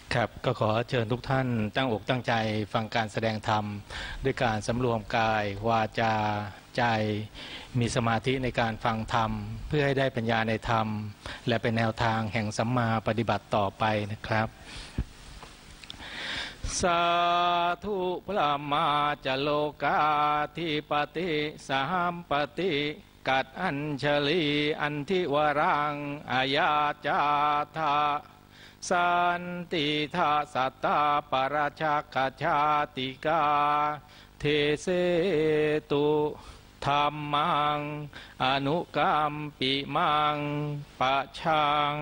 ครับก็ขอเชิญทุกท่านตั้งอกตั้งใจฟังการแสดงธรรมด้วยการสำรวมกายวาจาใจมีสมาธิในการฟังธรรมเพื่อให้ได้ปัญญาในธรรมและเป็นแนวทางแห่งสัมมาปฏิบัติต่อไปนะครับสาธุพระมาจโลกาธิปติสามปฏิกัดอัญชลีอันทิวรังอาญาจาธาสันติทาสัตตาปราชาคชาติกาเทเสตุธรรมังอนุกรรมปิมังปะชัง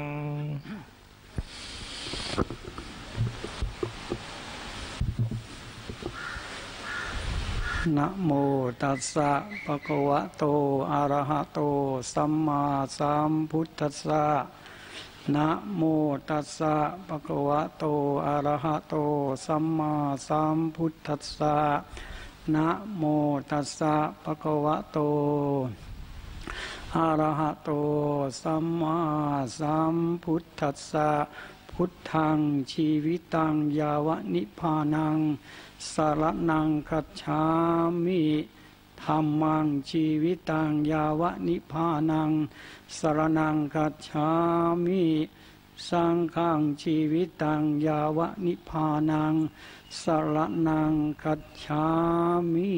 นะโมตัสสะภะคะวะโตอะระหะโตสัมมาสัมพุทธัสสะนะโมตัสสะภะคะวะโตอะระหะโตสัมมาสัมพุทธัสสะนะโมตัสสะภะคะวะโตอะระหะโตสัมมาสัมพุทธัสสะพุทธังชีวิตังยาวะนิพพานังสรณังคัจฉามิธัมมังชีวิตังยาวะนิพพานังสรณังคัจฉามิสังฆังชีวิตังยาวะนิพพานังสรณังคัจฉามิ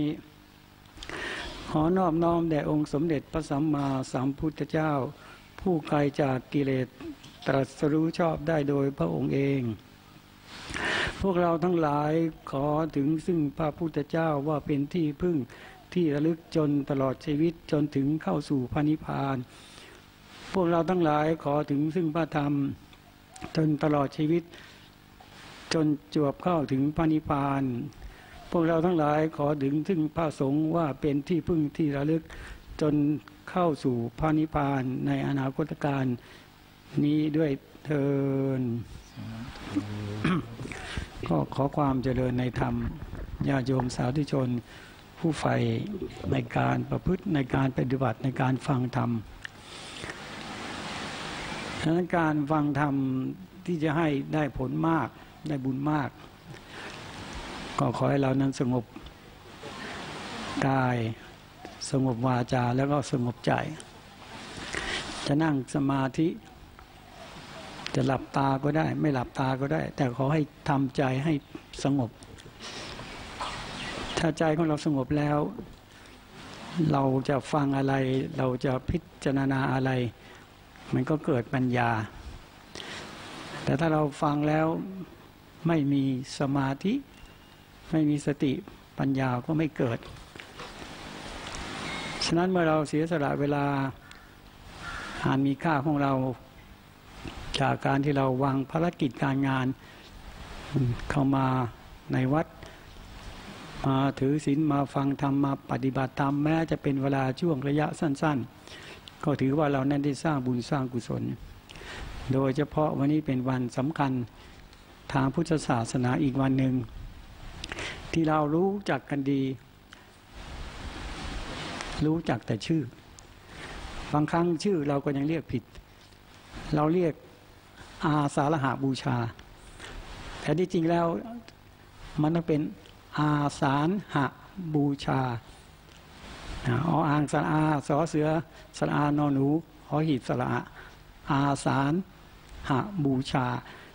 ขอนอบน้อมแด่องค์สมเด็จพระสัมมาสัมพุทธเจ้าผู้ไกลจากกิเลสตรัสรู้ชอบได้โดยพระองค์เองพวกเราทั้งหลายขอถึงซึ่งพระพุทธเจ้าว่าเป็นที่พึ่งที่ระลึกจนตลอดชีวิตจนถึงเข้าสู่พระนิพพานพวกเราทั้งหลายขอถึงซึ่งพระธรรมจนตลอดชีวิตจนจวบเข้าถึงพระนิพพานพวกเราทั้งหลายขอถึงซึ่งพระสงฆ์ว่าเป็นที่พึ่งที่ระลึกจนเข้าสู่พระนิพพานในอนาคตการนี้ด้วยเถิดก็ขอความเจริญในธรรมญาติโยมสาธุชนผู้ใฝ่ในการประพฤติในการปฏิบัติในการฟังธรรมดังนั้นการฟังธรรมที่จะให้ได้ผลมากได้บุญมากก็ขอให้เรานั้นสงบกายสงบวาจาแล้วก็สงบใจจะนั่งสมาธิจะหลับตาก็ได้ไม่หลับตาก็ได้แต่ขอให้ทำใจให้สงบถ้าใจของเราสงบแล้วเราจะฟังอะไรเราจะพิจารณาอะไรมันก็เกิดปัญญาแต่ถ้าเราฟังแล้วไม่มีสมาธิไม่มีสติปัญญาก็ไม่เกิดฉะนั้นเมื่อเราเสียสละเวลาอันมีค่าของเราจากการที่เราวางภารกิจการงานเข้ามาในวัดมาถือศีลมาฟังธรรมมาปฏิบัติธรรมแม้จะเป็นเวลาช่วงระยะสั้นๆก็ถือว่าเรานั้นได้สร้างบุญสร้างกุศลโดยเฉพาะวันนี้เป็นวันสำคัญทางพุทธศาสนาอีกวันหนึ่งที่เรารู้จักกันดีรู้จักแต่ชื่อบางครั้งชื่อเราก็ยังเรียกผิดเราเรียกอาสาฬหบูชาแต่ที่จริงแล้วมันต้องเป็นอาสาฬหบูชาอ่างสระอาสอเสือสระอานอหนูหอหีบสระอาสาฬหบูชา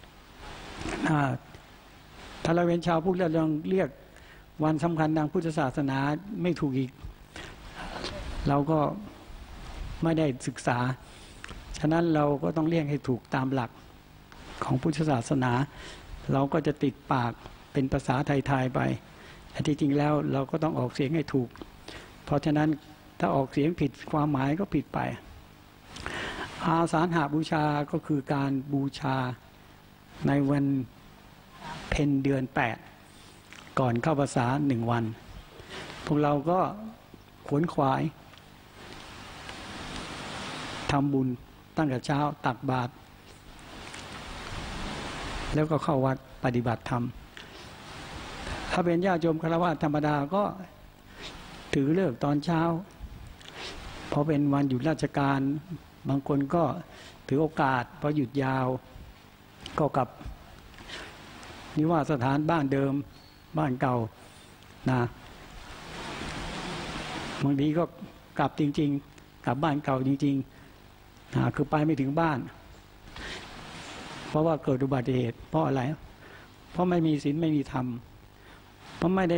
ถ้าเราเป็นชาวพุทธเราลองเรียกวันสำคัญทางพุทธศาสนาไม่ถูกอีกเราก็ไม่ได้ศึกษาฉะนั้นเราก็ต้องเรียกให้ถูกตามหลักของพุทธศาสนาเราก็จะติดปากเป็นภาษาไทยๆไปแต่ที่จริงแล้วเราก็ต้องออกเสียงให้ถูกเพราะฉะนั้นถ้าออกเสียงผิดความหมายก็ผิดไปอาสาฬหบูชาก็คือการบูชาในวันเพ็ญเดือน8ก่อนเข้าพรรษา1 วันพวกเราก็ขวนขวายทำบุญตั้งแต่เช้าตักบาตรแล้วก็เข้าวัดปฏิบัติธรรมถ้าเป็นญาติโยมฆราวาสธรรมดาก็ถือเลิกตอนเช้าเพราะเป็นวันหยุดราชการบางคนก็ถือโอกาสพอหยุดยาวก็กลับนิวาสสถานบ้านเดิมบ้านเก่านะบางทีก็กลับจริงๆกลับบ้านเก่าจริงๆคือไปไม่ถึงบ้านเพราะว่าเกิดอุบัติเหตุเพราะอะไรเพราะไม่มีศีลไม่มีธรรมเพราะไม่ได้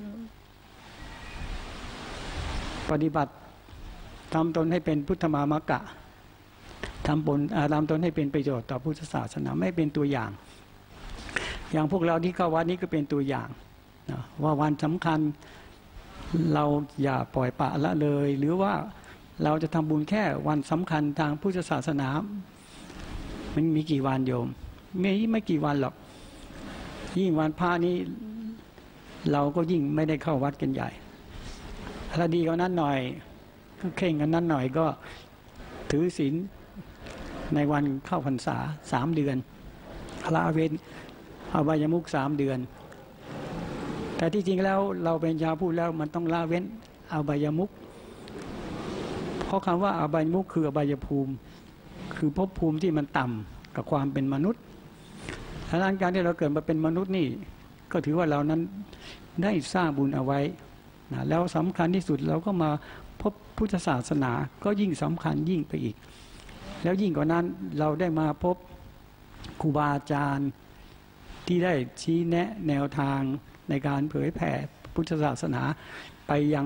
ปฏิบัติทำตนให้เป็นพุทธมามกะทำตนให้เป็นประโยชน์ต่อพุทธศาสนาไม่เป็นตัวอย่างอย่างพวกเราที่เข้าวัดนี้ก็เป็นตัวอย่างว่าวันสำคัญเราอย่าปล่อยปละละเลยหรือว่าเราจะทำบุญแค่วันสำคัญทางพุทธศาสนามันมีกี่วันโยมไม่กี่วันหรอกยิ่งวันพระนี้เราก็ยิ่งไม่ได้เข้าวัดกันใหญ่ถ้าดีกว่านั้นหน่อยก็เข่งกันนั้นหน่อยก็ถือศีลในวันเข้าพรรษา3 เดือนละเว้นอบายมุข3 เดือนแต่ที่จริงแล้วเราเป็นชาวพุทธแล้วมันต้องละเว้นอบายมุขเพราะคำว่าอบายมุขคืออบายภูมิคือภพภูมิที่มันต่ำกับความเป็นมนุษย์ดังนั้นการที่เราเกิดมาเป็นมนุษย์นี่ก็ถือว่าเรานั้นได้สร้างบุญเอาไว้นะแล้วสำคัญที่สุดเราก็มาพบพุทธศาสนาก็ยิ่งสำคัญยิ่งไปอีกแล้วยิ่งกว่านั้นเราได้มาพบครูบาอาจารย์ที่ได้ชี้แนะแนวทางในการเผยแผ่พุทธศาสนาไปยัง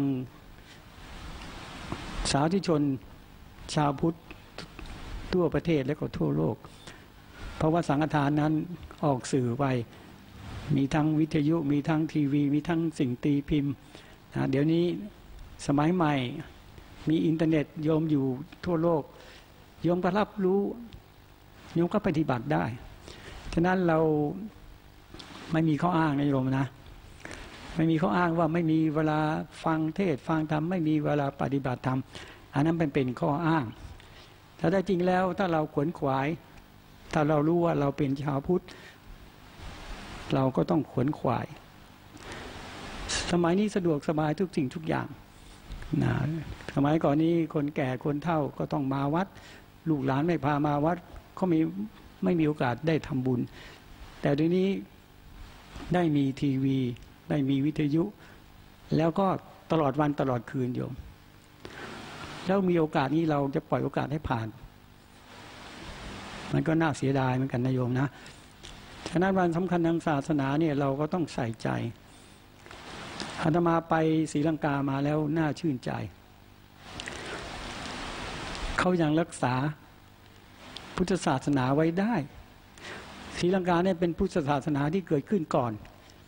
สาธุชนชาวพุทธทั่วประเทศและก็ทั่วโลกเพราะว่าสังฆทานนั้นออกสื่อไปมีทั้งวิทยุมีทั้งทีวีมีทั้งสิ่งตีพิมพ์เดี๋ยวนี้สมัยใหม่มีอินเทอร์เน็ตโยมอยู่ทั่วโลกโยมก็รับรู้โยมก็ปฏิบัติได้ฉะนั้นเราไม่มีข้ออ้างนะโยมนะไม่มีข้ออ้างว่าไม่มีเวลาฟังเทศฟังธรรมไม่มีเวลาปฏิบัติธรรมอันนั้นเป็นข้ออ้างถ้าได้จริงแล้วถ้าเราขวนขวายถ้าเรารู้ว่าเราเป็นชาวพุทธเราก็ต้องขวนขวายสมัยนี้สะดวกสบายทุกสิ่งทุกอย่างนะสมัยก่อนนี้คนแก่คนเฒ่าก็ต้องมาวัดลูกหลานไม่พามาวัดเขาไม่มีโอกาสได้ทำบุญแต่เดี๋ยวนี้ได้มีทีวีได้มีวิทยุแล้วก็ตลอดวันตลอดคืนโยมแล้วมีโอกาสนี้เราจะปล่อยโอกาสให้ผ่านมันก็น่าเสียดายเหมือนกันนะโยมนะฉะนั้นวันสำคัญทางศาสนาเนี่ยเราก็ต้องใส่ใจอาตมาไปศรีลังกามาแล้วน่าชื่นใจเขายังรักษาพุทธศาสนาไว้ได้ศรีลังกาเนี่ยเป็นพุทธศาสนาที่เกิดขึ้นก่อน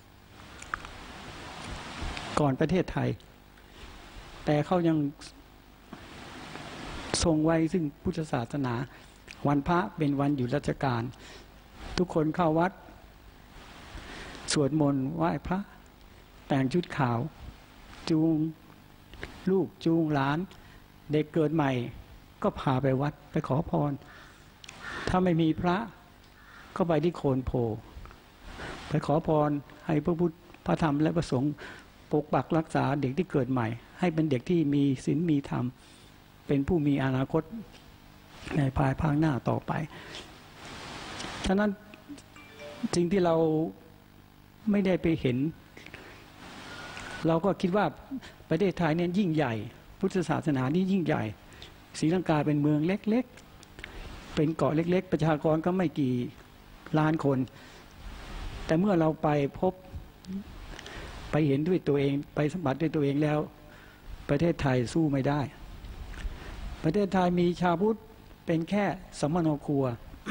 ประเทศไทยแต่เขายังทรงไว้ซึ่งพุทธศาสนาวันพระเป็นวันหยุดราชการทุกคนเข้าวัดสวดมนต์ไหว้พระแต่งชุดขาวจูงลูกจูงหลานเด็กเกิดใหม่ก็พาไปวัดไปขอพรถ้าไม่มีพระก็ไปที่โคนโพไปขอพรให้พระพุทธพระธรรมและพระสงฆ์ปกปักรักษาเด็กที่เกิดใหม่ให้เป็นเด็กที่มีศีลมีธรรมเป็นผู้มีอนาคตในภายภาคหน้าต่อไปฉะนั้นสิ่งที่เราไม่ได้ไปเห็นเราก็คิดว่าประเทศไทยเนี่ยยิ่งใหญ่พุทธศาสนานี่ยิ่งใหญ่ศรีลังกาเป็นเมืองเล็กๆเป็นเกาะเล็กๆประชากรก็ไม่กี่ล้านคนแต่เมื่อเราไปพบไปเห็นด้วยตัวเองไปสัมผัสด้วยตัวเองแล้วประเทศไทยสู้ไม่ได้ประเทศไทยมีชาวพุทธเป็นแค่สัมมโนครัว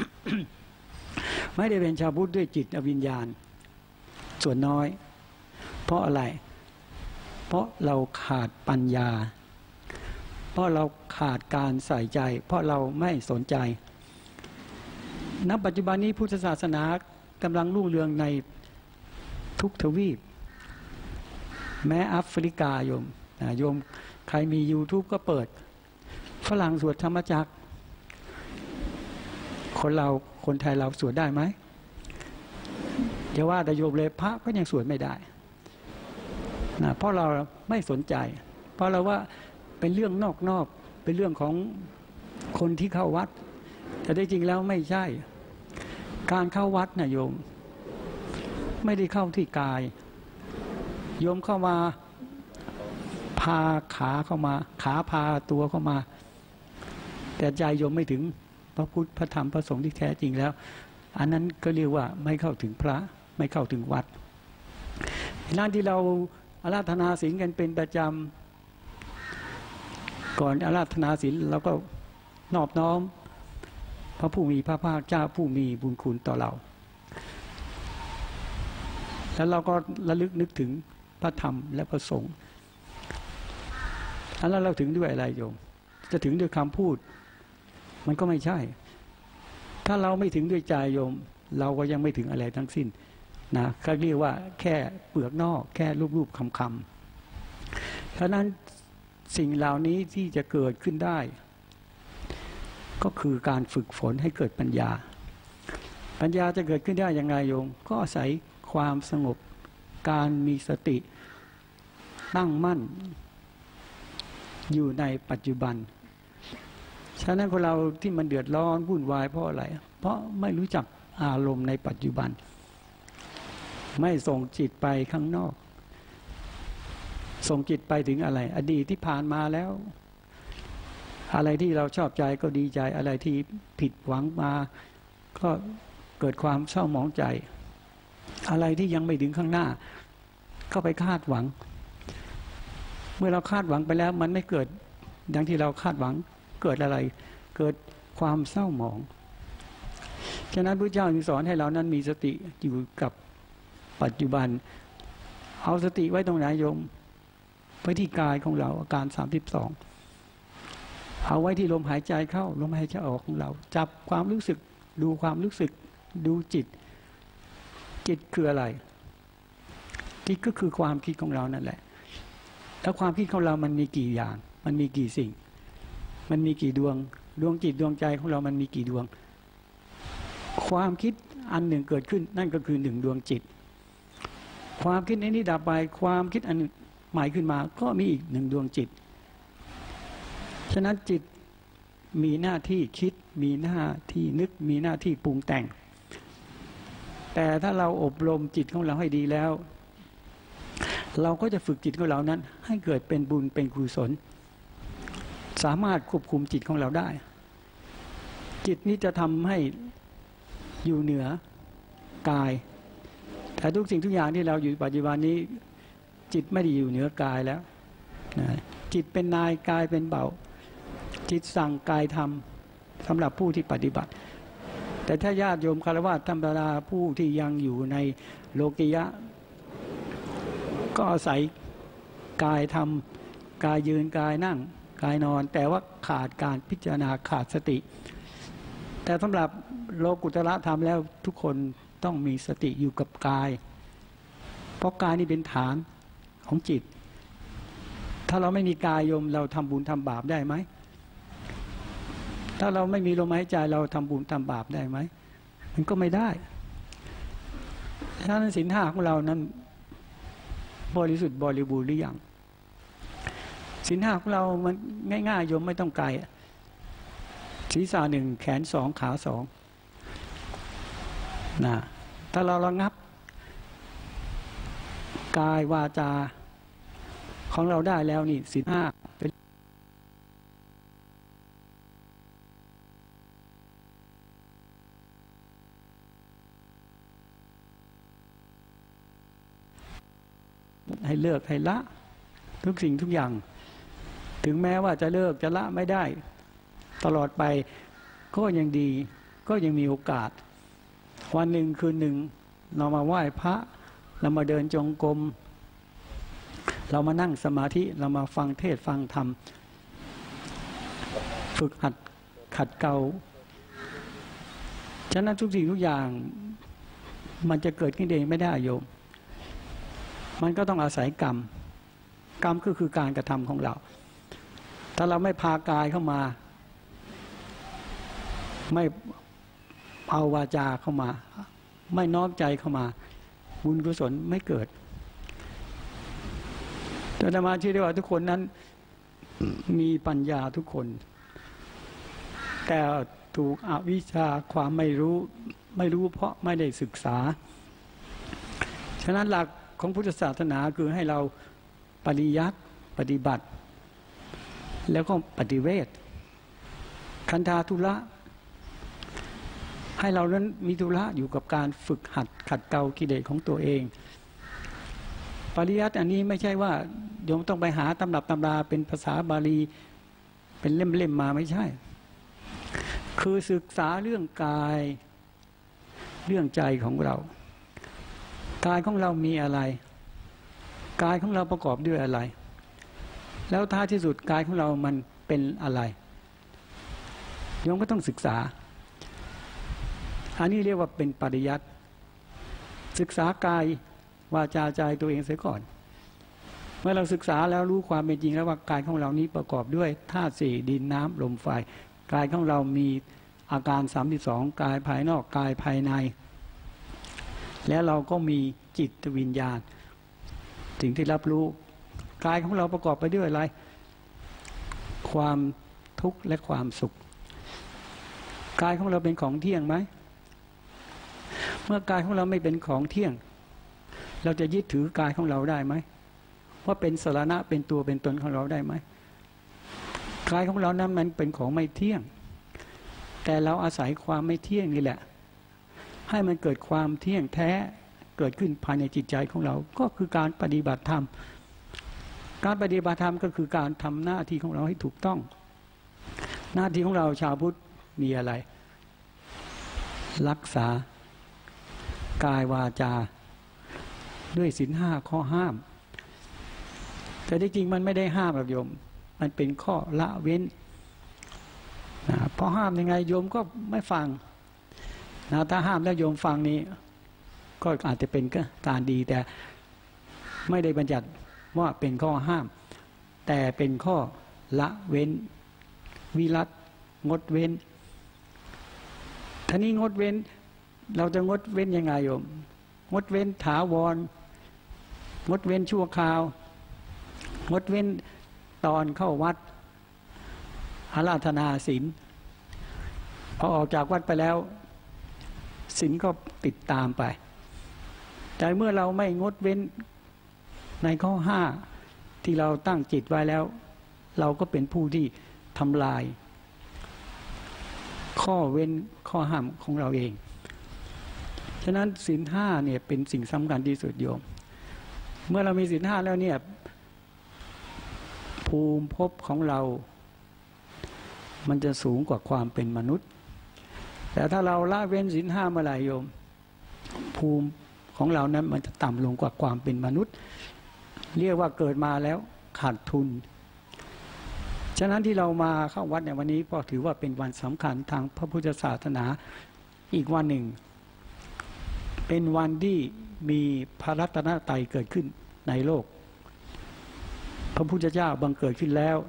ไม่ได้เป็นชาวพุทธด้วยจิตวิญญาณส่วนน้อยเพราะอะไรเพราะเราขาดปัญญาเพราะเราขาดการใส่ใจเพราะเราไม่สนใจณปัจจุบันนี้พุทธศาสนากำลังรุ่งเรืองในทุกทวีปแม้แอฟริกาโยมใครมี YouTube ก็เปิดฝรั่งสวดธรรมจักรคนไทยเราสวดได้ไหมอย่าว่าแต่โยมเลยพระก็ยังสวดไม่ได้นะเพราะเราไม่สนใจเพราะเราว่าเป็นเรื่องนอกเป็นเรื่องของคนที่เข้าวัดแต่ได้จริงแล้วไม่ใช่การเข้าวัดนะโยมไม่ได้เข้าที่กายโยมเข้ามาพาขาเข้ามาขาพาตัวเข้ามาแต่ใจโยมไม่ถึงพระพุทธพระธรรมพระสงฆ์ที่แท้จริงแล้วอันนั้นก็เรียกว่าไม่เข้าถึงพระไม่เข้าถึงวัดนั่นที่เราอาราธนาศีลกันเป็นประจำก่อนอาราธนาศีลเราก็นอบน้อมพระผู้มีพระภาคเจ้าผู้มีบุญคุณต่อเราแล้วเราก็ระลึกนึกถึงพระธรรมและพระสงฆ์แล้วเราถึงด้วยอะไรโยมจะถึงด้วยคำพูดมันก็ไม่ใช่ถ้าเราไม่ถึงด้วยใจโยมเราก็ยังไม่ถึงอะไรทั้งสิ้นนะเขาเรียกว่าแค่เปลือกนอกแค่รูปๆคำๆฉะนั้นสิ่งเหล่านี้ที่จะเกิดขึ้นได้ก็คือการฝึกฝนให้เกิดปัญญาปัญญาจะเกิดขึ้นได้ยังไงโยมก็อาศัยความสงบการมีสติตั้งมั่นอยู่ในปัจจุบันฉะนั้นคนเราที่มันเดือดร้อนวุ่นวายเพราะอะไรเพราะไม่รู้จักอารมณ์ในปัจจุบันไม่ส่งจิตไปข้างนอกส่งจิตไปถึงอะไรอดีตที่ผ่านมาแล้วอะไรที่เราชอบใจก็ดีใจอะไรที่ผิดหวังมาก็เกิดความเศร้าหมองใจอะไรที่ยังไม่ถึงข้างหน้าก็ไปคาดหวังเมื่อเราคาดหวังไปแล้วมันไม่เกิดดังที่เราคาดหวังเกิดอะไรเกิดความเศร้าหมองฉะนั้นพระเจ้าจึงสอนให้เรานั้นมีสติอยู่กับปัจจุบันเอาสติไว้ตรงไหนโยมไว้ที่กายของเราอาการ32เอาไว้ที่ลมหายใจเข้าลมหายใจออกของเราจับความรู้สึกดูความรู้สึกดูจิตคืออะไรจิตก็คือความคิดของเรานั่นแหละแล้วความคิดของเรามันมีกี่อย่างมันมีกี่สิ่งมันมีกี่ดวงจิตดวงใจของเรามันมีกี่ดวงความคิดอันหนึ่งเกิดขึ้นนั่นก็คือ1ดวงจิตความคิดนี้ดับไปความคิดอันใหม่ขึ้นมาก็มีอีก1ดวงจิตฉะนั้นจิตมีหน้าที่คิดมีหน้าที่นึกมีหน้าที่ปรุงแต่งแต่ถ้าเราอบรมจิตของเราให้ดีแล้วเราก็จะฝึกจิตของเรานั้นให้เกิดเป็นบุญเป็นกุศลสามารถควบคุมจิตของเราได้จิตนี้จะทำให้อยู่เหนือกายแต่ทุกสิ่งทุกอย่างที่เราอยู่ปัจจุบันนี้จิตไม่ได้อยู่เหนือกายแล้วจิตเป็นนายกายเป็นเบาจิตสั่งกายทำสำหรับผู้ที่ปฏิบัติแต่ถ้าญาติโยมคฤหัสถ์ธรรมดาผู้ที่ยังอยู่ในโลกิยะก็อาศัยกายทำกายยืนกายนั่งกายนอนแต่ว่าขาดการพิจารณาขาดสติแต่สำหรับโลกุตระธรรมแล้วทุกคนต้องมีสติอยู่กับกายเพราะกายนี่เป็นฐานของจิตถ้าเราไม่มีกายโยมเราทำบุญทำบาปได้ไหมถ้าเราไม่มีลมหายใจเราทำบุญทำบาปได้ไหมมันก็ไม่ได้ถ้านั้นศีล5ของเรานั้นบริสุทธิ์บริบูรณ์หรือยังศีล5ของเรามันง่ายๆโยมไม่ต้องไกลศีรษะ1แขน2ขา2นะถ้าเราระงับกายวาจาของเราได้แล้วนี่ศีล5เป็นให้เลิกให้ละทุกสิ่งทุกอย่างถึงแม้ว่าจะเลิกจะละไม่ได้ตลอดไปก็ยังดีก็ยังมีโอกาสวันหนึ่งคืนหนึ่งเรามาไหว้พระเรามาเดินจงกรมเรามานั่งสมาธิเรามาฟังเทศฟังธรรมฝึกหัดขัดเกลาฉะนั้นทุกสิ่งทุกอย่างมันจะเกิดขึ้นเองไม่ได้โยมมันก็ต้องอาศัยกรรมก็คือการกระทำของเราถ้าเราไม่พากายเข้ามาไม่เอาวาจาเข้ามาไม่น้อมใจเข้ามาบุญกุศลไม่เกิดแต่อาตมาเชื่อได้ว่าทุกคนนั้นมีปัญญาทุกคนแต่ถูกอวิชชาความไม่รู้เพราะไม่ได้ศึกษาฉะนั้นหลักของพุทธศาสนาคือให้เราปริยัติปฏิบัติแล้วก็ปฏิเวทคันธาธุระให้เรานั้นมีธุระอยู่กับการฝึกหัดขัดเกลากิเลสของตัวเองปริยัติอันนี้ไม่ใช่ว่าโยมต้องไปหาตำรับตำราเป็นภาษาบาลีเป็นเล่มๆมาไม่ใช่คือศึกษาเรื่องกายเรื่องใจของเรากายของเรามีอะไรกายของเราประกอบด้วยอะไรแล้วท้ายที่สุดกายของเรามันเป็นอะไรโยมก็ต้องศึกษาอันนี้เรียกว่าเป็นปริยัติศึกษากายวาจาใจตัวเองเสียก่อนเมื่อเราศึกษาแล้วรู้ความเป็นจริงแล้วว่ากายของเรานี้ประกอบด้วยธาตุสี่ดินน้ำลมไฟกายของเรามีอาการ32กายภายนอกกายภายในแล้วเราก็มีจิตวิญญาณสิ่งที่รับรู้กายของเราประกอบไปด้วยอะไรความทุกข์และความสุขกายของเราเป็นของเที่ยงไหมเมื่อกายของเราไม่เป็นของเที่ยงเราจะยึดถือกายของเราได้ไหมว่าเป็นสรณะเป็นตัวเป็นตนของเราได้ไหมกายของเรานั้นมันเป็นของไม่เที่ยงแต่เราอาศัยความไม่เที่ยงนี่แหละให้มันเกิดความเที่ยงแท้เกิดขึ้นภายในจิตใจของเราก็คือการปฏิบัติธรรมการปฏิบัติธรรมก็คือการทำหน้าที่ของเราให้ถูกต้องหน้าที่ของเราชาวพุทธมีอะไรรักษากายวาจาด้วยศีล5ข้อห้ามแต่ที่จริงมันไม่ได้ห้ามหรอกโยมมันเป็นข้อละเว้นพอห้ามยังไงโยมก็ไม่ฟังถ้าห้ามแล้วโยมฟังนี้ก็อาจจะเป็นการดีแต่ไม่ได้บัญญัติว่าเป็นข้อห้ามแต่เป็นข้อละเว้นวิรัตงดเว้นท่านี้งดเว้นเราจะงดเว้นยังไงโยมงดเว้นถาวรงดเว้นชั่วคราวงดเว้นตอนเข้าวัดอาราธนาศีลพอออกจากวัดไปแล้วศีลก็ติดตามไปแต่เมื่อเราไม่งดเว้นในข้อ5ที่เราตั้งจิตไว้แล้วเราก็เป็นผู้ที่ทำลายข้อเว้นข้อห้ามของเราเองฉะนั้นศีล5เนี่ยเป็นสิ่งสำคัญที่สุดโยมเมื่อเรามีศีล5แล้วเนี่ยภูมิภพของเรามันจะสูงกว่าความเป็นมนุษย์แต่ถ้าเราละเว้นศีล5เมื่อไหร่โยมภูมิของเรานั้นมันจะต่ำลงกว่าความเป็นมนุษย์เรียกว่าเกิดมาแล้วขาดทุนฉะนั้นที่เรามาเข้าวัดในวันนี้ก็ถือว่าเป็นวันสำคัญทางพระพุทธศาสนาอีกวันหนึ่งเป็นวันที่มีพระรัตนตรัยเกิดขึ้นในโลกพระพุทธเจ้าบังเกิดขึ้นแล้ว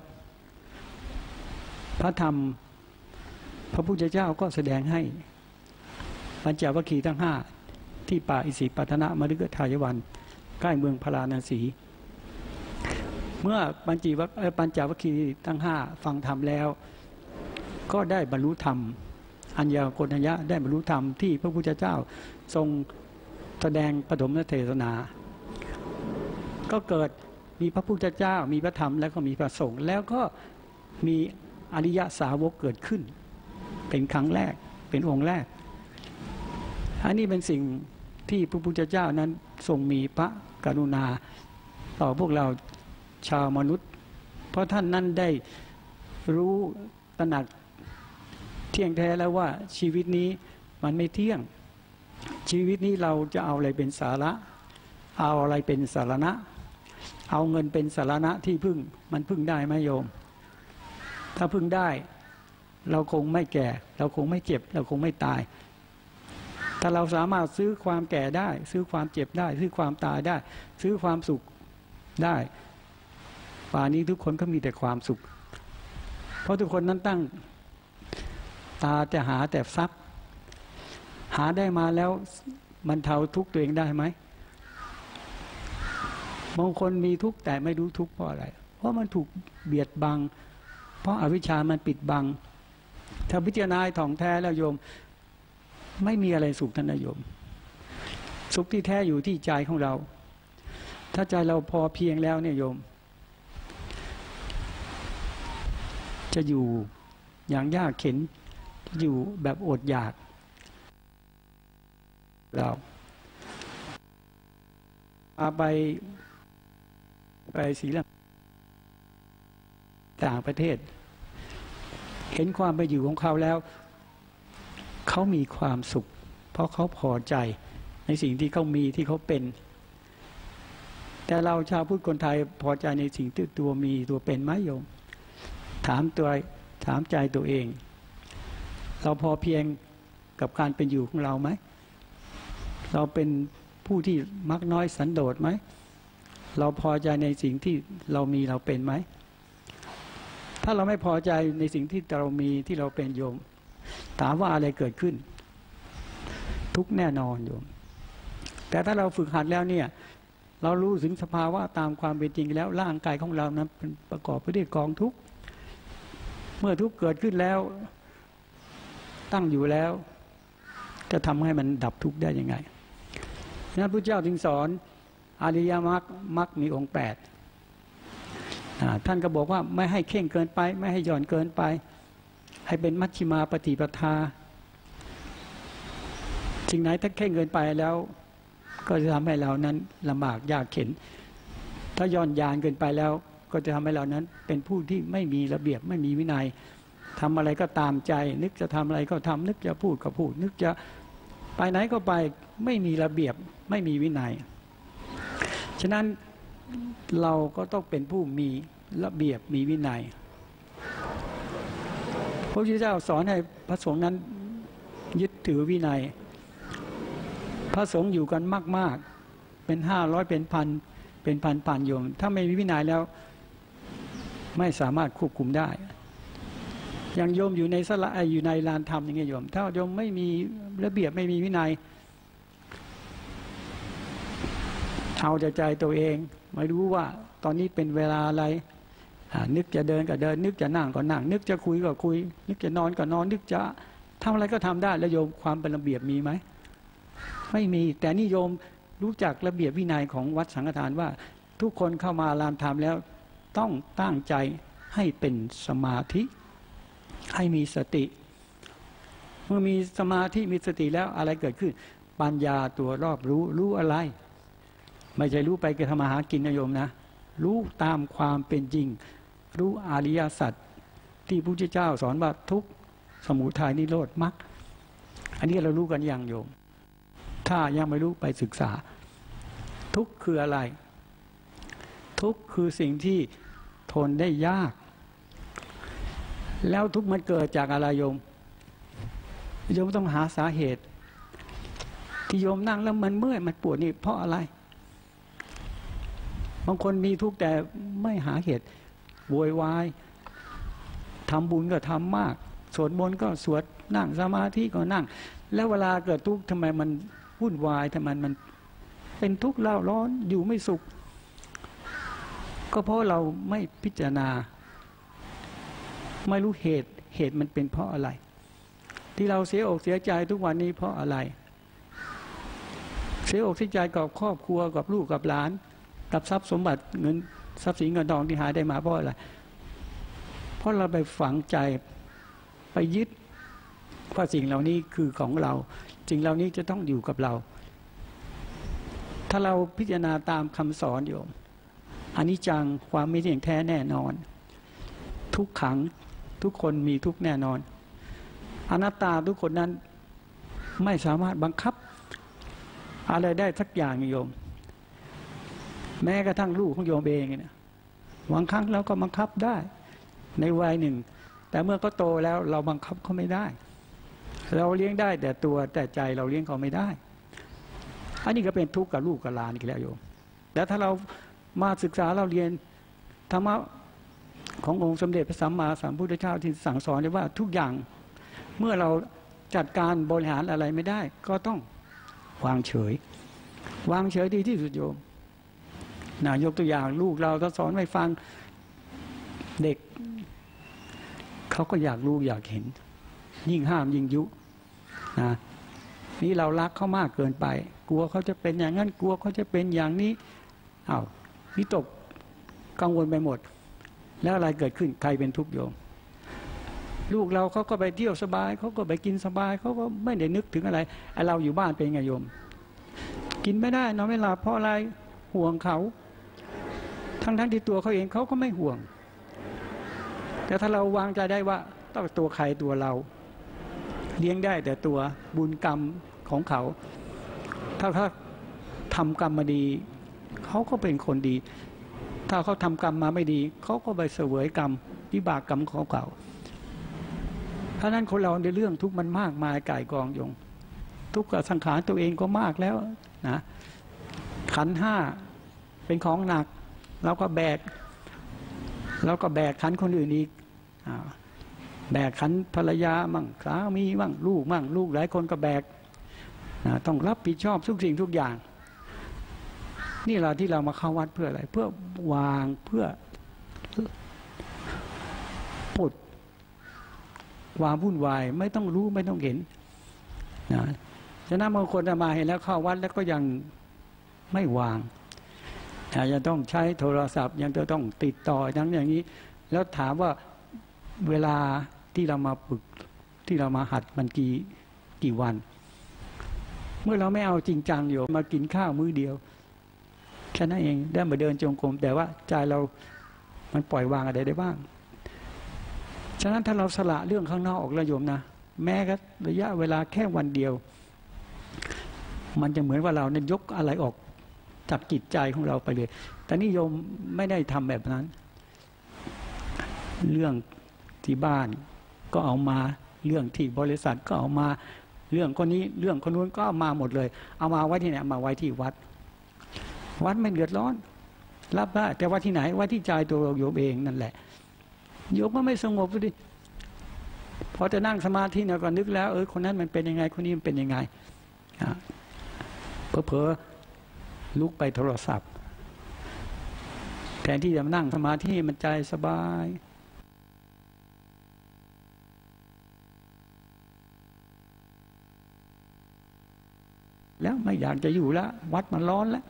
พระธรรมพระพุทธเจ้าก็แสดงให้ปัญจวัคคีย์ทั้ง5ที่ป่าอิสิปตนมฤคทายวันใกล้เมืองพาราณสีเมื่อปัญจวัคคีย์ทั้ง5ฟังธรรมแล้วก็ได้บรรลุธรรมอัญญโกณทัญญะได้บรรลุธรรมที่พระพุทธเจ้าทรงแสดงปฐมเทศนาก็เกิดมีพระพุทธเจ้ามีพระธรรมแล้วก็มีพระสงฆ์แล้วก็มีอริยสาวกเกิดขึ้นเป็นครั้งแรกเป็นองค์แรกอันนี้เป็นสิ่งที่พระพุทธเจ้านั้นทรงมีพระกรุณาต่อพวกเราชาวมนุษย์เพราะท่านนั้นได้รู้ตระหนักเที่ยงแท้แล้วว่าชีวิตนี้มันไม่เที่ยงชีวิตนี้เราจะเอาอะไรเป็นสาระเอาอะไรเป็นสารณะเอาเงินเป็นสารณะที่พึ่งมันพึ่งได้ไหมโยมถ้าพึ่งได้เราคงไม่แก่เราคงไม่เจ็บเราคงไม่ตายถ้าเราสามารถซื้อความแก่ได้ซื้อความเจ็บได้ซื้อความตายได้ซื้อความสุขได้ป่านนี้ทุกคนก็มีแต่ความสุขเพราะทุกคนนั้นตั้งตาจะหาแต่ทรัพย์หาได้มาแล้วมันเทาทุกข์ตัวเองได้ไหมบางคนมีทุกข์แต่ไม่รู้ทุกข์เพราะอะไรเพราะมันถูกเบียดบังเพราะอวิชชามันปิดบังถ้าพิจารณาถ่องแท้แล้วโยมไม่มีอะไรสุขท่านโยมสุขที่แท้อยู่ที่ใจของเรา ถ้าใจเราพอเพียงแล้วเนี่ยโยมจะอยู่อย่างยากเข็นอยู่แบบอดอยากเราไปศรีลังกาต่างประเทศเห็นความไปอยู่ของเขาแล้วเขามีความสุขเพราะเขาพอใจในสิ่งที่เขามีที่เขาเป็นแต่เราชาวพุทธคนไทยพอใจในสิ่งที่ตัวมีตัวเป็นไหมโยมถามใจตัวเองเราพอเพียงกับการเป็นอยู่ของเราไหมเราเป็นผู้ที่มักน้อยสันโดษไหมเราพอใจในสิ่งที่เรามีเราเป็นไหมถ้าเราไม่พอใจในสิ่งที่เรามีที่เราเป็นโยมถามว่าอะไรเกิดขึ้นทุกแน่นอนโยมแต่ถ้าเราฝึกหัดแล้วเนี่ยเรารู้ถึงสภาวะตามความเป็นจริงแล้วร่างกายของเรานั้นเป็นประกอบไปด้วยกองทุกข์เมื่อทุกข์เกิดขึ้นแล้วตั้งอยู่แล้วจะทำให้มันดับทุกข์ได้ยังไงนั้นพระเจ้าจึงสอนอริยมรรคมีองค์8ท่านก็บอกว่าไม่ให้เข่งเกินไปไม่ให้หย่อนเกินไปให้เป็นมัชฌิมาปฏิปทาสิ่งไหนถ้าเข่งเกินไปแล้วก็จะทำให้เรานั้นลำบากยากเข็ญถ้าย่อนยานเกินไปแล้วก็จะทำให้เรานั้นเป็นผู้ที่ไม่มีระเบียบไม่มีวินัยทำอะไรก็ตามใจนึกจะทำอะไรก็ทำนึกจะพูดก็พูดนึกจะไปไหนก็ไปไม่มีระเบียบไม่มีวินัยฉะนั้นเราก็ต้องเป็นผู้มีระเบียบมีวินัยพระพุทธเจ้าสอนให้พระสงฆ์นั้นยึดถือวินัยพระสงฆ์อยู่กันมากๆเป็น500เป็นพันเป็นพันโยมถ้าไม่มีวินัยแล้วไม่สามารถควบคุมได้อย่างโยมอยู่ในศาลาอยู่ในลานธรรมอย่างเงี้ยโยมถ้าโยมไม่มีระเบียบไม่มีวินัยเอาใจตัวเองไม่รู้ว่าตอนนี้เป็นเวลาอะไรนึกจะเดินก็เดินนึกจะนั่งก็นั่งนึกจะคุยก็คุยนึกจะนอนก็นอนนึกจะทำอะไรก็ทำได้แล้วโยมความเป็นระเบียบมีไหมไม่มีแต่นิยมรู้จักระเบียบวินัยของวัดสังฆทานว่าทุกคนเข้ามาลานธรรมแล้วต้องตั้งใจให้เป็นสมาธิให้มีสติเมื่อมีสมาธิมีสติแล้วอะไรเกิดขึ้นปัญญาตัวรอบรู้อะไรไม่ใช่รู้ไปกระทำมาหากินนะโยมนะรู้ตามความเป็นจริงรู้อริยสัจที่พระพุทธเจ้าสอนว่าทุกข์สมุทัยนิโรธมรรคอันนี้เรารู้กันอย่างโยมถ้ายังไม่รู้ไปศึกษาทุกข์คืออะไรทุกข์คือสิ่งที่ทนได้ยากแล้วทุกข์มันเกิดจากอะไรโยมต้องหาสาเหตุที่โยมนั่งแล้วมันเมื่อยมันปวดนี่เพราะอะไรบางคนมีทุกข์แต่ไม่หาเหตุโวยวายทำบุญก็ทำมากสวดมนต์ก็สวดนั่งสมาธิก็นั่งแล้วเวลาเกิดทุกข์ทำไมมันวุ่นวายทำไมมันเป็นทุกข์เล่าร้อนอยู่ไม่สุขก็เพราะเราไม่พิจารณาไม่รู้เหตุมันเป็นเพราะอะไรที่เราเสียอกเสียใจทุกวันนี้เพราะอะไรเสียอกเสียใจกับครอบครัวกับลูกกับหลานกับทรัพย์สมบัติเงินทรัพย์สินเงินทองที่หาได้มาเพราะอะไรเพราะเราไปฝังใจไปยึดว่าสิ่งเหล่านี้คือของเราสิ่งเหล่านี้จะต้องอยู่กับเราถ้าเราพิจารณาตามคำสอนโยมอนิจจังความไม่เที่ยงแท้แน่นอนทุกขังทุกคนมีทุกแน่นอนอนัตตาทุกคนนั้นไม่สามารถบังคับอะไรได้สักอย่างโยมแม้กระทั่งลูกของโยมเองเนี่ยบางครั้งเราก็บังคับได้ในวัยหนึ่งแต่เมื่อเขาโตแล้วเราบังคับเขาไม่ได้เราเลี้ยงได้แต่ตัวแต่ใจเราเลี้ยงเขาไม่ได้อันนี้ก็เป็นทุกข์กับลูกกับหลานอีกแล้วโยมแต่ถ้าเรามาศึกษาเราเรียนธรรมะขององค์สมเด็จพระสัมมาสัมพุทธเจ้าที่สั่งสอนไว้ว่าทุกอย่างเมื่อเราจัดการบริหารอะไรไม่ได้ก็ต้องวางเฉยดีที่สุดโยมยกตัวอย่างลูกเราถ้าสอนไม่ฟังเด็กเขาก็อยากรู้อยากเห็นยิ่งห้ามยิ่งยุนะนี่เรารักเขามากเกินไปกลัวเขาจะเป็นอย่างนั้นกลัวเขาจะเป็นอย่างนี้อ้าววิตกกังวลไปหมดแล้วอะไรเกิดขึ้นใครเป็นทุกข์โยมลูกเราเขาก็ไปเที่ยวสบายเขาก็ไปกินสบายเขาก็ไม่ได้นึกถึงอะไรไอ้เราอยู่บ้านเป็นไงโยมกินไม่ได้นอนไม่หลับเพราะอะไรห่วงเขาทั้งที่ตัวเขาเองเขาก็ไม่ห่วงแต่ถ้าเราวางใจได้ว่าต้องตัวใครตัวเราเลี้ยงได้แต่ตัวบุญกรรมของเขาถ้าทำกรรมมาดีเขาก็เป็นคนดีถ้าเขาทำกรรมมาไม่ดีเขาก็ไปเสวยกรรมวิบากกรรมของเขาเพราะนั้นคนเราในเรื่องทุกข์มันมากมายก่ายกองโยงทุกข์กับสังขารตัวเองก็มากแล้วนะขันธ์ห้าเป็นของหนักเราก็แบกขันธ์คนอื่นอีกแบกขันธ์ภรรยามั่งสามีมั่งลูกหลายคนก็แบกต้องรับผิดชอบทุกสิ่งทุกอย่างนี่แหละที่เรามาเข้าวัดเพื่ออะไรเพื่อวางเพื่อปลดวางวุ่นวายไม่ต้องรู้ไม่ต้องเห็นนะฉะนั้นบางคนมาเห็นแล้วเข้าวัดแล้วก็ยังไม่วางยังต้องใช้โทรศัพท์ยังจะต้องติดต่ออย่างนี้แล้วถามว่าเวลาที่เรามาฝึกที่เรามาหัดมันกี่วันเมื่อเราไม่เอาจริงจังอยู่มากินข้าวมื้อเดียวแค่นั้นเองได้มาเดินจงกรมแต่ว่าใจเรามันปล่อยวางอะไรได้บ้างฉะนั้นถ้าเราสละเรื่องข้างนอกออกแล้วโยมนะแม้กระระยะเวลาแค่วันเดียวมันจะเหมือนว่าเราเนี่ยยกอะไรออกจากจิตใจของเราไปเลยแต่นี่โยมไม่ได้ทำแบบนั้นเรื่องที่บ้านก็เอามาเรื่องที่บริษัทก็เอามาเรื่องคนนี้เรื่องคนนู้นก็เอามาหมดเลยเอามาไว้ที่ไหนมาไว้ที่วัดไม่เดือดร้อนรับได้แต่ว่าที่ไหนไว้ที่ใจตัวโยมเองนั่นแหละโยมก็ไม่สงบดิพอจะนั่งสมาธิเนี่ยก็นึกแล้วคนนั้นมันเป็นยังไงคนนี้มันเป็นยังไงเผลอลุกไปโทรศัพท์แทนที่จะนั่งสมาธิมันใจสบายแล้วไม่อยากจะอยู่แล้ววัดมันร้อนแล้ว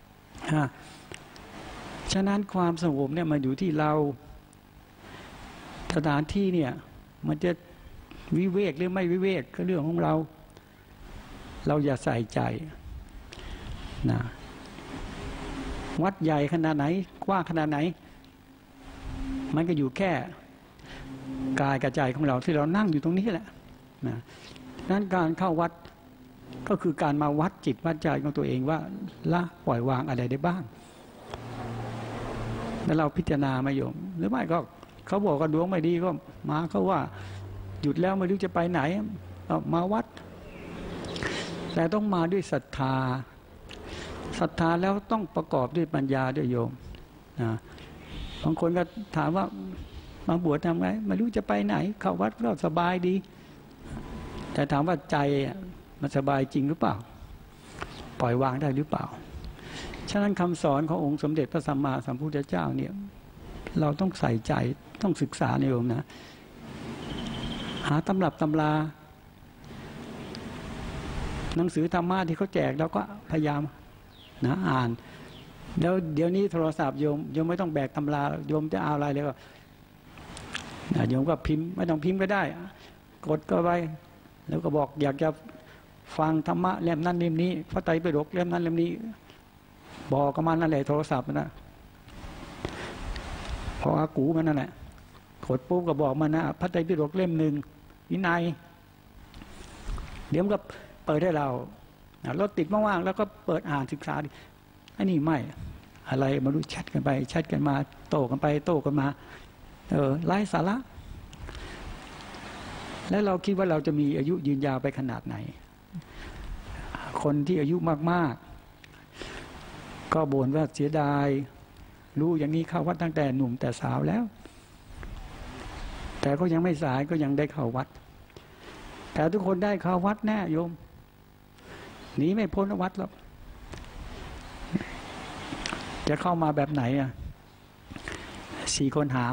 ฉะนั้นความสงบเนี่ยมันอยู่ที่เราสถานที่เนี่ยมันจะวิเวกหรือไม่วิเวกก็เรื่องของเราอย่าใส่ใจนะวัดใหญ่ขนาดไหนกว้างขนาดไหนมันก็อยู่แค่กายกับใจของเราที่เรานั่งอยู่ตรงนี้แหละนะนั้นการเข้าวัดก็คือการมาวัดจิตวัดใจของตัวเองว่าละปล่อยวางอะไรได้บ้างแล้วเราพิจารณามาโยมหรือไม่ก็เขาบอกว่าดวงไม่ดีก็มาเขาว่าหยุดแล้วไม่รู้จะไปไหนมาวัดแต่ต้องมาด้วยศรัทธาแล้วต้องประกอบด้วยปัญญาด้วยโยมนะบางคนก็ถามว่ามาบวชทำไงไม่รู้จะไปไหนเข้าวัดก็สบายดีแต่ถามว่าใจมันสบายจริงหรือเปล่าปล่อยวางได้หรือเปล่าฉะนั้นคำสอนขององค์สมเด็จพระสัมมาสัมพุทธเจ้าเนี่ยเราต้องใส่ใจต้องศึกษาในโยมนะหาตำรับตำราหนังสือธรรมะที่เขาแจกเราก็พยายามนะอ่านแล้วเดี๋ยวนี้โทรศัพท์โยมไม่ต้องแบกตำราโยมจะเอาอะไรเลยก็โยมก็พิมพ์ไม่ต้องพิมพ์ก็ได้กดก็ไปแล้วก็บอกอยากจะฟังธรรมะเล่มนั้นเล่มนี้พระไตรปิฎกเล่มนั้นเล่มนี้บอกกับมันนั่นแหละโทรศัพท์นะพออากูมันนั่นแหละกดปุ๊บก็บอกมันนะพระไตรปิฎกเล่มหนึ่งวินัยเดี๋ยวมันก็เปิดให้เรารถติดว่างๆแล้วก็เปิดอ่านศึกษาดิอันนี้ไม่อะไรมารู้แชทกันไปแชทกันมาโต้กันไปโต้กันมาไร้สาระแล้วเราคิดว่าเราจะมีอายุยืนยาวไปขนาดไหนคนที่อายุมากๆก็บ่นว่าเสียดายรู้อย่างนี้เข้าวัดตั้งแต่หนุ่มแต่สาวแล้วแต่ก็ยังไม่สายก็ยังได้เข้าวัดแต่ทุกคนได้เข้าวัดแน่โยมหนีไม่พ้นวัดหรอกจะเข้ามาแบบไหน4 คนหาม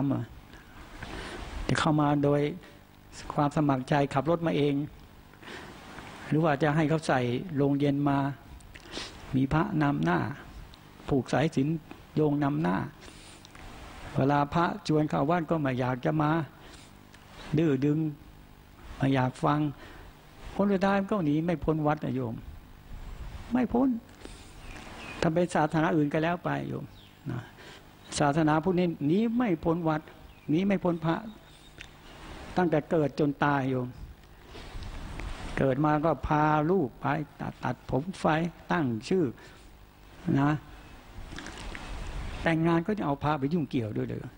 จะเข้ามาโดยความสมัครใจขับรถมาเองหรือว่าจะให้เขาใส่โรงเย็นมามีพระนำหน้าผูกสายศีลโยงนำหน้าเวลาพระชวนเข้าวัดก็ไม่อยากจะมาดื้อดึงไม่อยากฟังคนสุดท้ายก็หนีไม่พ้นวัดนะโยมไม่พ้นถ้าเป็นศาสนาอื่นก็แล้วไปโยมนะศาสนาพุทธนี้หนีไม่พ้นวัดหนีไม่พ้นพระตั้งแต่เกิดจนตายโยมเกิดมาก็พาลูกไปตัดผมไฟตั้งชื่อนะแต่งงานก็จะเอาพระไปยุ่งเกี่ยวด้วยเลย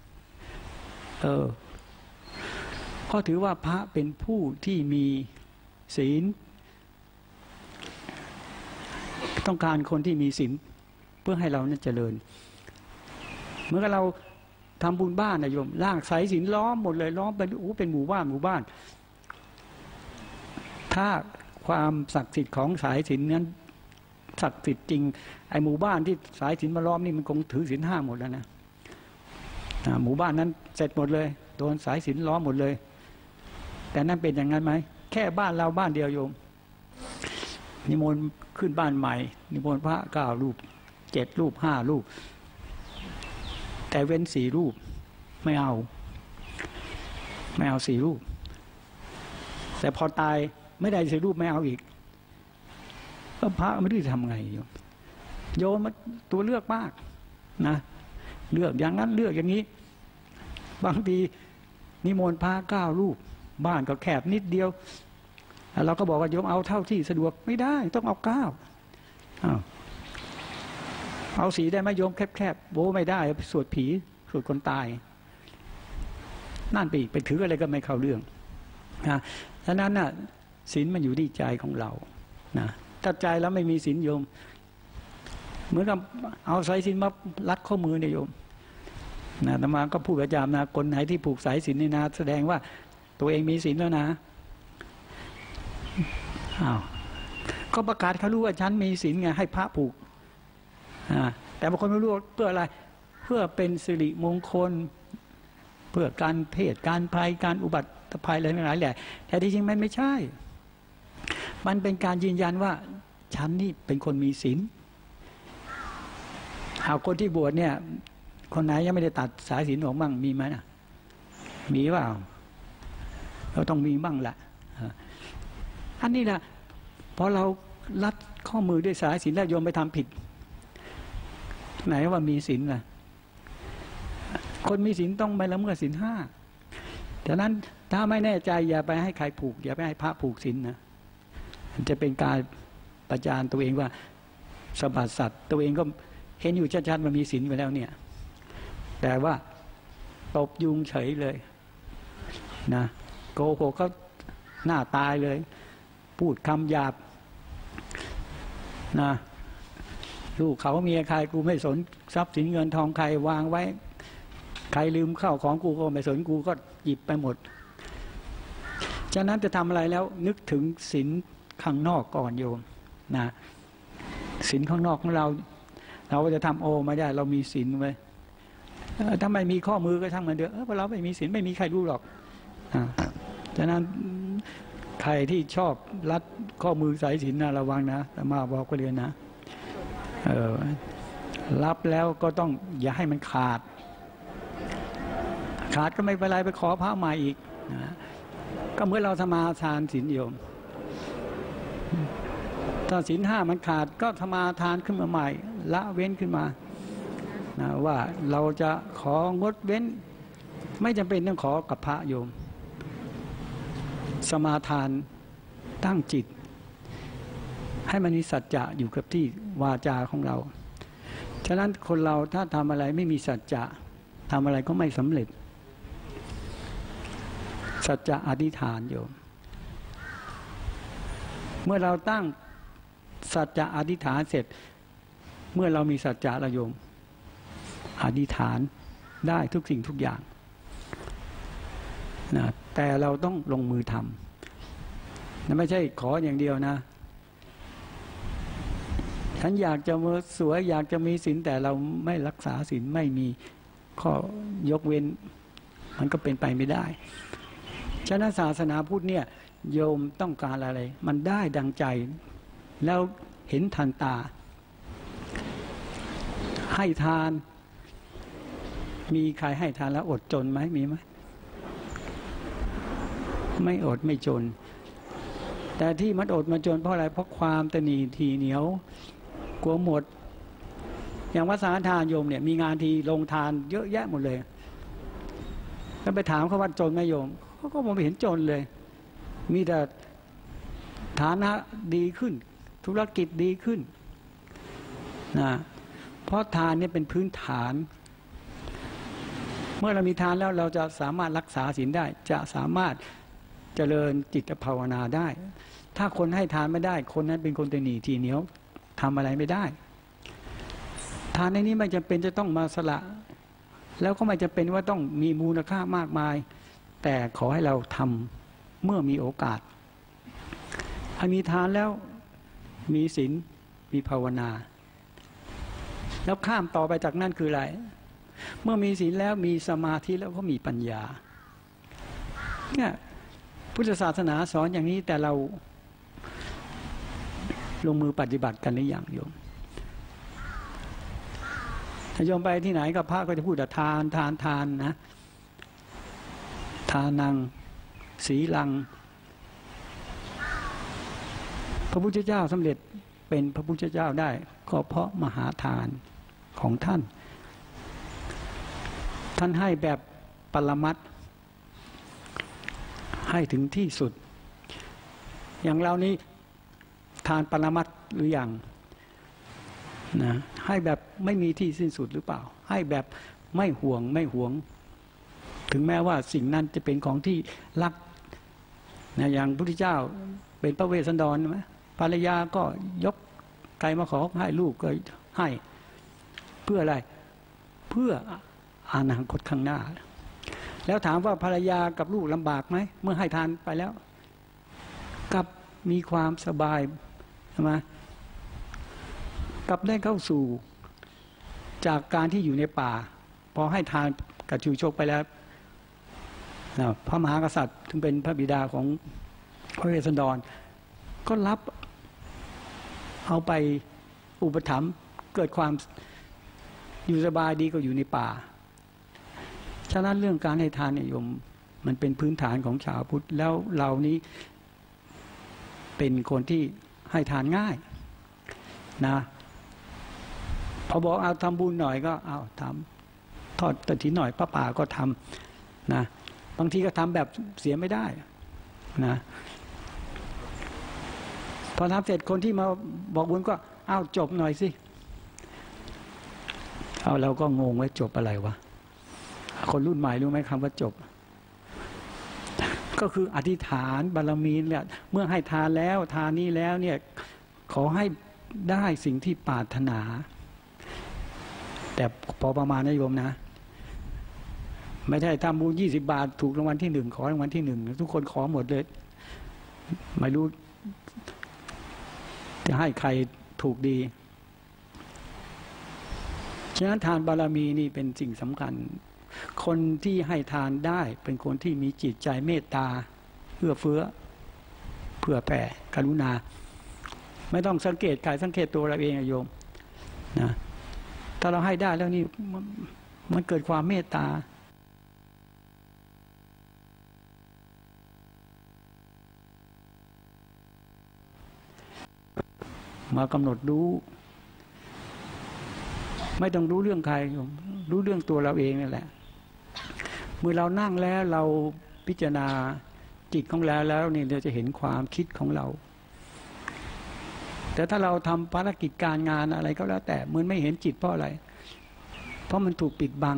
ก็ถือว่าพระเป็นผู้ที่มีศีลต้องการคนที่มีศีลเพื่อให้เรานั้นเจริญเมื่อเราทำบุญบ้านนะโยมล่างสายศีลล้อมหมดเลยล้อมเป็นเป็นหมู่บ้านถ้าความศักดิ์สิทธิ์ของสายศีลนั้นศักดิ์สิทธิ์จริงไอ้หมู่บ้านที่สายศีลมาล้อมนี่มันคงถือศีล5หมดแล้วนะหมู่บ้านนั้นเสร็จหมดเลยโดนสายศีลล้อมหมดเลยแต่นั่นเป็นอย่างนั้นไหมแค่บ้านเราบ้านเดียวโยมนิมนต์ขึ้นบ้านใหม่นิมนต์พระ9 รูป7 รูป5 รูปแต่เว้น4 รูปไม่เอา4 รูปแต่พอตายไม่ได้4 รูปไม่เอาอีกก็พระไม่รู้จะทำไงโยมมันตัวเลือกมากนะเลือกอย่างนั้นเลือกอย่างนี้บางทีนิมนต์พระ9 รูปบ้านก็แคบนิดเดียวเราก็บอกว่าโยมเอาเท่าที่สะดวกไม่ได้ต้องเอา9เอา4ได้ไหมโยมแคบโบไม่ได้สวดผีสวดคนตายนั่นไปถืออะไรก็ไม่เข้าเรื่องนะฉะนั้นน่ะศีลมันอยู่ที่ใจของเรานะถ้าใจแล้วไม่มีศีลโยมเหมือนกับเอาสายศีลมารัดข้อมือเนี่ยโยมนะอาตมาก็พูดประจำนะคนไหนที่ผูกสายศีลนี่นะแสดงว่าตัวเองมีศีลแล้วนะก็ประกาศเขารู้ว่าฉันมีศีลไงให้พระผูกแต่บางคนไม่รู้เพื่ออะไรเพื่อเป็นสิริมงคลเพื่อการเพศการภัยการอุบัติภัยอะไรทั้งหลายแหละแต่ที่จริงมันไม่ใช่มันเป็นการยืนยันว่าฉันนี่เป็นคนมีศีลคนที่บวชเนี่ยคนไหนยังไม่ได้ตัดสายศีลออกบ้างมีไหมนะมีเปล่าเราต้องมีบ้างแหละอันนี้แหละพอเรารัดข้อมือด้วยสายศีลแล้วโยมไปทำผิดไหนว่ามีศีลล่ะคนมีศีลต้องไม่ละเมิดศีล5ดังนั้นถ้าไม่แน่ใจอย่าไปให้ใครผูกอย่าไปให้พระผูกศีลนะจะเป็นการประจานตัวเองว่าสบัดสัตว์ตัวเองก็เห็นอยู่ชัดๆมันมีศีลไปแล้วเนี่ยแต่ว่าตบยุงเฉยเลยนะโกหกก็หน้าตายเลยพูดคำหยาบนะลูกเขาเมียใครกูไม่สนทรัพย์สินเงินทองใครวางไว้ใครลืมเข้าของกูก็ไม่สนกูก็หยิบไปหมดฉะนั้นจะทำอะไรแล้วนึกถึงศีลข้างนอกก่อนโยมนะศีลข้างนอกของเราจะทำไม่ได้เรามีศีลไว้ถ้าไม่มีข้อมือก็ช่างมันเถอะเพราะเราไม่มีศีลไม่มีใครรู้หรอกฉะนั้นใครที่ชอบรัดข้อมือสายศีลนะระวังนะแต่มาบอกก็เรียนนะรับแล้วก็ต้องอย่าให้มันขาดก็ไม่เป็นไรไปขอพระใหม่อีกนะก็เมื่อเราสมาทานศีลโยมถ้าศีล5มันขาดก็สมาทานขึ้นมาใหม่ละเว้นขึ้นมานะว่าเราจะของดเว้นไม่จำเป็นต้องขอกับพระโยมสมาทานตั้งจิตให้มันมีสัจจะอยู่กับที่วาจาของเราฉะนั้นคนเราถ้าทำอะไรไม่มีสัจจะทำอะไรก็ไม่สำเร็จสัจจะอธิษฐานโยมเมื่อเราตั้งสัจจะอธิษฐานเสร็จเมื่อเรามีสัจจะละโยมอธิษฐานได้ทุกสิ่งทุกอย่างนะแต่เราต้องลงมือทำนะไม่ใช่ขออย่างเดียวนะฉันอยากจะมาสวยอยากจะมีศีลแต่เราไม่รักษาศีลไม่มีข้อยกเว้นมันก็เป็นไปไม่ได้ฉะนั้นศาสนาพุทธเนี่ยโยมต้องการอะไรมันได้ดังใจแล้วเห็นทันตาให้ทานมีใครให้ทานแล้วอดจนไหมมีไหมไม่อดไม่จนแต่ที่มันอดมาจนเพราะอะไรเพราะความตนีทีเหนียวกลัวหมดอย่างวัดสาทานโยมเนี่ยมีงานทีลงทานเยอะแยะหมดเลยแล้วไปถามเขาว่าจนไหมโยมเขาก็มองไม่เห็นจนเลยมีแต่ฐานะดีขึ้นธุรกิจดีขึ้นนะเพราะทานเนี่ยเป็นพื้นฐานเมื่อเรามีทานแล้วเราจะสามารถรักษาศีลได้จะสามารถเจริญจิตภาวนาได้ถ้าคนให้ทานไม่ได้คนนั้นเป็นคนตนีทีเหนียวทำอะไรไม่ได้ทานในนี้ไม่จำเป็นจะต้องมาสละแล้วก็ไม่จำเป็นว่าต้องมีมูลค่ามากมายแต่ขอให้เราทำเมื่อมีโอกาสถ้ามีทานแล้วมีศีลมีภาวนาแล้วข้ามต่อไปจากนั้นคืออะไรเมื่อมีศีลแล้วมีสมาธิแล้วก็มีปัญญาเนี่ยพุทธศาสนาสอนอย่างนี้แต่เราลงมือปฏิบัติกันหรือยังโยมถ้าโยมไปที่ไหนกับพระก็จะพูดแต่ทานทานทานนะทานังสีลังพระพุทธเจ้าสำเร็จเป็นพระพุทธเจ้าได้ก็เพราะมหาทานของท่านให้แบบปรมัตถ์ให้ถึงที่สุดอย่างเรานี้ทานปรมัตถ์หรือยังนะให้แบบไม่มีที่สิ้นสุดหรือเปล่าให้แบบไม่ห่วงถึงแม้ว่าสิ่งนั้นจะเป็นของที่รักนะอย่างพระพุทธเจ้าเป็นพระเวสสันดรไหมภรรยาก็ยกไก่มาขอให้ลูกก็ให้เพื่ออะไรเพื่ออนาคตข้างหน้าแล้วถามว่าภรรยากับลูกลำบากไหมเมื่อให้ทานไปแล้วกับมีความสบายใช่ไหมกับได้เข้าสู่จากการที่อยู่ในป่าพอให้ทานกับชูโชคไปแล้วพระมหากษัตริย์ถึงเป็นพระบิดาของพระเวสสันดรก็รับเอาไปอุปถัมภ์เกิดความอยู่สบายดีก็อยู่ในป่าฉะนั้นเรื่องการให้ทานเนี่ยโยมมันเป็นพื้นฐานของชาวพุทธแล้วเรานี้เป็นคนที่ให้ทานง่ายนะพอบอกเอาทำบุญหน่อยก็เอาทำทอดกฐินหน่อยพระป่าก็ทำนะบางทีก็ทำแบบเสียไม่ได้นะพอทำเสร็จคนที่มาบอกบุญก็เอาจบหน่อยสิเอาเราก็งงไว้จบอะไรวะคนรุ่นใหม่รู้ไหมคำว่าจบก็คืออธิษฐานบารมีแหละเมื่อให้ทานแล้วทานนี้แล้วเนี่ยขอให้ได้สิ่งที่ปรารถนาแต่พอประมาณนะโยมนะไม่ใช่ทำบุญ20 บาทถูกรางวัลที่1ขอรางวัลที่1ทุกคนขอหมดเลยไม่รู้จะให้ใครถูกดีฉะนั้นทานบารมีนี่เป็นสิ่งสำคัญคนที่ให้ทานได้เป็นคนที่มีจิตใจเมตตาเอื้อเฟื้อเผื่อแผ่กรุณาไม่ต้องสังเกตใครสังเกตตัวเราเองโยมนะถ้าเราให้ได้แล้วนี่มันเกิดความเมตตามากำหนดรู้ไม่ต้องรู้เรื่องใครรู้เรื่องตัวเราเองนั่นแหละเมื่อเรานั่งแล้วเราพิจารณาจิตของเราแล้วนี่เราจะเห็นความคิดของเราแต่ถ้าเราทำภารกิจการงานอะไรก็แล้วแต่มันไม่เห็นจิตเพราะอะไรเพราะมันถูกปิดบัง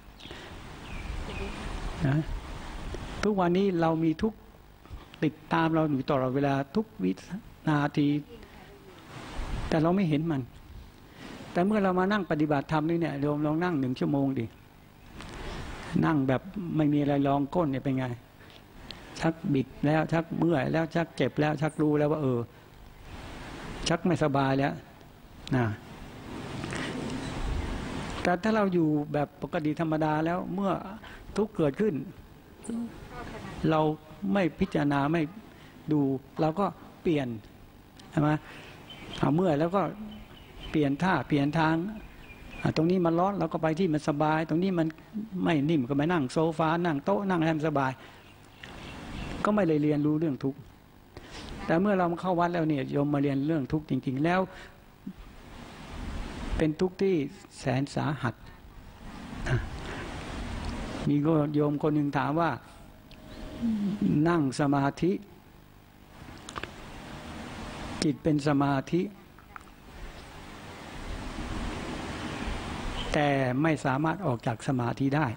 นะทุกวันนี้เรามีทุกติดตามเราอยู่ตลอดเวลาทุกวินาทีแต่เราไม่เห็นมันแต่เมื่อเรามานั่งปฏิบัติธรรมนี่เนี่ยโยมลองนั่ง1 ชั่วโมงดินั่งแบบไม่มีอะไรรองก้นเนี่ยเป็นไงชักบิดแล้วชักเมื่อยแล้วชักเจ็บแล้วชักรู้แล้วว่าชักไม่สบายแล้วนะแต่ถ้าเราอยู่แบบปกติธรรมดาแล้วเมื่อทุกข์เกิดขึ้นเราไม่พิจารณาดูเราก็เปลี่ยนใช่ไหมเมื่อยแล้วก็เปลี่ยนท่าเปลี่ยนทางตรงนี้มันร้อนเราก็ไปที่มันสบายตรงนี้มันไม่นิ่มก็ไปนั่งโซฟานั่งโต๊ะนั่งให้มันสบายก็ไม่เลยเรียนรู้เรื่องทุกข์แต่เมื่อเราเข้าวัดแล้วเนี่ยโยมมาเรียนเรื่องทุกข์จริงๆแล้วเป็นทุกข์ที่แสนสาหัสมีก็โยมคนหนึ่งถามว่านั่งสมาธิจิตเป็นสมาธิแต่ไม่สามารถออกจากสมาธิได้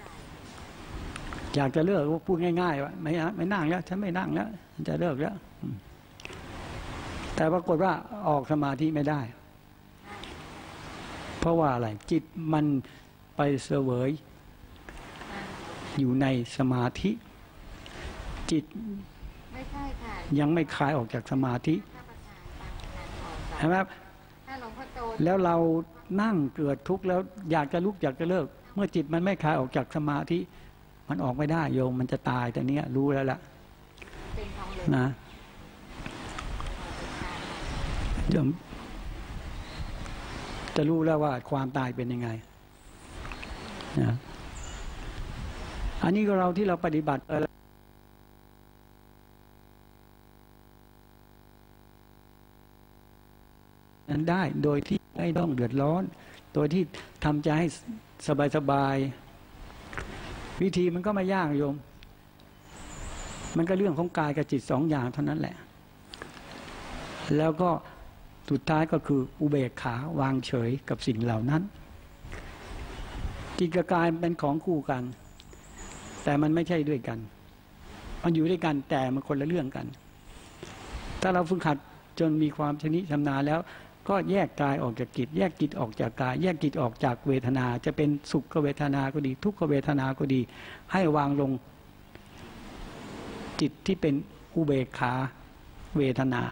อยากจะเลิกพูดง่ายๆว่าไม่นั่งแล้วฉันไม่นั่งแล้วจะเลิกแล้วแต่ปรากฏว่าออกสมาธิไม่ได้เพราะว่าอะไรจิตมันไปเสวยอยู่ในสมาธิจิตยังไม่คลายออกจากสมาธิใช่ไหมแล้วเรานั่งเกิดทุกข์แล้วอยากจะลุกอยากจะเลิกเมื่อจิตมันไม่คลายออกจากสมาธิมันออกไม่ได้โยมมันจะตายแต่เนี้ยรู้แล้วล่ะนะโยมจะรู้แล้วว่าความตายเป็นยังไงนะอันนี้ก็เราที่เราปฏิบัตินั้นได้โดยที่ไม่ต้องเดือดร้อนโดยที่ทำใจให้สบายๆวิธีมันก็ไม่ยากโยมมันก็เรื่องของกายกับจิตสองอย่างเท่านั้นแหละแล้วก็สุดท้ายก็คืออุเบกขาวางเฉยกับสิ่งเหล่านั้นจิตกับกายเป็นของคู่กันแต่มันไม่ใช่ด้วยกันมันอยู่ด้วยกันแต่มันคนละเรื่องกันถ้าเราฝึกหัดจนมีความชำนาญแล้วก็แยกกายออกจากจิตแยกจิตออกจากกายแยกจิตออกจากเวทนาจะเป็นสุขเวทนาก็ดีทุกขเวทนาก็ดีให้วางลงจิตที่เป็นอุเบกขาเวทนา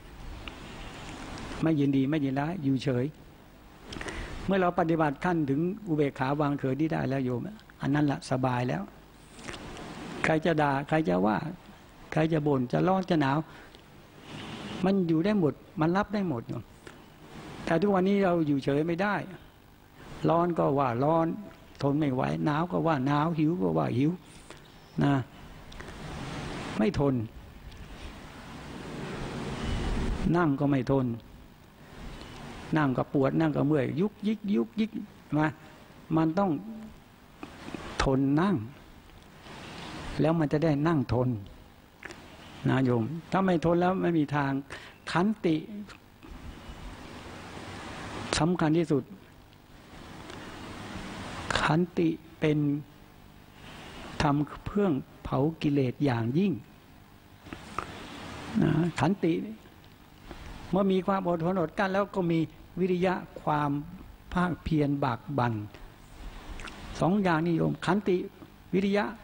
ไม่ยินดีไม่ยินร้ายอยู่เฉยเมื่อเราปฏิบัติขั้นถึงอุเบกขาวางเฉยที่ได้แล้วโยมอันนั้นละสบายแล้วใครจะด่าใครจะว่าใครจะบ่นจะร้อนจะหนาวมันอยู่ได้หมดมันรับได้หมดโยมแต่ทุกวันนี้เราอยู่เฉยไม่ได้ร้อนก็ว่าร้อนทนไม่ไหวหนาวก็ว่าหนาวหิวก็ว่าหิวนะไม่ทนนั่งก็ไม่ทนนั่งก็ปวดนั่งก็เมื่อยยุกยิกยุกยิกมามันต้องทนนั่งแล้วมันจะได้นั่งทนนะโยมถ้าไม่ทนแล้วไม่มีทางขันติสำคัญที่สุดขันติเป็นทำเพื่อเผากิเลสอย่างยิ่งนะขันติเมื่อมีความอดทนอดกลั้นแล้วก็มีวิริยะความภาคเพียรบากบั่นสองอย่างนิยมขันติวิริยะ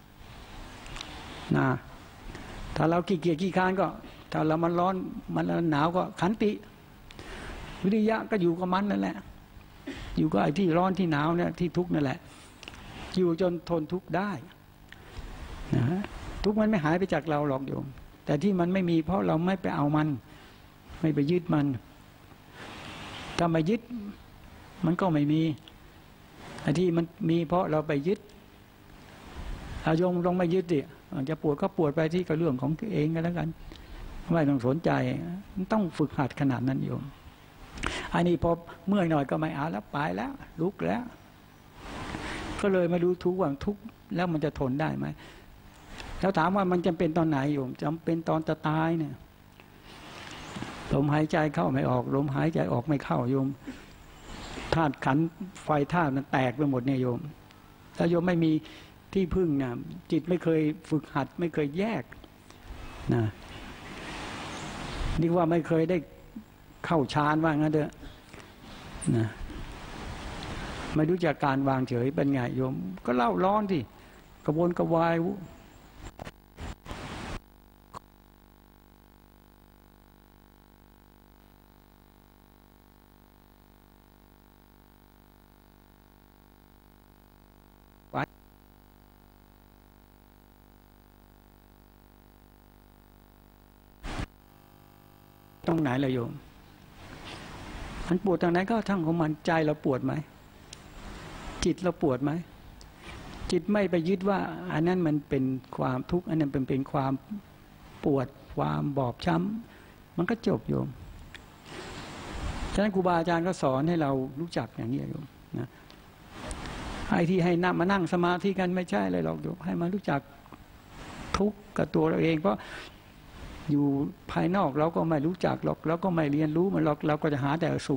นะถ้าเราขี้เกียจขี้ค้านก็ถ้าเรามันร้อนมันหนาวก็ขันติวิริยะก็อยู่กับมันนั่นแหละอยู่ก็ไอ้ที่ร้อนที่หนาวเนี่ยที่ทุกข์นั่นแหละอยู่จนทนทุกข์ได้นะทุกข์มันไม่หายไปจากเราหรอกโยมแต่ที่มันไม่มีเพราะเราไม่ไปเอามันไม่ไปยึดมันถ้าไม่ยึดมันก็ไม่มีไอ้ที่มันมีเพราะเราไปยึดโยมลงไม่ยึดดิจะปวดก็ปวดไปที่ก็เรื่องของตัวเองกันแล้วกันไม่ต้องสนใจต้องฝึกหัดขนาดนั้นโยมอันนี้พอเมื่อยหน่อยก็ไม่เอาแล้วไปแล้วลุกแล้วก็เลยมาดูทุกข์ว่าทุกข์แล้วมันจะทนได้ไหมแล้วถามว่ามันจำเป็นตอนไหนโยมจำเป็นตอนจะตายเนี่ยลมหายใจเข้าไม่ออกลมหายใจออกไม่เข้าโยมธาตุขันธ์ไฟธาตุมันแตกไปหมดเนี่ยโยมถ้าโยมไม่มีที่พึ่งนะจิตไม่เคยฝึกหัดไม่เคยแยกนะนี่ว่าไม่เคยได้เข้าฌานว่างั้นเถอะนะไม่รู้จักการวางเฉยเป็นไงโยมก็เล่าร้อนที่กระวนกระวายตรงไหนล่ะโยมมันปวดตรงไหนก็ทั้งของมันใจเราปวดไหมจิตเราปวดไหมจิตไม่ไปยึดว่าอันนั้นมันเป็นความทุกข์อันนั้นเป็นความปวดความบอบช้ำมันก็จบโยมฉะนั้นครูบาอาจารย์ก็สอนให้เรารู้จักอย่างนี้โยมนะไอ้ที่ให้นั่งมานั่งสมาธิกันไม่ใช่เลยหรอกโยมให้มารู้จักทุกข์กับตัวเราเองเพราะอยู่ภายนอกเราก็ไม่รู้จักหรอกเราก็ไม่เรียนรู้มันหรอกเราก็จะหาแต่สุข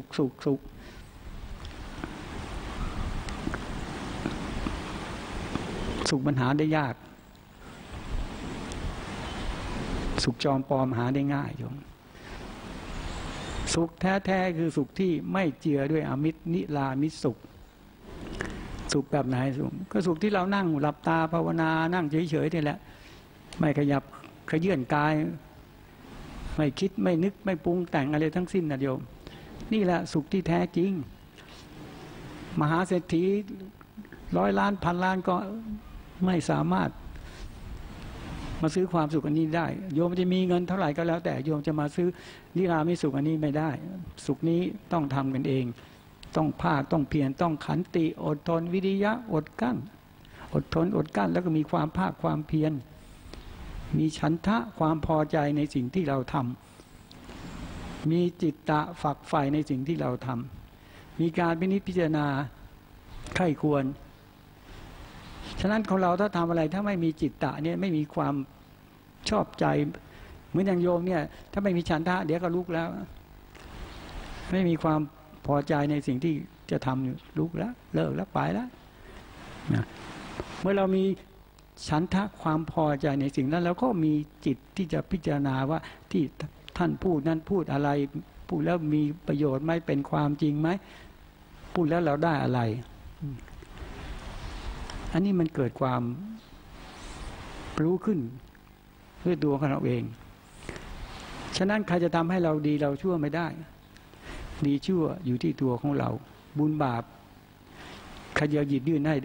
มันหาได้ยากสุขจอมปลอมหาได้ง่ายโยมสุขแท้ๆคือสุขที่ไม่เจือด้วยอมิตรนิรามิตรสุขแบบไหนสุขก็สุขที่เรานั่งหลับตาภาวนานั่งเฉยๆนี่แหละไม่ขยับขยื่นกายไม่คิดไม่นึกไม่ปรุงแต่งอะไรทั้งสิ้นนะโยมนี่แหละสุขที่แท้จริงมหาเศรษฐี100 ล้านพันล้านก็ไม่สามารถมาซื้อความสุขอันนี้ได้โยมจะมีเงินเท่าไหร่ก็แล้วแต่โยมจะมาซื้อนิรามิตสุขอันนี้ไม่ได้สุขนี้ต้องทำกันเองต้องภาคต้องเพียรต้องขันติอดทนวิริยะอดกั้นอดทนอดกั้นแล้วก็มีความภาคความเพียรมีฉันทะความพอใจในสิ่งที่เราทำมีจิตตะฝักใฝ่ในสิ่งที่เราทำมีการพิจารณาไข้ควรฉะนั้นของเราถ้าทำอะไรถ้าไม่มีจิตตะเนี่ยไม่มีความชอบใจเหมือนอย่างโยมเนี่ยถ้าไม่มีฉันทะเดี๋ยวก็ลุกแล้วไม่มีความพอใจในสิ่งที่จะทำลุกแล้วเลิกแล้วไปแล้วนะเมื่อเรามีฉันทะความพอใจในสิ่งนั้นแล้วก็มีจิตที่จะพิจารณาว่าที่ท่านพูดนั้นพูดอะไรพูดแล้วมีประโยชน์ไหมเป็นความจริงไหมพูดแล้วเราได้อะไรอันนี้มันเกิดความรู้ขึ้นด้วยตัวของเราเองฉะนั้นใครจะทำให้เราดีเราชั่วไม่ได้ดีชั่วอยู่ที่ตัวของเราบุญบาปใครจะหยิบยื่นให้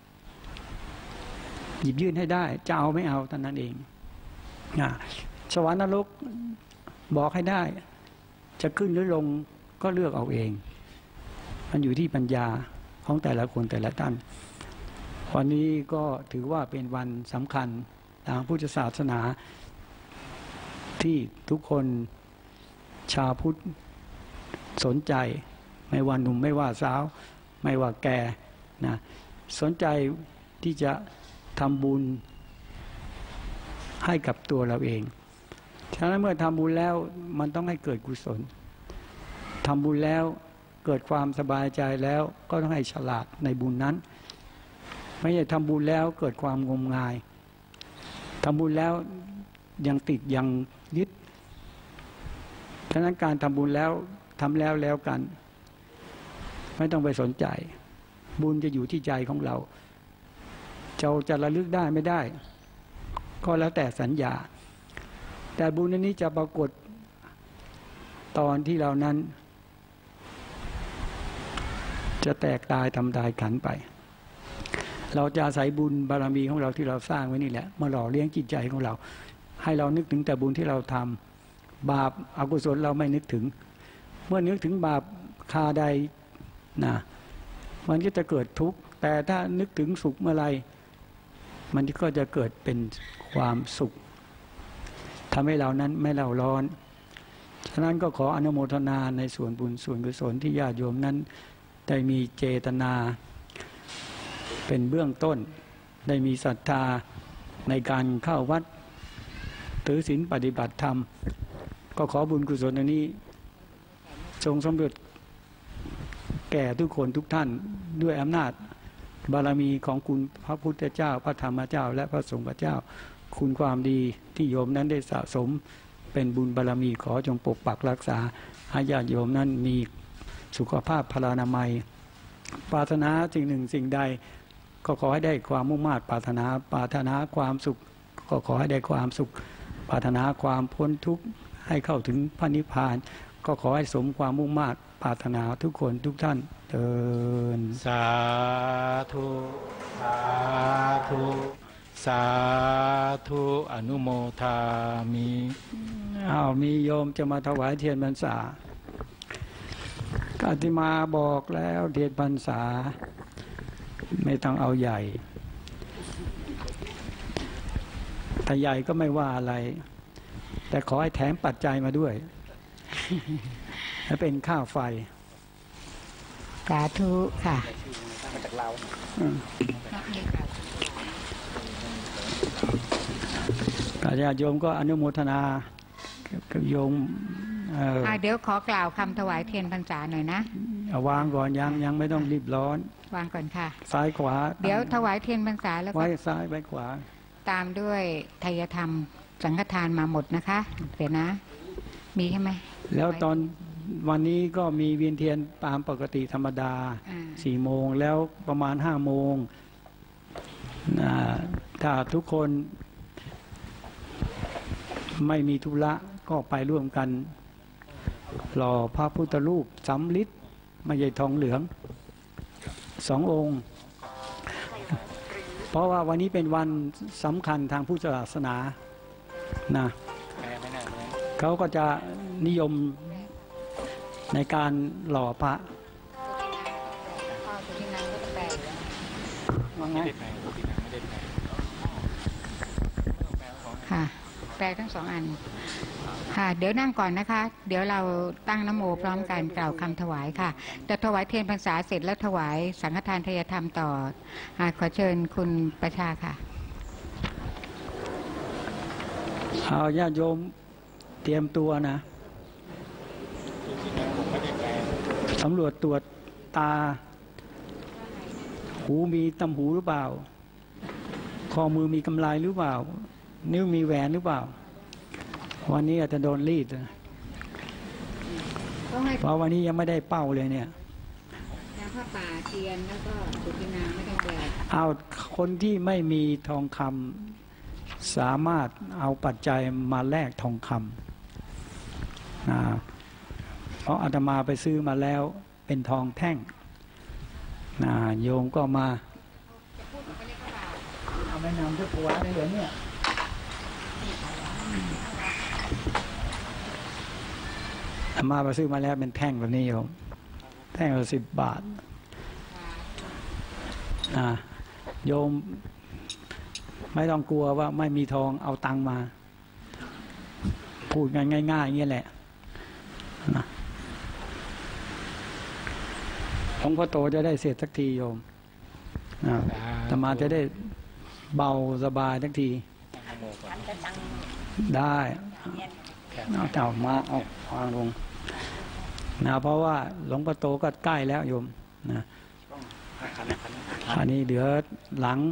ได้จะเอาไม่เอาเท่านั้นเองสวรรค์นรกบอกให้ได้จะขึ้นหรือลงก็เลือกเอาเองมันอยู่ที่ปัญญาของแต่ละคนแต่ละท่านวันนี้ก็ถือว่าเป็นวันสำคัญทางพุทธศาสนาที่ทุกคนชาวพุทธสนใจไม่ว่าหนุ่มไม่ว่าสาวไม่ว่าแก่นะสนใจที่จะทำบุญให้กับตัวเราเองฉะนั้นเมื่อทำบุญแล้วมันต้องให้เกิดกุศลทำบุญแล้วเกิดความสบายใจแล้วก็ต้องให้ฉลาดในบุญนั้นไม่ใช่ทำบุญแล้วเกิดความงมงายทำบุญแล้วยังติดยังยึดฉะนั้นการทำบุญแล้วทำแล้วกันไม่ต้องไปสนใจบุญจะอยู่ที่ใจของเราจะระลึกได้ไม่ได้ก็แล้วแต่สัญญาแต่บุญนี้จะปรากฏตอนที่เรานั้นจะแตกตายทำตายขันไปเราจะอาศัยบุญบารมีของเราที่เราสร้างไว้นี่แหละมาหล่อเลี้ยงจิตใจของเราให้เรานึกถึงแต่บุญที่เราทำบาปอกุศลเราไม่นึกถึงเมื่อนึกถึงบาปคาใดนะมันก็จะเกิดทุกข์แต่ถ้านึกถึงสุขเมื่อไรมันก็จะเกิดเป็นความสุขทำให้เรานั้นไม่เล่าร้อนฉะนั้นก็ขออนุโมทนาในส่วนบุญส่วนกุศลที่ญาติโยมนั้นได้มีเจตนาเป็นเบื้องต้นได้มีศรัทธาในการเข้าวัดถือศีลปฏิบัติธรรมก็ขอบุญกุศลอันนี้ทรงสำเร็จแก่ทุกคนทุกท่านด้วยอำนาจบารมีของคุณพระพุทธเจ้าพระธรรมเจ้าและพระสงฆ์เจ้าคุณความดีที่โยมนั้นได้สะสมเป็นบุญบารมีขอจงปกปักรักษาให้ญาติโยมนั้นมีสุขภาพพลานามัยปรารถนาสิ่งหนึ่งสิ่งใดก็ขอให้ได้ความมุ่งมา่ปรารถนาความสุขก็ขอให้ได้ความสุขปรารถนาความพ้นทุกข์ให้เข้าถึงพระนิพพานก็ขอให้สมความมุ่งมา่ปรารถนาทุกคนทุกท่านเถิดสาธุสาธุสาธุอนุโมทามิมีโยมจะมาถวายเทียนพรรษาอาตมาบอกแล้วเทียนพรรษาไม่ต้องเอาใหญ่ถ้าใหญ่ก็ไม่ว่าอะไรแต่ขอให้แถมปัจจัยมาด้วยให้เป็นค่าไฟสาธุค่ะมาจากเราญาติโยมก็อนุโมทนากับโยมเดี๋ยวขอกล่าวคำถวายเทียนพรรษาหน่อยนะวางก่อนยังไม่ต้องรีบร้อนวางก่อนค่ะซ้ายขวาเดี๋ยวถวายเทียนพรรษาแล้วไว้ซ้ายไว้ขวาตามด้วยไทยธรรมสังฆทานมาหมดนะคะเดี๋ยวนะมีใช่ไหมแล้วตอนวันนี้ก็มีเวียนเทียนตามปกติธรรมดา4 โมงแล้วประมาณ5 โมงถ้าทุกคนไม่มีธุระก็ไปร่วมกันหล่อพระพุทธรูปสำริดไม่ใช่ทองเหลือง2 องค์เพราะว่าวันนี้เป็นวันสำคัญทางพุทธศาสนานะเขาก็จะนิยมในการหล่อพระค่ะแปลทั้ง2 อันค่ะเดี๋ยวนั่งก่อนนะคะเดี๋ยวเราตั้งนะโมพร้อมกันกล่าวคำถวายค่ะจะถวายเทียนพรรษาเสร็จแล้วถวายสังฆทานทายธรรมต่อขอเชิญคุณประชาค่ะญาติโยมเตรียมตัวนะสำรวจตรวจตาหูมีตำหูหรือเปล่าข้อมือมีกำไลหรือเปล่านิ้วมีแหวนหรือเปล่าวันนี้อาจจะโดนรีดเพราะวันนี้ยังไม่ได้เป้าเลยเนี่ยผ้าป่าเทียนแล้วก็สุตินาไม่ต้องแบกคนที่ไม่มีทองคำสามารถเอาปัจจัยมาแลกทองคำเพราะอาตมาไปซื้อมาแล้วเป็นทองแท่งโยมก็มาเอาไปนำทุกวันได้เหรอเนี่ยมาซื้อมาแล้วเป็นแท่งแบบนี้โยมแท่งละ10 บาทโยมไม่ต้องกลัวว่าไม่มีทองเอาตังมาพูดง่ายๆอย่างนี้แหละหลวงพ่อโตจะได้เสร็จสักทีโยมธรรมาจะได้เบาสบายสักทีได้เอาเจ้ามาเอาวางลงเพราะว่าหลวงพ่อโตก็ใกล้แล้วโยมอันนี้เหลือหลัง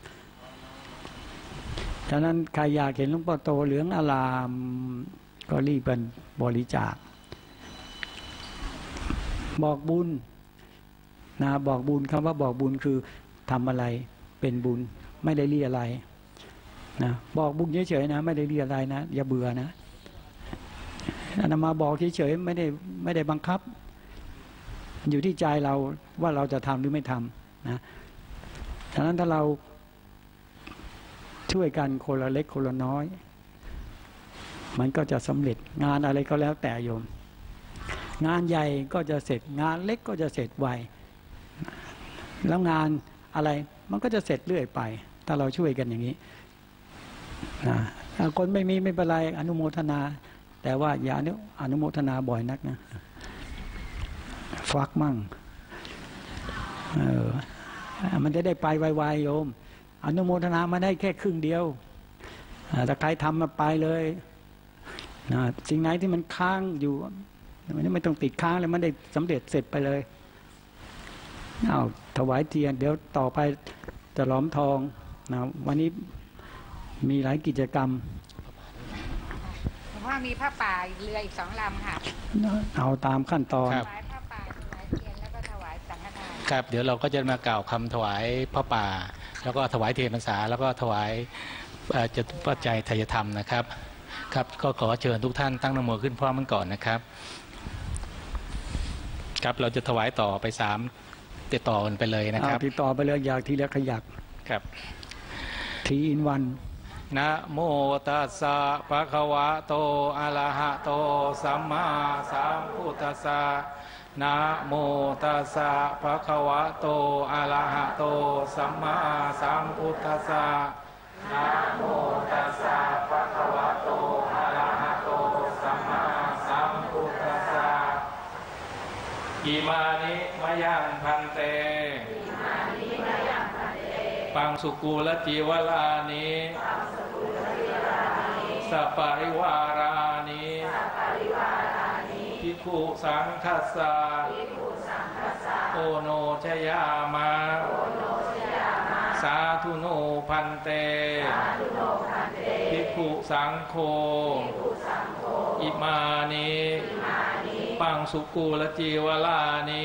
ฉะนั้นใครอยากเห็นหลวงพ่อโตเหลืองอลามก็รีบเป็นบริจาคบอกบุญบอกบุญคำว่าบอกบุญคือทำอะไรเป็นบุญไม่ได้เรียอะไรบอกบุญเฉยๆนะไม่ได้เรียอะไรนะอย่าเบื่อนะมาบอกเฉยๆไม่ได้บังคับอยู่ที่ใจเราว่าเราจะทำหรือไม่ทำนะฉะนั้นถ้าเราช่วยกันคนละเล็กคนละน้อยมันก็จะสำเร็จงานอะไรก็แล้วแต่โยมงานใหญ่ก็จะเสร็จงานเล็กก็จะเสร็จไวแล้วงานอะไรมันก็จะเสร็จเรื่อยไปถ้าเราช่วยกันอย่างนี้คนไม่มีไม่เป็นไรอนุโมทนาแต่ว่าอย่าอนุโมทนาบ่อยนักนะฟักมั่งมันจะได้ไปไวๆโยมอนุโมทนามาได้แค่ครึ่งเดียวถ้าใครทำมาไปเลยสิ่งไหนที่มันค้างอยู่มันไม่ต้องติดค้างเลยมันได้สำเร็จเสร็จไปเลยถวายเทียนเดี๋ยวต่อไปจะหลอมทองวันนี้มีหลายกิจกรรมผมว่ามีผ้าป่าเรืออีก2 ลำค่ะเอาตามขั้นตอนถวายผ้าป่าถวายเทียนแล้วก็ถวายสังฆทานครับเดี๋ยวเราก็จะมากล่าวคำถวายผ้าป่าแล้วก็ถวายเทียนพรรษาแล้วก็ถวายจตุปัจจัยไทยธรรมนะครับครับก็ขอเชิญทุกท่านตั้งนะโมขึ้นพร้อมกันก่อนนะครับครับเราจะถวายต่อไป3ติดต่อกันไปเลยนะครับติดต่อไปเลยอยากทีละขยักครับทีอินวันนะโมตัสสะภะคะวะโตอะระหะโตสัมมาสัมพุทธัสสะนะโมตัสสะภะคะวะโตอะระหะโตสัมมาสัมพุทธัสสะนะโมตัสสะภะคะวะโตอะระหะโตสัมมาสัมพุทธัสสะอิมานิมะยังพันเตปังสุกูลจีวลานิสัปปะริวารานิภิกขุสังคัสสะโอโนชยามะสาธุโนพันเตภิกขุสังโฆอิมานิปังสุกูลจีวลานิ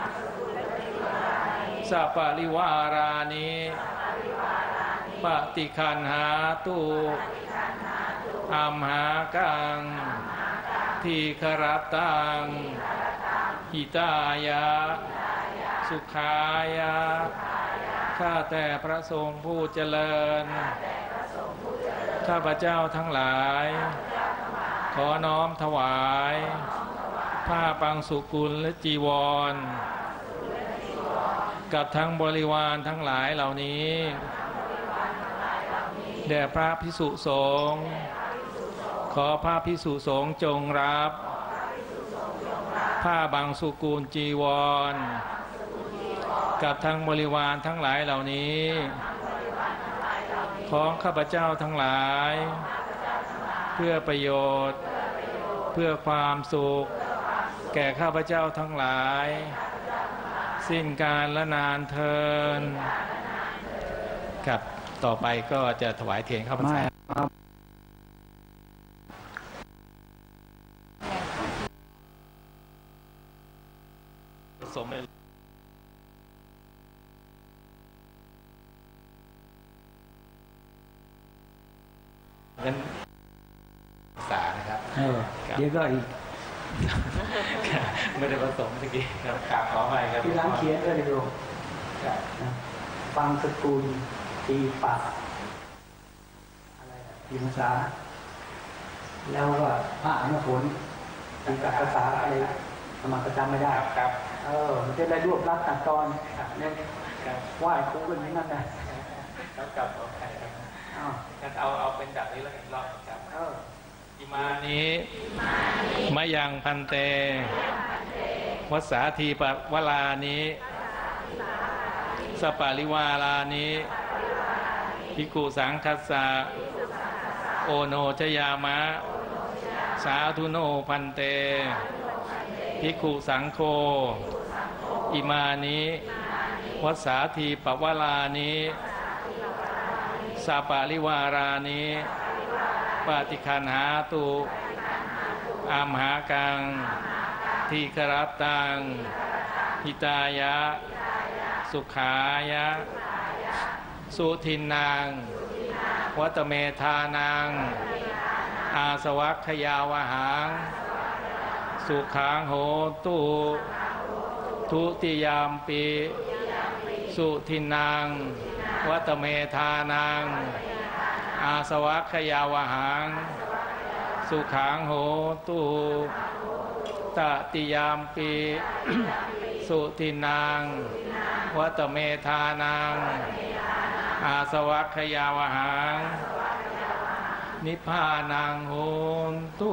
สัปปะริวารานิปฏิคันหาตุอัมหากังทีครตังหิตายะสุขายะข้าแต่พระสงฆ์ผู้เจริญข้าพเจ้าทั้งหลายขอน้อมถวายผ้าปังสุกุลและจีวรกับทั้งบริวารทั้งหลายเหล่านี้แด่พระภิกษุสงฆ์ขอพระภิกษุสงฆ์จงรับผ้าบางสุกุลจีวรกับทั้งบริวารทั้งหลายเหล่านี้ของข้าพเจ้าทั้งหลายเพื่อประโยชน์เพื่อความสุขแก่ข้าพเจ้าทั้งหลายสิ้นกาลและนานเทินครับต่อไปก็จะถวายเทียนเข้าพรรษาสมงั้นสานะครับเดี๋ยวก็อีกไม่ได้ผสมเมื่อกี้ครับกราบขอไปครับที่ร้านเขียนก็ได้ดูฟังสกุลตีปัดอะไรตีภาษาแล้วก็พระอนุผลตีกับภาษาอะไรสมัครประจำไม่ได้ครับมันจะได้รวบรัดตัดตอนเนี่ยไหว้ครูกันนี้นั่นนะแล้วกลับเอาไปครับเอาเป็นแบบนี้แล้วกันรอบครับอิมานิมะยังพันเตวัสสาทีปวลานิสัปปะริวารานิภิกขุสังคัสสะโอโนชยามะสาธุโนพันเตภิกขุสังโฆอิมานิวัสสาทีปวลานิสัปปะริวารานิปฏิคันหาตุอัมหากังทีครตังหิตายะสุขายะสุทินนางวัตเมธานังอาสวัคยาวหังสุขังโหตุทุติยามปีสุทินนางวัตเมธานังอาสวัคยาวหังสุขังโหตุตติยามปีสุทินางวัตเมธานังอาสวัคยาวหังนิพพานังโหตุ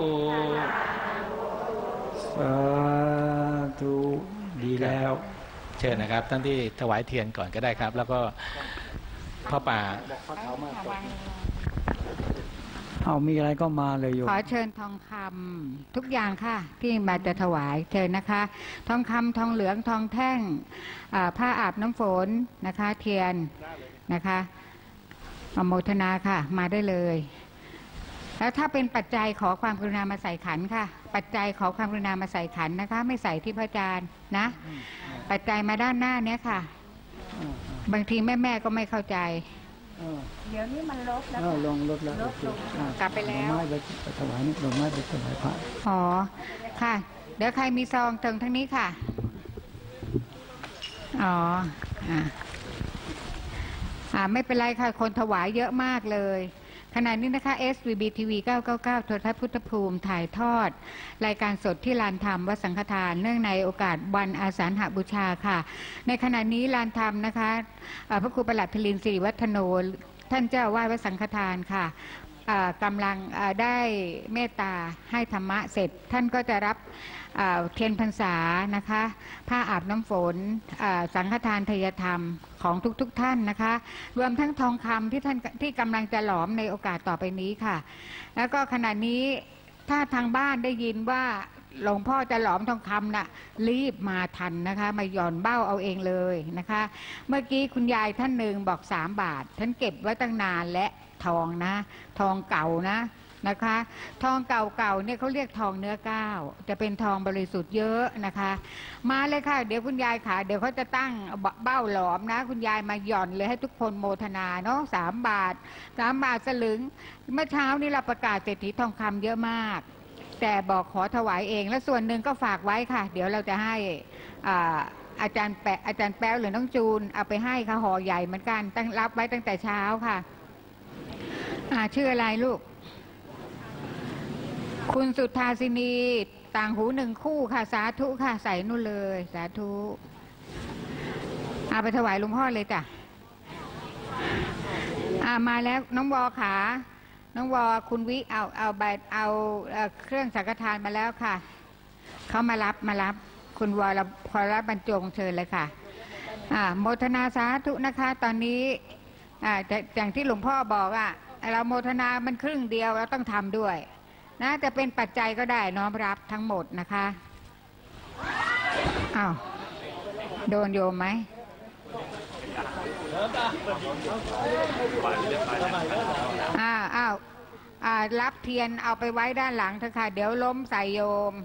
สาธุดีแล้วเชิญนะครับท่านที่ถวายเทียนก่อนก็ได้ครับแล้วก็พ่อป่ามีอะไรก็มาเลยโยมขอเชิญทองคำทุกอย่างค่ะที่มาจะถวายเชิญนะคะทองคำทองเหลืองทองแท่งผ้าอาบน้ำฝนนะคะเทียนนะคะอโมทนาค่ะมาได้เลยแล้วถ้าเป็นปัจจัยขอความกรุณามาใส่ขันค่ะปัจจัยขอความกรุณามาใส่ขันนะคะไม่ใส่ที่พระอาจารย์นะปัจจัยมาด้านหน้าเนี้ยค่ะบางทีแม่ก็ไม่เข้าใจเดี๋ยวนี้มันลบแล้วลงลบแล้วกลับไปแล้วไม้ไปถวายนี่ลงไม้ไปถวายพระอ๋อค่ะเดี๋ยวใครมีซองเติมทั้งนี้ค่ะอ๋อไม่เป็นไรค่ะคนถวายเยอะมากเลยขณะนี้นะคะ SVB TV 999 โทรทัศน์พุทธภูมิถ่ายทอดรายการสดที่ลานธรรมวัดสังฆทานเนื่องในโอกาสวันอาสาฬหบูชาค่ะในขณะนี้ลานธรรมนะคะพระครูประหลัดพลินศิริวัฒโนท่านเจ้าอาวาสวัดสังฆทานค่ะกำลังได้เมตตาให้ธรรมะเสร็จท่านก็จะรับเทียนพรรษานะคะผ้าอาบน้ำฝนสังฆทานทายธรรมของทุกท่านนะคะรวมทั้งทองคำที่ท่านที่กำลังจะหลอมในโอกาสต่อไปนี้ค่ะแล้วก็ขณะนี้ถ้าทางบ้านได้ยินว่าหลวงพ่อจะหลอมทองคำน่ะรีบมาทันนะคะมาหย่อนเบ้าเอาเองเลยนะคะเมื่อกี้คุณยายท่านหนึ่งบอก3 บาทท่านเก็บไว้ตั้งนานและทองนะทองเก่านะคะทองเก่าๆเนี่ยเขาเรียกทองเนื้อก้าวจะเป็นทองบริสุทธิ์เยอะนะคะมาเลยค่ะเดี๋ยวคุณยายค่ะเดี๋ยวเขาจะตั้งเบ้าหลอมนะคุณยายมาหย่อนเลยให้ทุกคนโมทนาเนาะ3 บาทสลึงเมื่อเช้านี้เราประกาศเศรษฐีทองคำเยอะมากแต่บอกขอถวายเองและส่วนหนึ่งก็ฝากไว้ค่ะเดี๋ยวเราจะให้อาจารย์แป๊วหรือน้องจูนเอาไปให้ค่ะห่อใหญ่เหมือนกันตั้งรับไว้ตั้งแต่เช้าค่ะชื่ออะไรลูกคุณสุทธาสินีต่างหู1 คู่ค่ะสาธุค่ะใส่นู่นเลยสาธุเอาไปถวายหลวงพ่อเลยจ้ะมาแล้วน้องวอขาน้องวอคุณวิเอาใบเอาเครื่องสังฆทานมาแล้วค่ะเขามารับคุณวอเราพอรับบรรจงเชิญเลยค่ะโมทนาสาธุนะคะตอนนี้อย่างที่หลวงพ่อบอกเราโมทนามันครึ่งเดียวเราต้องทำด้วยนะจะเป็นปัจจัยก็ได้น้อมรับทั้งหมดนะคะอ้าวโดนโยมไหมรับเทียนเอาไปไว้ด้านหลังเถอะค่ะเดี๋ยวล้มใส่โยม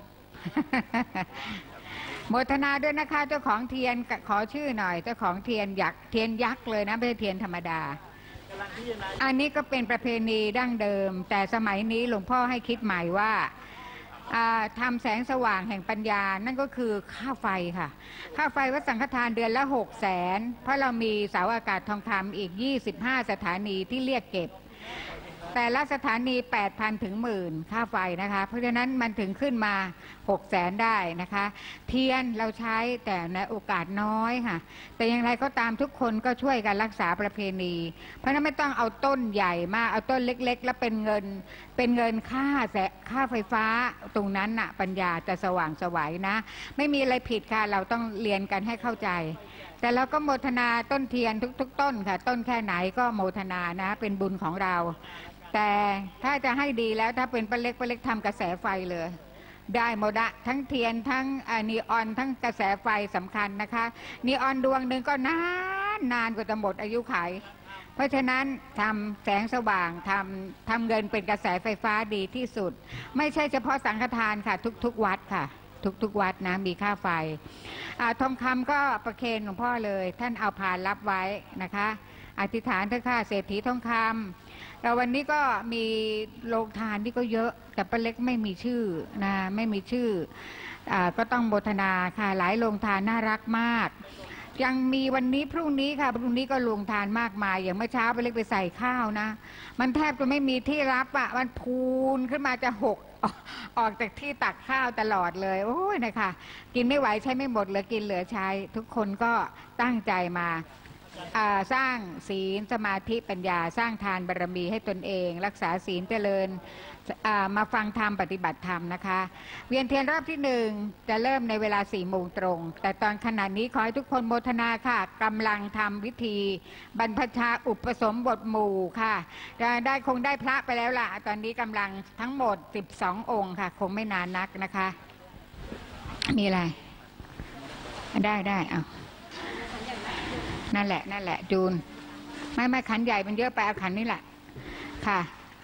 โมทนาด้วยนะคะเจ้าของเทียนขอชื่อหน่อยเจ้าของเทียนยักษ์เลยนะไม่ใช่เทียนธรรมดาอันนี้ก็เป็นประเพณีดั้งเดิมแต่สมัยนี้หลวงพ่อให้คิดใหม่ว่าทำแสงสว่างแห่งปัญญานั่นก็คือค่าไฟค่ะค่าไฟวัดสังฆทานเดือนละ600,000เพราะเรามีเสาอากาศทองคำอีก25 สถานีที่เรียกเก็บแต่ละสถานี 8,000 ถึง 10,000 ค่าไฟนะคะเพราะฉะนั้นมันถึงขึ้นมา600,000ได้นะคะเทียนเราใช้แต่ในโอกาสน้อยค่ะแต่อย่างไรก็ตามทุกคนก็ช่วยกันรักษาประเพณีเพราะนั้นไม่ต้องเอาต้นใหญ่มากเอาต้นเล็กๆแล้วเป็นเงินค่าไฟฟ้าตรงนั้นน่ะปัญญาจะสว่างไสวนะไม่มีอะไรผิดค่ะเราต้องเรียนกันให้เข้าใจแต่เราก็โมทนาต้นเทียนทุกต้นค่ะต้นแค่ไหนก็โมทนานะเป็นบุญของเราแต่ถ้าจะให้ดีแล้วถ้าเป็นป้าเล็กทำกระแสไฟเลยได้หมดอะทั้งเทียนทั้งนีออนทั้งกระแสไฟสำคัญนะคะนีออนดวงหนึ่งก็นานกว่าจะหมดอายุขัยเพราะฉะนั้นทำแสงสว่างทำเงินเป็นกระแสไฟฟ้าดีที่สุดไม่ใช่เฉพาะสังฆทานค่ะทุกวัดค่ะทุกวัดนะมีค่าไฟทองคำก็ประเคนหลวงพ่อเลยท่านเอาผ่านรับไว้นะคะอธิษฐานเถอะค่ะเศรษฐีทองคำแต่วันนี้ก็มีโรงทานที่ก็เยอะแต่ป้าเล็กไม่มีชื่อนะไม่มีชื่อก็ต้องโมทนาค่ะหลายโรงทานน่ารักมากยังมีวันนี้พรุ่งนี้ค่ะพรุ่งนี้ก็โรงทานมากมายอย่างเมื่อเช้าป้าเล็กไปใส่ข้าวนะมันแทบจะไม่มีที่รับมันพูนขึ้นมาจะหกออกจากที่ตักข้าวตลอดเลยโอ้ยนะคะกินไม่ไหวใช้ไม่หมดเหลือกินเหลือใช้ทุกคนก็ตั้งใจมาสร้างศีลสมาธิปัญญาสร้างทานบารมีให้ตนเองรักษาศีลเจริญมาฟังธรรมปฏิบัติธรรมนะคะเวียนเทียนรอบที่1จะเริ่มในเวลา4 โมงตรงแต่ตอนขณะนี้ขอให้ทุกคนโมทนาค่ะกำลังทำวิธีบรรพชาอุปสมบทหมู่ค่ะคงได้พระไปแล้วล่ะตอนนี้กำลังทั้งหมด12 องค์ค่ะคงไม่นานนักนะคะมีอะไรได้เอานั่นแหละจูนไม่ขันใหญ่มันเยอะไปเอาขันนี่แหละค่ะ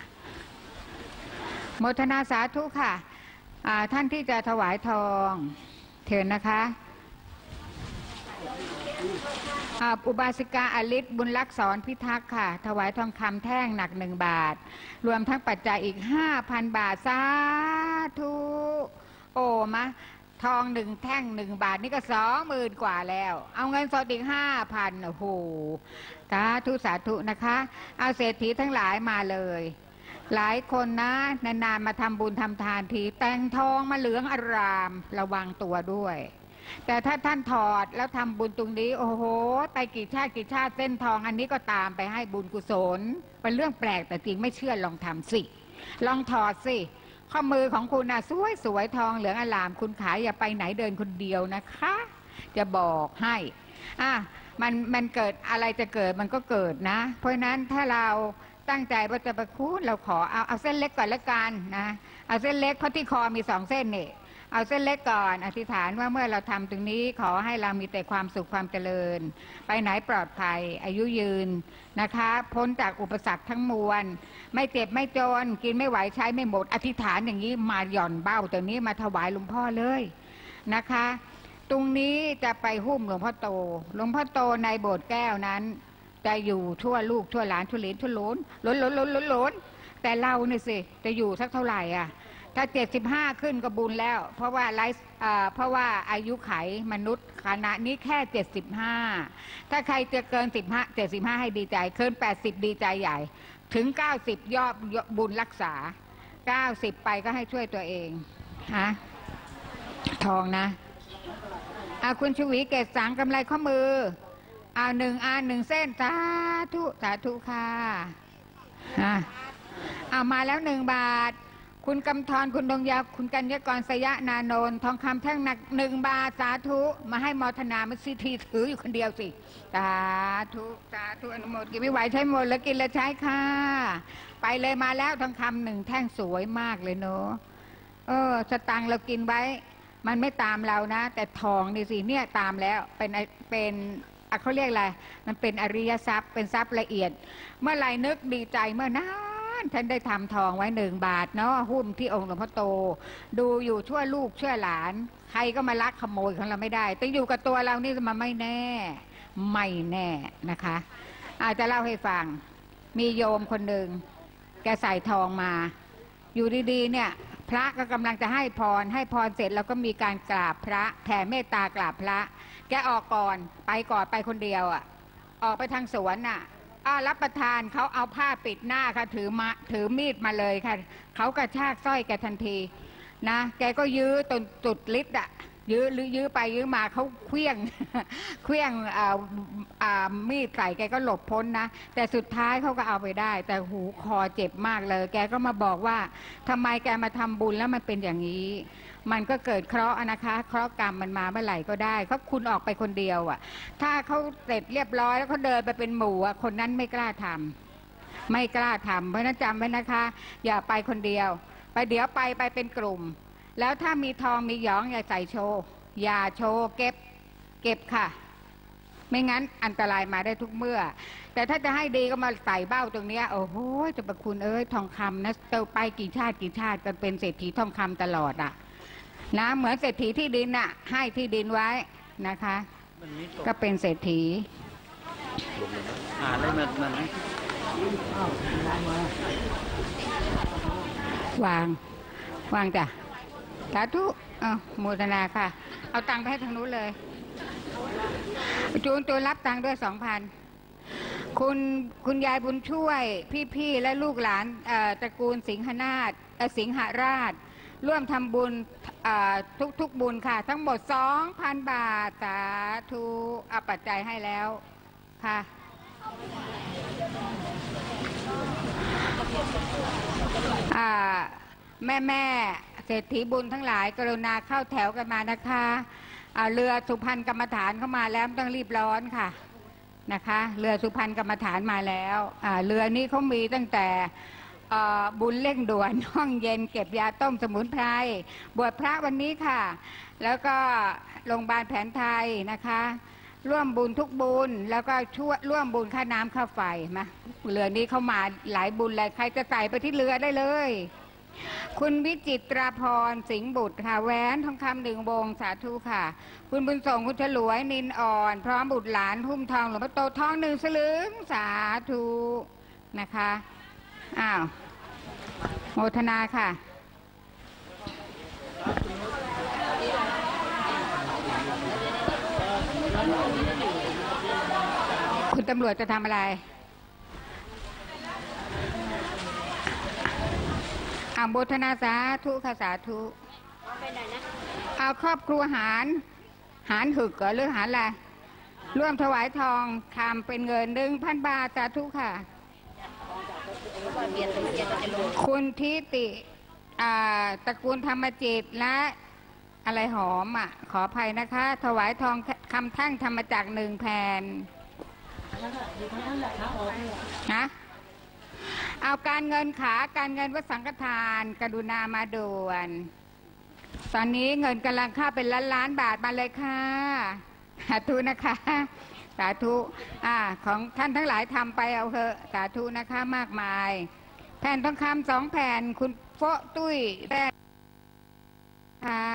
โมทนาสาธุค่ะท่านที่จะถวายทองเถิดนะคะอุบาสิกาอลิศบุญลักษณ์สอนพิทักษ์ค่ะถวายทองคำแท่งหนัก1 บาทรวมทั้งปัจจัยอีก 5,000 บาทสาธุโอ้มะททอง1 แท่ง1 บาทนี่ก็20,000 กว่าแล้วเอาเงินสดอีก5,000โอ้โหสาธุสาธุนะคะเอาเศรษฐีทั้งหลายมาเลยหลายคนนะนานๆมาทำบุญทำทานทีแต่งทองมาเหลืองอารามระวังตัวด้วยแต่ถ้าท่านถอดแล้วทำบุญตรงนี้โอ้โหไปกี่ชาติเส้นทองอันนี้ก็ตามไปให้บุญกุศลเป็นเรื่องแปลกแต่จริงไม่เชื่อลองทำสิลองถอดสิข้อมือของคุณน่ะสวยทองเหลืองอลามคุณขายอย่าไปไหนเดินคนเดียวนะคะจะบอกให้มันเกิดอะไรจะเกิดมันก็เกิดนะเพราะฉะนั้นถ้าเราตั้งใจว่าจะประคุณเราขอเอาเส้นเล็กก่อนละกันนะเอาเส้นเล็กเพราะที่คอมี2 เส้นนี่เอาเส้นเล็กก่อนอธิษฐานว่าเมื่อเราทำตรงนี้ขอให้เรามีแต่ความสุขความเจริญไปไหนปลอดภัยอายุยืนนะคะพ้นจากอุปสรรคทั้งมวลไม่เจ็บไม่จนกินไม่ไหวใช้ไม่หมดอธิษฐานอย่างนี้มาหย่อนเบ้าตรงนี้มาถวายหลวงพ่อเลยนะคะตรงนี้จะไปหุ้มหลวงพ่อโตในโบสถ์แก้วนั้นจะอยู่ทั่วลูกทั่วหลานทั่วเหลนทั่วหล้นแต่เราเนี่ยสิจะอยู่สักเท่าไหร่อ่ะถ้า75ขึ้นก็บุญแล้วเพราะว่าอายุไขมนุษย์ขณะนี้แค่75ถ้าใครจะเกิน75ให้ดีใจเกิน80ดีใจใหญ่ถึง90ยอดบุญรักษา90ไปก็ให้ช่วยตัวเองฮะทองนะคุณชวีเกศสังกำไรข้อมือ1 อัน 1 เส้นสาธุค่ะมาแล้ว1 บาทคุณกำธรคุณดงยาวคุณกัญญากรสยะนานนทองคำแท่งหนัก1 บาทสาธุมาให้มอธนามันซีทีถืออยู่คนเดียวสิสาธุอนุโมทกินไม่ไหวใช้หมดแล้วกินแล้วใช้ค่ะไปเลยมาแล้วทองคำ1 แท่งสวยมากเลยเนาะสตังค์เรากินไว้มันไม่ตามเรานะแต่ทองนี่สิเนี่ยตามแล้วเป็นเขาเรียกอะไรมันเป็นอริยทรัพย์เป็นทรัพย์ละเอียดเมื่อไรนึกดีใจเมื่อนั้นท่านได้ทำทองไว้1 บาทเนาะหุ้มที่องค์หลวงพ่อโตดูอยู่ชั่วลูกชั่วหลานใครก็มาลักขโมยของเราไม่ได้แต่อยู่กับตัวเรานี่มันไม่แน่นะคะอาจจะเล่าให้ฟังมีโยมคนหนึ่งแกใส่ทองมาอยู่ดีๆเนี่ยพระก็กำลังจะให้พรเสร็จแล้วก็มีการกราบพระแผ่เมตตากราบพระแกออกก่อนไปคนเดียวออกไปทางสวนรับประทานเขาเอาผ้าปิดหน้าค่ะถือมีดมาเลยค่ะเขากระชากสร้อยแกทันทีนะแกก็ยื้อจนจุดฤทธิ์ยื้อไปยื้อมาเขาเคลี้ยงมีดใส่แกก็หลบพ้นนะแต่สุดท้ายเขาก็เอาไปได้แต่หูคอเจ็บมากเลยแกก็มาบอกว่าทำไมแกมาทำบุญแล้วมันเป็นอย่างนี้มันก็เกิดเคราะห์นะคะเคราะห์กรรมมันมาเมื่อไหร่ก็ได้เขาคุณออกไปคนเดียวถ้าเขาเสร็จเรียบร้อยแล้วเขาเดินไปเป็นหมู่คนนั้นไม่กล้าทำเพราะฉะนั้นจำไว้นะคะอย่าไปคนเดียวเดี๋ยวไปเป็นกลุ่มแล้วถ้ามีทองมีหยองอย่าใส่โชว์อย่าโชว์เก็บค่ะไม่งั้นอันตรายมาได้ทุกเมื่อแต่ถ้าจะให้ดีก็มาใส่เบ้าตรงนี้โอ้โหจะประคุณทองคำนะเติมไปกี่ชาติก็เป็นเศรษฐีทองคำตลอดนะเหมือนเศรษฐีที่ดินให้ที่ดินไว้นะคะก็เป็นเศรษฐีอะไรมันวางจ้ะสาธุโมทนาค่ะเอาตังค์ไปให้ทางนู้นเลยจูนตัวรับตังค์ด้วย2,000คุณยายบุญช่วยพี่และลูกหลานตระกูลสิงหราชร่วมทำบุญทุกบุญค่ะทั้งหมด 2,000 บาทสาธุเอาปัจจัยให้แล้วค่ะแม่เศรษฐีบุญทั้งหลายกรุณาเข้าแถวกันมานะคะเรือสุพรรณกรรมฐานเข้ามาแล้วต้องรีบร้อนค่ะนะคะเรือสุพรรณกรรมฐานมาแล้วเรือนี้เขามีตั้งแต่บุญเร่งด่วนห้องเย็นเก็บยาต้มสมุนไพรบวชพระวันนี้ค่ะแล้วก็โรงพยาบาลแผนไทยนะคะร่วมบุญทุกบุญแล้วก็ช่วยร่วมบุญค่าน้ำค่าไฟมาเรือนี้เข้ามาหลายบุญเลยใครจะใส่ไปที่เรือได้เลยคุณวิจิตราพรสิงห์บุตรค่ะแหวนทองคำ1 วงสาธุค่ะคุณบุญส่งคุณฉลวยนินอ่อนพร้อมบุตรหลานหุ้มทองหลวงพ่อโตทอง1 สลึงสาธุนะคะโมทนาค่ะคุณตำรวจจะทำอะไรโมทนาสาธุค่ะสาธุเอาครอบครัวหารหึกหรือหารอะไรร่วมถวายทองคำเป็นเงิน 1,000 บาทสาธุค่ะคุณทิติตระกูลธรรมจิตและอะไรหอมขออภัยนะคะถวายทองคำทั้งธรรมจักร1 แผ่นนะเอาการเงินการเงินวัดสังฆทานกรุณามาด่วนตอนนี้เงินกำลังเข้าเป็นล้านบาทมาเลยค่ะสาธุนะคะสาธุของท่านทั้งหลายทำไปเอาเถอะสาธุนะคะมากมายแผ่นทองคำ2 แผ่นคุณโฟตุ้ยได้ค่ะ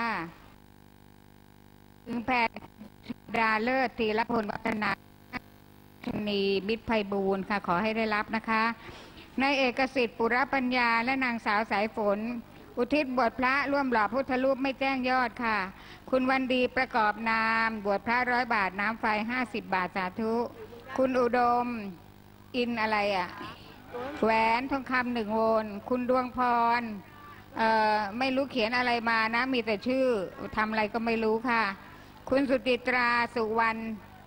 1 แผ่นดาเลิศธีรพลวัฒนานีมิตรไพบูลย์ค่ะขอให้ได้รับนะคะนายเอกสิทธิ์ปุรปัญญาและนางสาวสายฝนอุทิศบวชพระร่วมหล่อพุทธรูปไม่แจ้งยอดค่ะคุณวันดีประกอบนามบวชพระ100 บาทน้ำไฟ50 บาทสาธุคุณอุดมอินอะไรแหวนทองคำ1 วงคุณดวงพรไม่รู้เขียนอะไรมานะมีแต่ชื่อทำอะไรก็ไม่รู้ค่ะคุณสุจิตราสุวรรณ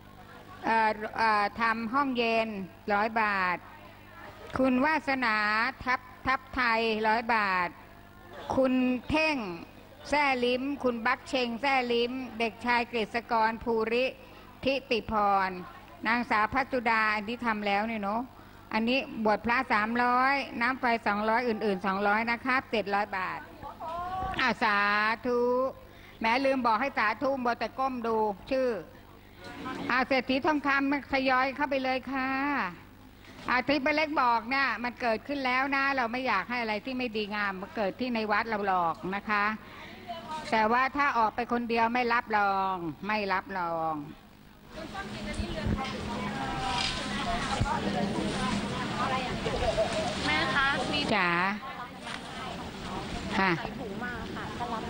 ทำห้องเย็น100 บาทคุณวาสนาทับไทย100 บาทคุณเท่งแซ่ลิ้มคุณบักเชงแซ่ลิ้มเด็กชายกฤษกรภูริทิติพรนางสาวพัชดาอันนี้ทำแล้วเนี่ยเนาะอันนี้บวชพระ300น้ำไฟ200อื่นๆ200นะครับ700 บาทสาธุแม้ลืมบอกให้สาธุบแต่ก้มดูชื่อเศรษฐีทองคำทยอยเข้าไปเลยค่ะที่ป้าเล็กบอกเนี่ยมันเกิดขึ้นแล้วนะเราไม่อยากให้อะไรที่ไม่ดีงามมาเกิดที่ในวัดเราหรอกนะคะแต่ว่าถ้าออกไปคนเดียวไม่รับรองแม่คะมีจ๋าค่ะถุงมาค่ะก็รับไป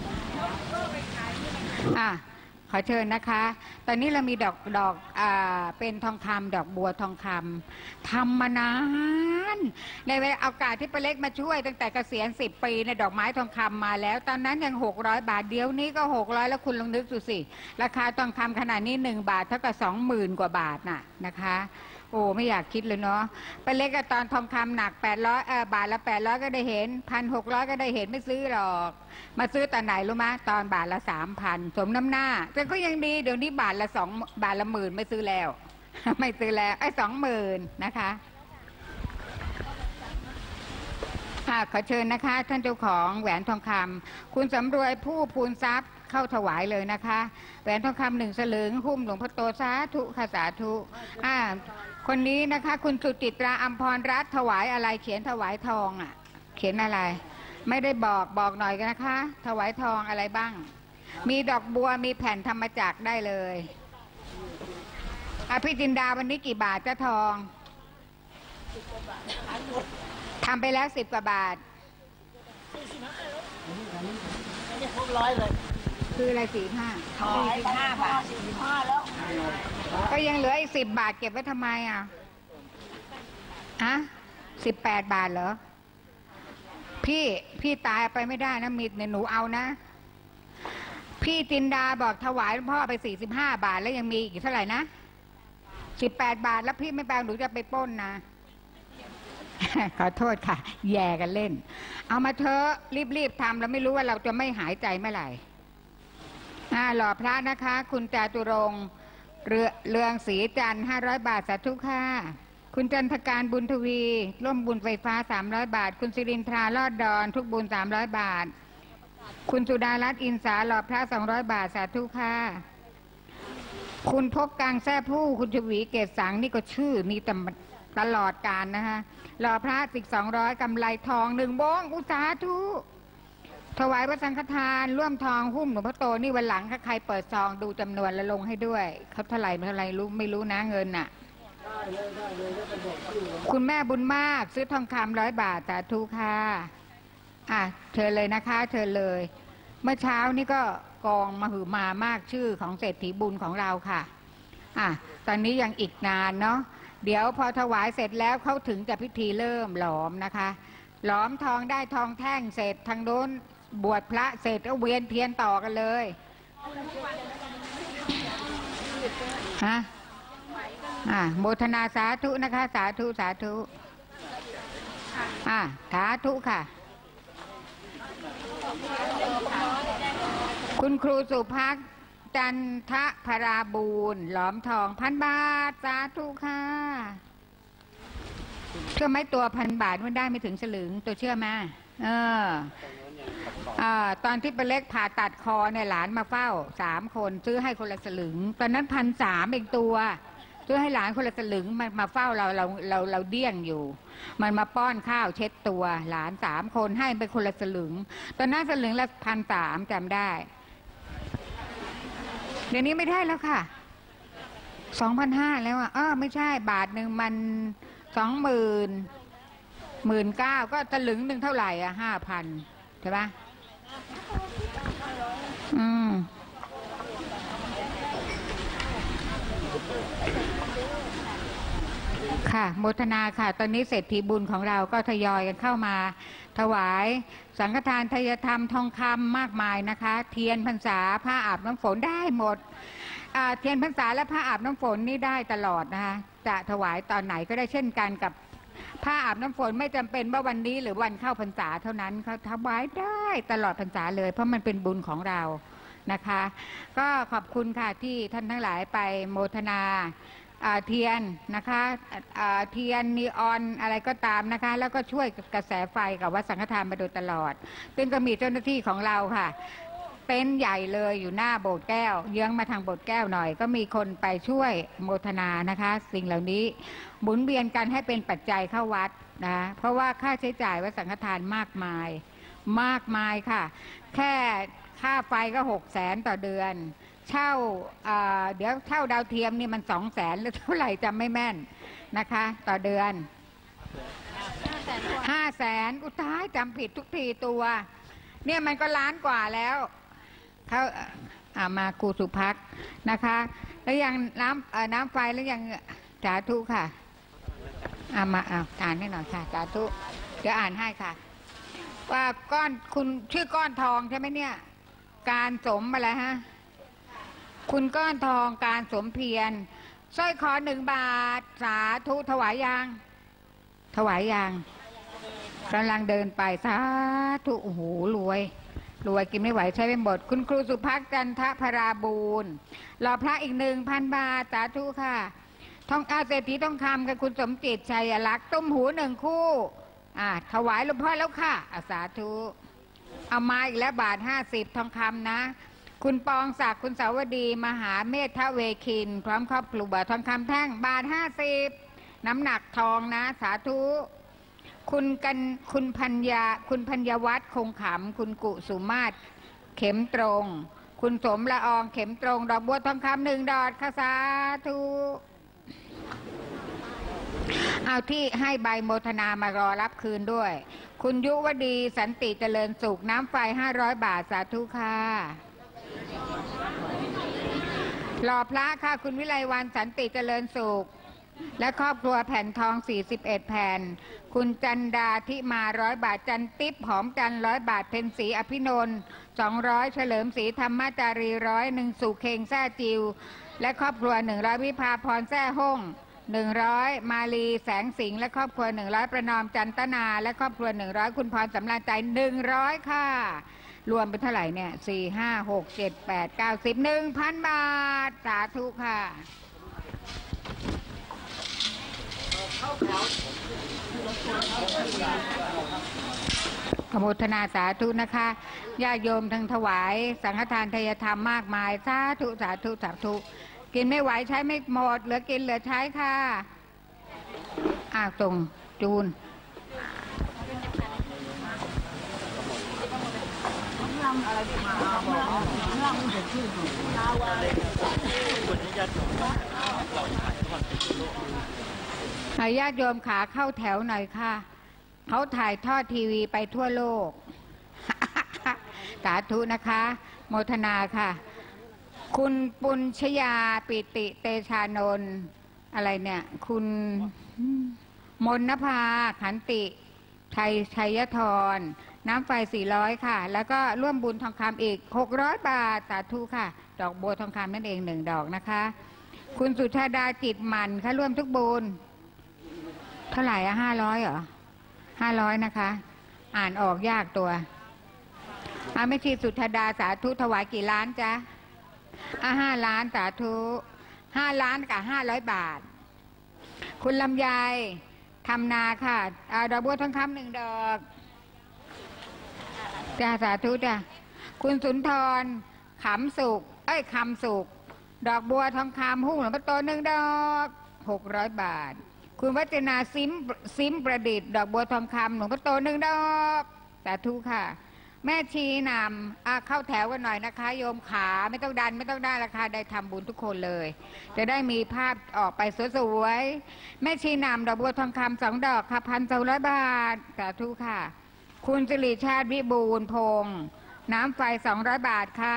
แล้วขอเชิญนะคะตอนนี้เรามีดอกเป็นทองคำดอกบัวทองคำทำมานานในเวลาโอกาสที่ป้าเล็กมาช่วยตั้งแต่เกษียณ10 ปีในดอกไม้ทองคำมาแล้วตอนนั้นยัง600 บาทเดี๋ยวนี้ก็600แล้วคุณลองนึกดูสิราคาทองคำขนาดนี้1 บาทเท่ากับ20,000 กว่าบาทนะคะโอ้ไม่อยากคิดเลยเนาะป้าเล็กตอนทองคำหนัก800บาทละ800ก็ได้เห็น1,600ก็ได้เห็นไม่ซื้อหรอกมาซื้อตอนไหนรู้ไหมตอนบาทละ3,000สมน้ำหน้าแต่ก็ยังดีเดี๋ยวนี้บาทละ10,000ไม่ซื้อแล้ว20,000นะคะขอเชิญนะคะท่านเจ้าของแหวนทองคำคุณสำรวยผู้พูนทรัพย์เข้าถวายเลยนะคะแหวนทองคำ1 สลึงหุ้มหลวงพ่อโตสาธุค่ะสาธุคนนี้นะคะคุณสุจิตราอัมพรรัตน์ถวายอะไรเขียนถวายทองเขียนอะไรไม่ได้บอกหน่อยกันนะคะถวายทองอะไรบ้างมีดอกบัวมีแผ่นธรรมจักรได้เลยพี่จินดาวันนี้กี่บาทเจ้าทองทำไปแล้ว10 กว่าบาท100เลยคืออะไร45 บาท45แล้วก็ยังเหลืออีก10 บาทเก็บไว้ทำไม18 บาทเหรอพี่ตายไปไม่ได้นะมีหนูเอานะพี่จินดาบอกถวายพ่อไป45 บาทแล้วยังมีอีกเท่าไหร่นะ18 บาทแล้วพี่ไม่แปลหนูจะไปปล้นนะขอโทษค่ะแย่กันเล่นเอามาเถอะรีบทำแล้วไม่รู้ว่าเราจะไม่หายใจเมื่อไหร่หล่อพระนะคะคุณจาตุรงค์เรืองศรีจันทร์500 บาทสาธุค่ะคุณจันทการบุญทวีร่วมบุญไฟฟ้า300 บาทคุณสิรินทราลอดดอนทุกบุญ300 บาทคุณสุดารัตน์อินสาหล่อพระ200 บาทสาธุค่ะคุณพบกลางแท้ผู้คุณชวีเกศสังนี่ก็ชื่อมีตลอดการนะคะหล่อพระสิก200กำไลทอง1 วงอุสาธุถวายพระสังฆทานร่วมทองหุ้มหลวงพ่อโตนี่วันหลังถ้าใครเปิดซองดูจำนวนแล้วลงให้ด้วยเขาเท่าไหร่รู้ไม่รู้นะเงินคุณแม่บุญมากซื้อทองคำ100 บาทสาธุค่ะเชิญเลยนะคะเชิญเลยเมื่อเช้านี้ก็กองมหึมามากชื่อของเศรษฐีบุญของเราค่ะตอนนี้ยังอีกนานเนาะเดี๋ยวพอถวายเสร็จแล้วเขาถึงจะพิธีเริ่มหลอมนะคะหลอมทองได้ทองแท่งเสร็จทางโน้นบวชพระเสร็จก็เวียนเทียนต่อกันเลยโมทนาสาธุนะคะสาธุสาธุสาธุค่ะคุณครูสุภักดิ์จันทพราบูรณ์หลอมทอง1,000 บาทสาธุค่ะเชื่อไหมตัว1,000 บาทมันได้ไม่ถึงสลึงตัวเชื่อไหมตอนที่เป็นเล็กผ่าตัดคอเนี่ยหลานมาเฝ้า3 คนซื้อให้คนละสลึงตอนนั้น1,300เองตัวซื้อให้หลานคนละสลึงมาเฝ้าเราเดี้ยงอยู่มันมาป้อนข้าวเช็ดตัวหลาน3 คนให้ไปคนละสลึงตอนนั้นสลึงละ1,300จำได้เดี๋ยวนี้ไม่ได้แล้วค่ะ2,500แล้วไม่ใช่บาทหนึ่งมัน19,000 ก็สลึงหนึ่งเท่าไหร่5,000ใช่ปะค่ะโมทนาค่ะตอนนี้เศรษฐีบุญของเราก็ทยอยกันเข้ามาถวายสังฆทานทายธรรมทองคำมากมายนะคะเทียนพรรษาผ้าอาบน้ำฝนได้หมดเทียนพรรษาและผ้าอาบน้ำฝนนี่ได้ตลอดนะคะจะถวายตอนไหนก็ได้เช่นกันกับผ้าอาบน้ำฝนไม่จำเป็นว่าวันนี้หรือวันเข้าพรรษาเท่านั้นเขาถวายได้ตลอดพรรษาเลยเพราะมันเป็นบุญของเรานะคะก็ขอบคุณค่ะที่ท่านทั้งหลายไปโมทนาเทียนนะคะเทียนนีออนอะไรก็ตามนะคะแล้วก็ช่วยกระแสไฟกับวัดสังฆทานมาโดยตลอดซึ่งก็มีเจ้าหน้าที่ของเราค่ะเต็นท์ใหญ่เลยอยู่หน้าโบสถ์แก้วเยื้องมาทางโบสถ์แก้วหน่อยก็มีคนไปช่วยโมทนานะคะสิ่งเหล่านี้หมุนเวียนกันให้เป็นปัจจัยเข้าวัดนะเพราะว่าค่าใช้จ่ายวัดสังฆทานมากมายค่ะแค่ค่าไฟก็600,000ต่อเดือนเช่าเดี๋ยวเช่าดาวเทียมนี่มัน200,000หรือเท่าไหร่จำไม่แม่นนะคะต่อเดือน500,000อุตายจำผิดทุกทีตัวเนี่ยมันก็ล้านกว่าแล้วเขามาครูสุภักดิ์นะคะแล้วยังน้ำไฟแล้วยังสาธุค่ะมาอ่านให้หน่อยค่ะสาธุเดี๋ยวอ่านให้ค่ะว่าก้อนคุณชื่อก้อนทองใช่ไหมเนี่ยการสมอะไรฮะคุณก้อนทองการสมเพียรสร้อยคอ1 บาทสาธุถวายยังกำลังเดินไปสาธุโอ้โหรวยกินไม่ไหวใช้เป็นบทคุณครูสุภักดิ์จันทพราบูรณ์หล่อพระอีก1,000 บาทสาธุค่ะทองเศรษฐีทองคำกับคุณสมจิตชัยลักษณ์ตุ้มหู1 คู่ถวายหลวงพ่อแล้วค่ะสาธุเอามาอีกแล้ว1.50 ทองคำนะคุณปองศักดิ์คุณสาวดีมหาเมธเวคินพร้อมครอบครัวทองคำแท่ง1.50 น้ำหนักทองนะสาธุคุณพัญญวัฒน์คงขำคุณกุสุมาศเข็มตรงคุณสมละอองเข็มตรงดอกบัวทองคำ1 ดอกค่ะสาธุเอาที่ให้ใบโมทนามารอรับคืนด้วยคุณยุวดีสันติเจริญสุขน้ำไฟ500 บาทสาธุค่ะหล่อพระค่ะคุณวิไลวรรณสันติเจริญสุขและครอบครัวแผ่นทอง41 แผ่นคุณจันดาทิมา100 บาทจันติ๊บหอมจัน100 บาทเพ็ญศรีอภินนท์200เฉลิมศรีธรรมจารี100สุเคงแซ่จิวและครอบครัว100วิภาพรแซ่ห้อง100มาลีแสงสิงห์และครอบครัว100ประนอมจันตนาและครอบครัว100คุณพรสำราญใจ100ค่ะรวมเป็นเท่าไหร่เนี่ย4 5 6 7 8 9 10 1,000 บาทสาธุค่ะอนุโมทนาสาธุนะคะญาติโยมทั้งถวายสังฆทานทายธรรมมากมายสาธุสาธุสาธุกินไม่ไหวใช้ไม่หมดเหลือกินเหลือใช้ค่ะส่งจูนญาติโยมขาเข้าแถวหน่อยค่ะเขาถ่ายทอดทีวีไปทั่วโลกสาธุนะคะโมทนาค่ะคุณปุญชยาปิติเตชานนท์อะไรเนี่ยคุณมนนภาขันติชัยธรน้ำไฟ400ค่ะแล้วก็ร่วมบุญทองคำอีก600 บาทสาธุค่ะดอกบัวทองคำนั่นเอง1 ดอกนะคะคุณสุชาดาจิตมันค่ะร่วมทุกบุญเท่าไหร่อะ500เหรอ500นะคะอ่านออกยากตัวแม่ชีสุชาดาสาธุถวายกี่ล้านจ๊ะ5 ล้านสาธุ5 ล้านกับ500 บาทคุณลำไยทำนาค่ะดอกบัวทองคำ1 ดอกจ้าสาธุจ้ะคุณสุนทรคำสุขดอกบัวทองคำหุ้งหลวงพ่อโต1 ดอก600 บาทคุณวัจนาซิมประดิษฐ์ดอกบัวทองคำหลวงพ่อโต1 ดอกสาธุค่ะแม่ชีนำเข้าแถวกันหน่อยนะคะโยมขาไม่ต้องดันไม่ต้องได้ราคาได้ทำบุญทุกคนเลยจะได้มีภาพออกไปสวยๆแม่ชีนำดอกบัวทองคำ2 ดอกค่ะ1,200 บาทสาธุค่ะคุณสิริชาติวิบูลพงษ์น้ำไฟ200 บาทค่ะ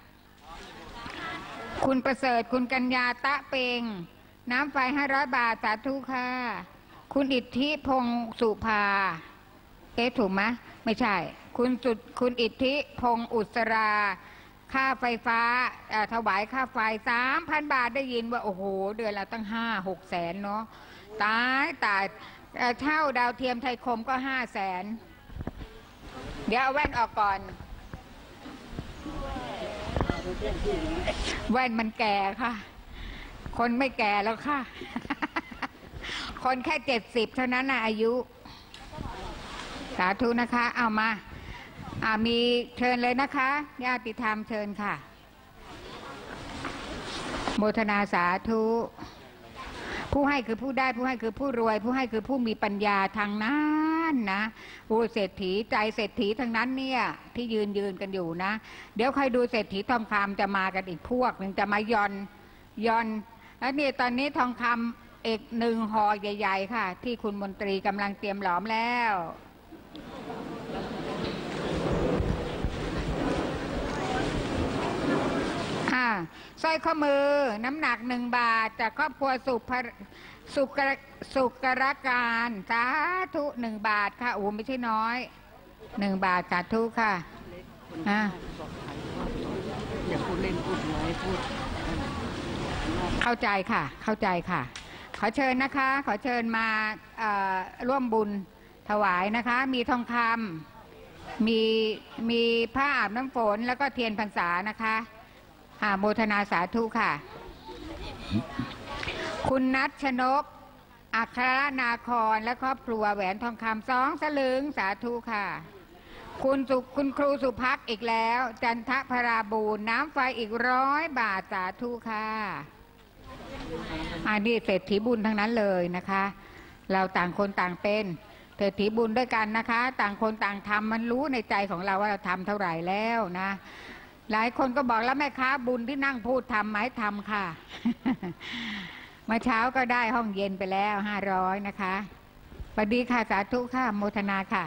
คุณประเสริฐคุณกัญญาตะเปงน้ำไฟ500 บาทสาธุค่ะคุณอิทธิพงษ์สุภาถูกไหมไม่ใช่คุณอิทธิพงษ์อุสราค่าไฟฟ้าถวายค่าไฟ 3,000 บาทได้ยินว่าโอ้โหเดือนละตั้ง5-6 แสนเนาะตายเช่าดาวเทียมไทยคมก็5 แสนเดี๋ยวเอาแว่นออกก่อนแว่นมันแก่ค่ะคนไม่แก่แล้วค่ะคนแค่70เท่านั้นนะอายุสาธุนะคะเอามามีเชิญเลยนะคะญาติธรรมเชิญค่ะโมทนาสาธุผู้ให้คือผู้ได้ผู้ให้คือผู้รวยผู้ให้คือผู้มีปัญญาทางนั้นนะเศรษฐีใจเศรษฐีทั้งนั้นเนี่ยที่ยืนกันอยู่นะเดี๋ยวใครดูเศรษฐีทองคำจะมากันอีกพวกหนึ่งจะมาย่อนแล้วนี่ตอนนี้ทองคำอีก1 ห่อใหญ่ๆค่ะที่คุณมนตรีกำลังเตรียมหลอมแล้วสร้อยข้อมือน้ำหนัก1 บาทจากครอบครัวสุกรการสาธุ1 บาทค่ะโอ้ไม่ใช่น้อย1 บาทสาธุค่ะอย่าพูดเล่นพูดน้อยพูดเข้าใจค่ะขอเชิญนะคะขอเชิญมาร่วมบุญถวายนะคะมีทองคำมีผ้าอาบน้ำฝนแล้วก็เทียนพรรษานะคะโมทนาสาธุค่ะคุณนัทชนกอัครนาครและครอบครัวแหวนทองคำ2 สลึงสาธุค่ะคุณครูสุภักดิ์อีกแล้วจันทพราบูรณ์น้ำไฟอีก100 บาทสาธุค่ะนี่เศรษฐีบุญทั้งนั้นเลยนะคะเราต่างคนต่างเป็นเศรษฐีบุญด้วยกันนะคะต่างคนต่างทำมันรู้ในใจของเราว่าเราทำเท่าไหร่แล้วนะหลายคนก็บอกแล้วแม่ค้าบุญที่นั่งพูดทำไหมทำค่ะเมื่อเช้าก็ได้ห้องเย็นไปแล้ว500นะคะสวัสดีค่ะสาธุค่ะโมทนาค่ะ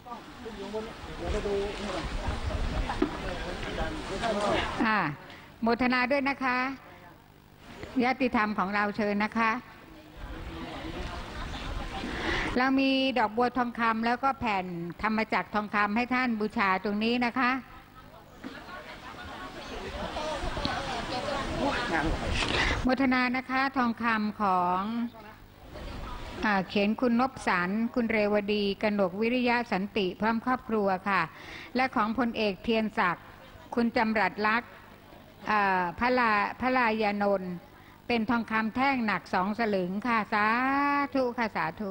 โมทนาด้วยนะคะญาติธรรมของเราเชิญนะคะเรามีดอกบัวทองคำแล้วก็แผ่นธรรมจักรทองคำให้ท่านบูชาตรงนี้นะคะโมทนานะคะทองคำของเขียนคุณนพสันคุณเรวดีกนกวิริยะสันติพร้อมครอบครัวค่ะและของพลเอกเทียนศักดิ์คุณจำรัดลักษณ์พระลายานนท์เป็นทองคำแท่งหนัก2 สลึงค่ะสาธุค่ะสาธุ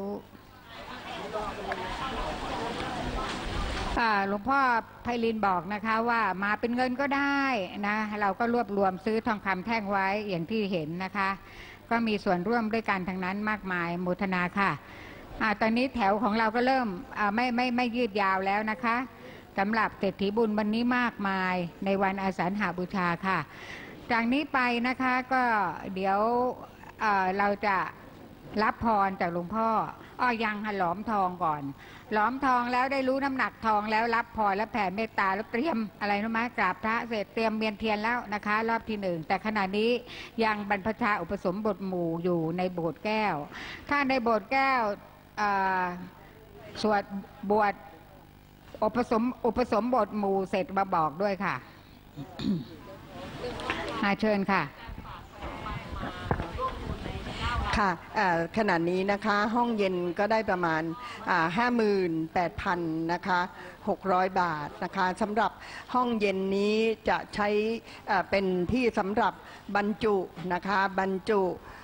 หลวงพ่อไพลินบอกนะคะว่ามาเป็นเงินก็ได้นะเราก็รวบรวมซื้อทองคำแท่งไว้อย่างที่เห็นนะคะก็มีส่วนร่วมด้วยกันทั้งนั้นมากมายโมทนาค่ะตอนนี้แถวของเราก็เริ่มไม่ยืดยาวแล้วนะคะสำหรับเศรษฐีบุญวันนี้มากมายในวันอาสาฬหบูชาค่ะจากนี้ไปนะคะก็เดี๋ยวเราจะรับพรจากหลวงพ่อยังค่ะหลอมทองก่อนหลอมทองแล้วได้รู้น้ำหนักทองแล้วรับพรแล้วแผ่เมตตาแล้วเตรียมอะไรรู้ไหมกราบพระเสร็จเตรียมเวียนเทียนแล้วนะคะรอบที่1แต่ขณะนี้ยังบรรพชาอุปสมบทหมู่อยู่ในโบสถ์แก้วถ้าในโบสถ์แก้วสวดบวชอุปสมบทหมู่เสร็จมาบอกด้วยค่ะ เชิญค่ะค่ะขณะนี้นะคะห้องเย็นก็ได้ประมาณ 58,000 นะคะ600 บาทนะคะสำหรับห้องเย็นนี้จะใช้เป็นที่สำหรับบรรจุนะคะบรรจุ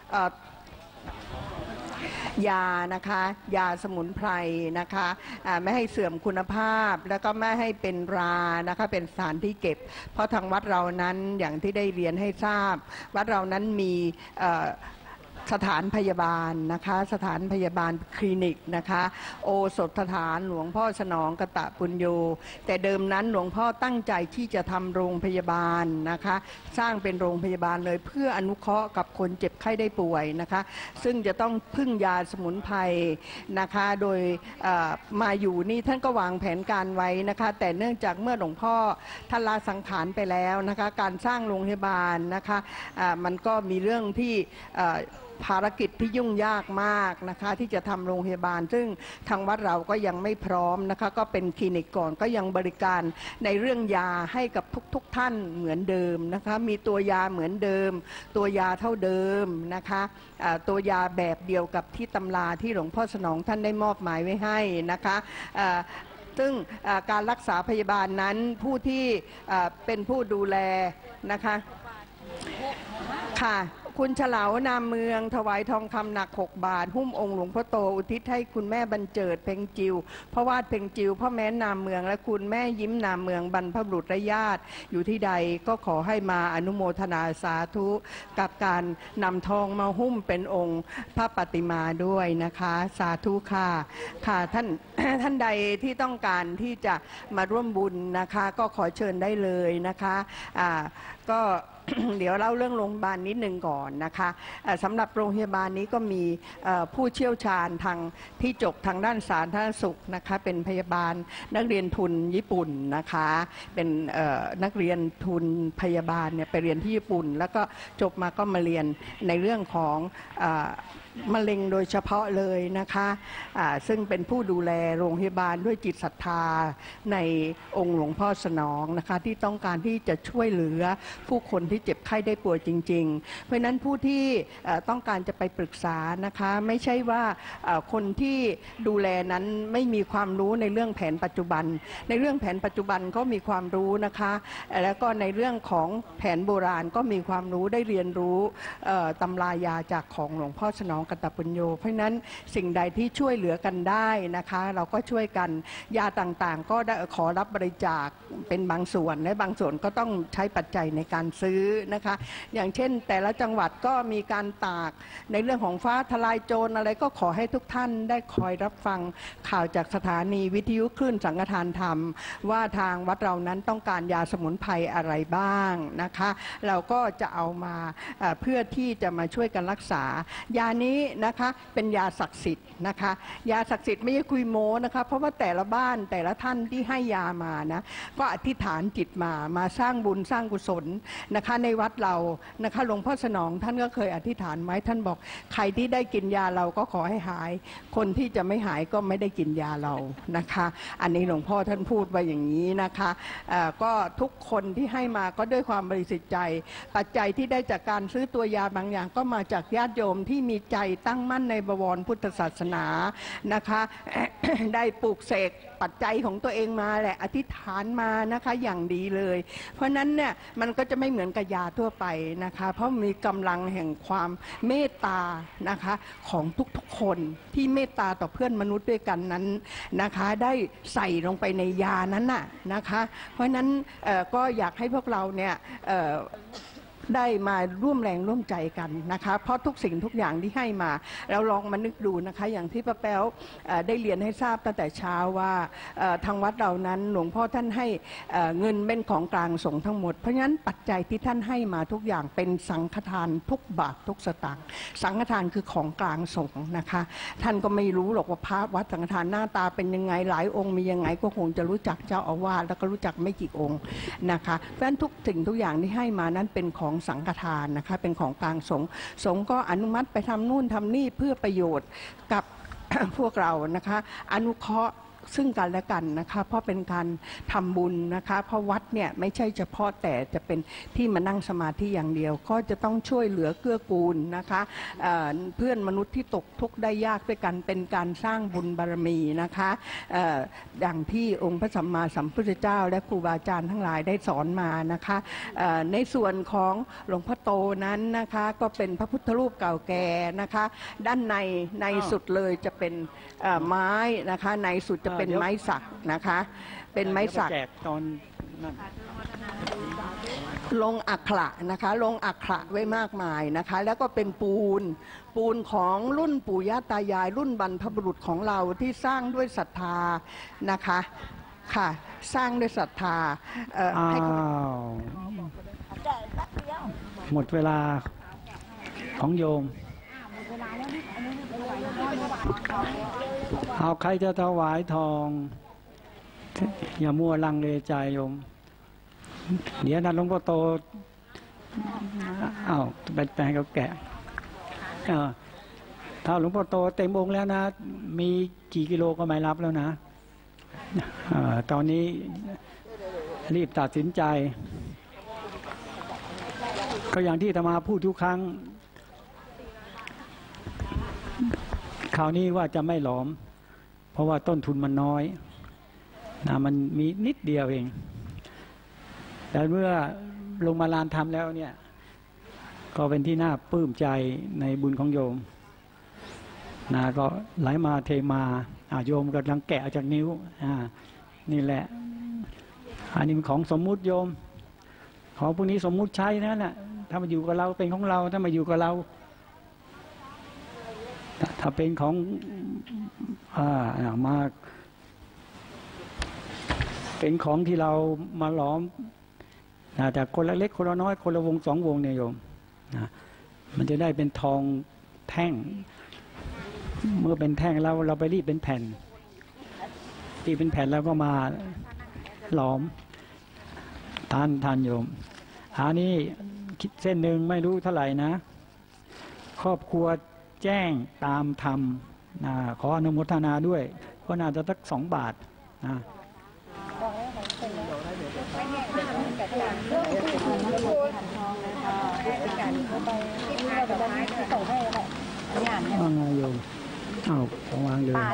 ยานะคะยาสมุนไพรนะคะไม่ให้เสื่อมคุณภาพแล้วก็ไม่ให้เป็นรานะคะเป็นสถานที่เก็บเพราะทางวัดเรานั้นอย่างที่ได้เรียนให้ทราบวัดเรานั้นมีสถานพยาบาลนะคะสถานพยาบาลคลินิกนะคะโอสถสถานหลวงพ่อสนองกตปุญโญแต่เดิมนั้นหลวงพ่อตั้งใจที่จะทำโรงพยาบาลนะคะสร้างเป็นโรงพยาบาลเลยเพื่ออนุเคราะห์กับคนเจ็บไข้ได้ป่วยนะคะซึ่งจะต้องพึ่งยาสมุนไพรนะคะโดยมาอยู่นี่ท่านก็วางแผนการไว้นะคะแต่เนื่องจากเมื่อหลวงพ่อท่านลาสังขารไปแล้วนะคะการสร้างโรงพยาบาลนะคะมันก็มีเรื่องที่ภารกิจที่ยุ่งยากมากนะคะที่จะทำโรงพยาบาลซึ่งทางวัดเราก็ยังไม่พร้อมนะคะก็เป็นคลินิกก่อนก็ยังบริการในเรื่องยาให้กับทุกท่านเหมือนเดิมนะคะมีตัวยาเหมือนเดิมตัวยาเท่าเดิมนะคะตัวยาแบบเดียวกับที่ตำราที่หลวงพ่อสนองท่านได้มอบหมายไว้ให้นะคะซึ่งการรักษาพยาบาลนั้นผู้ที่เป็นผู้ดูแลนะคะค่ะคุณเฉลานามเมืองถวายทองคำหนัก6 บาทหุ้มองค์หลวงพ่อโตอุทิศให้คุณแม่บรรเจิดเพ็งจิวพ่อวาดเพ็งจิวพ่อแม่นามเมืองและคุณแม่ยิ้มนามเมืองบรรพบุรุษและญาติอยู่ที่ใดก็ขอให้มาอนุโมทนาสาธุกับการนำทองมาหุ้มเป็นองค์พระปฏิมาด้วยนะคะสาธุค่ะค่ะท่านใดที่ต้องการที่จะมาร่วมบุญนะคะก็ขอเชิญได้เลยนะคะก็เดี๋ยวเล่าเรื่องโรงพยาบาลนิดนึงก่อนนะคะสำหรับโรงพยาบาลนี้ก็มีผู้เชี่ยวชาญทางที่จบทางด้านสาธารณสุขนะคะเป็นพยาบาลนักเรียนทุนญี่ปุ่นนะคะเป็นนักเรียนทุนพยาบาลเนี่ยไปเรียนที่ญี่ปุ่นแล้วก็จบมาก็มาเรียนในเรื่องของมะเร็งโดยเฉพาะเลยนะคะซึ่งเป็นผู้ดูแลโรงพยาบาลด้วยจิตศรัทธาในองค์หลวงพ่อสนองนะคะที่ต้องการที่จะช่วยเหลือผู้คนที่เจ็บไข้ได้ป่วยจริงๆเพราะนั้นผู้ที่ต้องการจะไปปรึกษานะคะไม่ใช่ว่าคนที่ดูแลนั้นไม่มีความรู้ในเรื่องแผนปัจจุบันในเรื่องแผนปัจจุบันก็มีความรู้นะคะแล้วก็ในเรื่องของแผนโบราณก็มีความรู้ได้เรียนรู้ตำรายาจากของหลวงพ่อสนองกตปุญโญเพราะนั้นสิ่งใดที่ช่วยเหลือกันได้นะคะเราก็ช่วยกันยาต่างๆก็ได้ขอรับบริจาคเป็นบางส่วนและบางส่วนก็ต้องใช้ปัจจัยในการซื้อนะคะอย่างเช่นแต่ละจังหวัดก็มีการตากในเรื่องของฟ้าทลายโจรอะไรก็ขอให้ทุกท่านได้คอยรับฟังข่าวจากสถานีวิทยุคลื่นสังฆทานธรรมว่าทางวัดเรานั้นต้องการยาสมุนไพรอะไรบ้างนะคะเราก็จะเอามาเพื่อที่จะมาช่วยกันรักษายานี้นะคะเป็นยาศักดิ์สิทธิ์นะคะยาศักดิ์สิทธิ์ไม่ใช่คุยโม้นะคะเพราะว่าแต่ละบ้านแต่ละท่านที่ให้ยามานะก็อธิษฐานจิตมาสร้างบุญสร้างกุศลนะคะในวัดเรานะคะหลวงพ่อสนองท่านก็เคยอธิษฐานไว้ท่านบอกใครที่ได้กินยาเราก็ขอให้หายคนที่จะไม่หายก็ไม่ได้กินยาเรานะคะอันนี้หลวงพ่อท่านพูดไว้อย่างนี้นะคะก็ทุกคนที่ให้มาก็ด้วยความบริสุทธิ์ใจปัจจัยที่ได้จากการซื้อตัวยาบางอย่างก็มาจากญาติโยมที่มีใจตั้งมั่นในบวรพุทธศาสนานะคะ ได้ปลูกเสกปัจจัยของตัวเองมาแหละอธิษฐานมานะคะอย่างดีเลยเพราะนั้นเนี่ยมันก็จะไม่เหมือนกับยาทั่วไปนะคะเพราะมีกำลังแห่งความเมตตานะคะของทุกๆคนที่เมตตาต่อเพื่อนมนุษย์ด้วยกันนั้นนะคะได้ใส่ลงไปในยานั้นน่ะนะคะเพราะนั้นก็อยากให้พวกเราเนี่ยได้มาร่วมแรงร่วมใจกันนะคะเพราะทุกสิ่งทุกอย่างที่ให้มาเราลองมานึกดูนะคะอย่างที่ป้าแป๊วได้เรียนให้ทราบตั้งแต่เช้าว่าทางวัดเรานั้นหลวงพ่อท่านให้เงินเป็นของกลางสงฆ์ทั้งหมดเพราะฉะนั้นปัจจัยที่ท่านให้มาทุกอย่างเป็นสังฆทานทุกบาททุกสตางค์สังฆทานคือของกลางสงฆ์นะคะท่านก็ไม่รู้หรอกว่าพระวัดสังฆทานหน้าตาเป็นยังไงหลายองค์มียังไงก็คงจะรู้จักเจ้าอาวาสแล้วก็รู้จักไม่กี่องค์นะคะเพราะฉะนั้นทุกสิ่งทุกอย่างที่ให้มานั้นเป็นของสังฆทานนะคะเป็นของกลางสงฆ์สงฆ์ก็อนุมัติไปทำนู่นทำนี่เพื่อประโยชน์กับ พวกเรานะคะอนุเคราะห์ซึ่งกันและกันนะคะเพราะเป็นการทำบุญนะคะเพราะวัดเนี่ยไม่ใช่เฉพาะแต่จะเป็นที่มานั่งสมาธิอย่างเดียวก็จะต้องช่วยเหลือเกื้อกูลนะคะเพื่อนมนุษย์ที่ตกทุกข์ได้ยากด้วยกันเป็นการสร้างบุญบารมีนะคะอย่างที่องค์พระสัมมาสัมพุทธเจ้าและครูบาอาจารย์ทั้งหลายได้สอนมานะคะในส่วนของหลวงพ่อโตนั้นนะคะก็เป็นพระพุทธรูปเก่าแก่นะคะด้านในสุดเลยจะเป็นไม้นะคะในสุดจะเป็นไม้สักนะคะเป็นไม้สักตอนลงอักขระนะคะลงอักขระไว้มากมายนะคะแล้วก็เป็นปูนของรุ่นปู่ย่าตายายรุ่นบรรพบุรุษของเราที่สร้างด้วยศรัทธานะคะค่ะสร้างด้วยศรัทธาหมดเวลาของโยมเอาใครจะถวายทองอย่ามัวลังเลใจโยมเดี๋ยวนั้นหลวงพ่อโตไปแปลงกับแกะถ้าหลวงพ่อโตเต็มองค์แล้วนะมีกี่กิโลก็ไม่รับแล้วนะตอนนี้รีบตัดสินใจก็อย่างที่อาตมาพูดทุกครั้งคราวนี้ว่าจะไม่หลอมเพราะว่าต้นทุนมันน้อยนะมันมีนิดเดียวเองแต่เมื่อลงมาลานทำแล้วเนี่ยก็เป็นที่น่าปลื้มใจในบุญของโยมนะก็ไหลมาเทมาโยมกำลังแกะจากนิ้วนี่แหละอันนี้เป็นของสมมุติโยมของพวกนี้สมมุติใช้นั่นแหละถ้ามาอยู่กับเราเป็นของเราถ้ามาอยู่กับเราถ้าเป็นของมาเป็นของที่เรามาหลอมแต่คนละเล็กคนละน้อยคนละวงสองวงเนี่ยโยมมันจะได้เป็นทองแท่งเมื่อเป็นแท่งแล้วเราไปรีดเป็นแผ่นรีดเป็นแผ่นแล้วก็มาหลอมทานโยมอันนี้คิดเส้นหนึ่งไม่รู้เท่าไหร่นะครอบครัวแจ้งตามธรรมขออนุโมทนาด้วยก็น่าจะสัก2 บาทนะว่าไงโยมวางเลย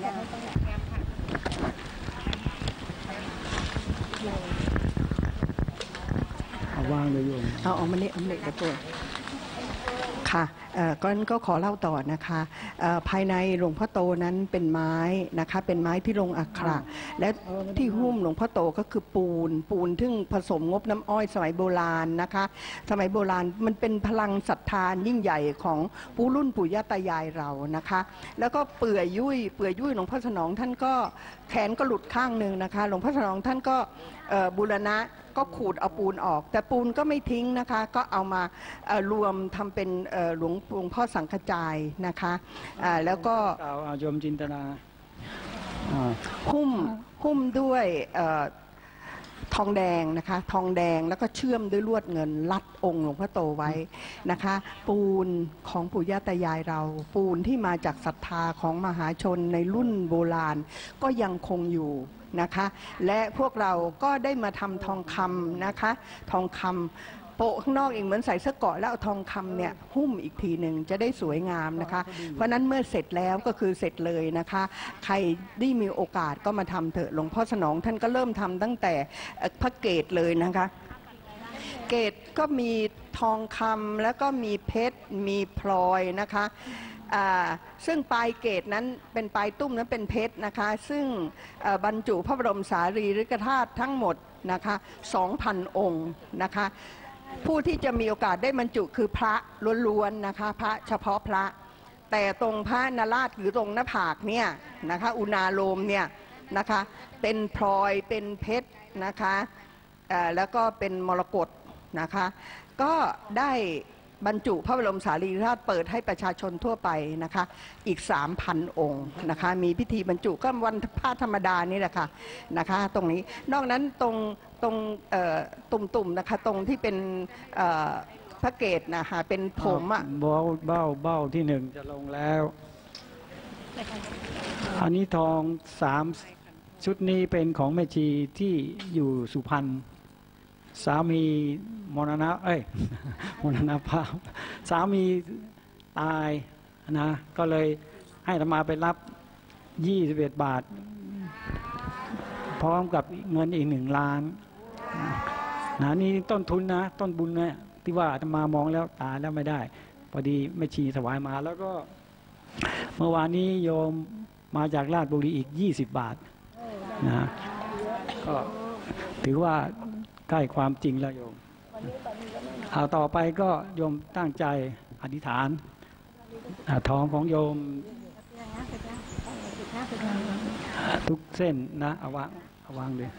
วางเลยโยมเอามานี่กระตัวค่ะก็ขอเล่าต่อนะคะภายในหลวงพ่อโตนั้นเป็นไม้นะคะเป็นไม้ที่ลงอักขระและที่หุ้มหลวงพ่อโตก็คือปูนซึ่งผสมงบน้ำอ้อยสมัยโบราณนะคะสมัยโบราณมันเป็นพลังศรัทธายิ่งใหญ่ของรุ่นปู่ย่าตายายเรานะคะแล้วก็เปื่อยยุ่ยหลวงพ่อสนองท่านก็แขนก็หลุดข้างหนึ่งนะคะหลวงพ่อสนองท่านก็บูรณะก็ขูดเอาปูนออกแต่ปูนก็ไม่ทิ้งนะคะก็เอามารวมทำเป็นหลวงพ่อสังฆจายนะคะแล้วก็โยมจินตนาหุ้มด้วยทองแดงนะคะทองแดงแล้วก็เชื่อมด้วยลวดเงินรัดองค์หลวงพ่อโตไว้นะคะปูนของปู่ย่าตายายเราปูนที่มาจากศรัทธาของมหาชนในรุ่นโบราณก็ยังคงอยู่นะคะและพวกเราก็ได้มาทำทองคำนะคะทองคำโปะข้างนอกเองเหมือนใส่เสื้อเกราะแล้วเอาทองคำเนี่ยหุ้มอีกทีหนึ่งจะได้สวยงามนะคะเพราะนั้นเมื่อเสร็จแล้วก็คือเสร็จเลยนะคะใครได้มีโอกาสก็มาทำเถอะหลวงพ่อสนองท่านก็เริ่มทำตั้งแต่พระเกศเลยนะคะเกศก็มีทองคำแล้วก็มีเพชรมีพลอยนะคะซึ่งปลายเกศนั้นเป็นปลายตุ้มนั้นเป็นเพชรนะคะซึ่งบรรจุพระบรมสารีริกธาตุทั้งหมดนะคะ 2,000 องค์นะคะผู้ที่จะมีโอกาสได้บรรจุคือพระล้วนๆนะคะพระเฉพาะพระแต่ตรงพระนราชหรือตรงหน้าผากเนี่ยนะคะอุณาโลมเนี่ยนะคะเป็นพลอยเป็นเพชรนะคะแล้วก็เป็นมรกตนะคะก็ได้บรรจุพระบรมสารีริกธาตุเปิดให้ประชาชนทั่วไปนะคะอีก 3,000 องค์นะคะมีพิธีบรรจุก็วันพระธรรมดานี่แหละค่ะนะคะตรงนี้นอกนั้นตรงตุ่มๆนะคะตรงที่เป็นพระเกศนะคะเป็นผมอ่ะเบ้าที่1จะลงแล้วอันนี้ทอง3ชุดนี้เป็นของแม่ชีที่อยู่สุพรรณสามีมรณภาพสามีตายนะก็เลยให้อาตมาไปรับ21 บาทพร้อมกับเงินอีก1 ล้านนะนี่ต้นทุนนะต้นบุญนะที่ว่าอาตมามองแล้วตายแล้วไม่ได้พอดีแม่ชีถวายมาแล้วก็เมื่อวานนี้โยมมาจากราชบุรีอีก20 บาทนะก็ถือว่าใกล้ความจริงแล้วโยมเอาต่อไปก็โยมตั้งใจอธิษฐานทองของโยมทุกเส้นนะเอาวางเลย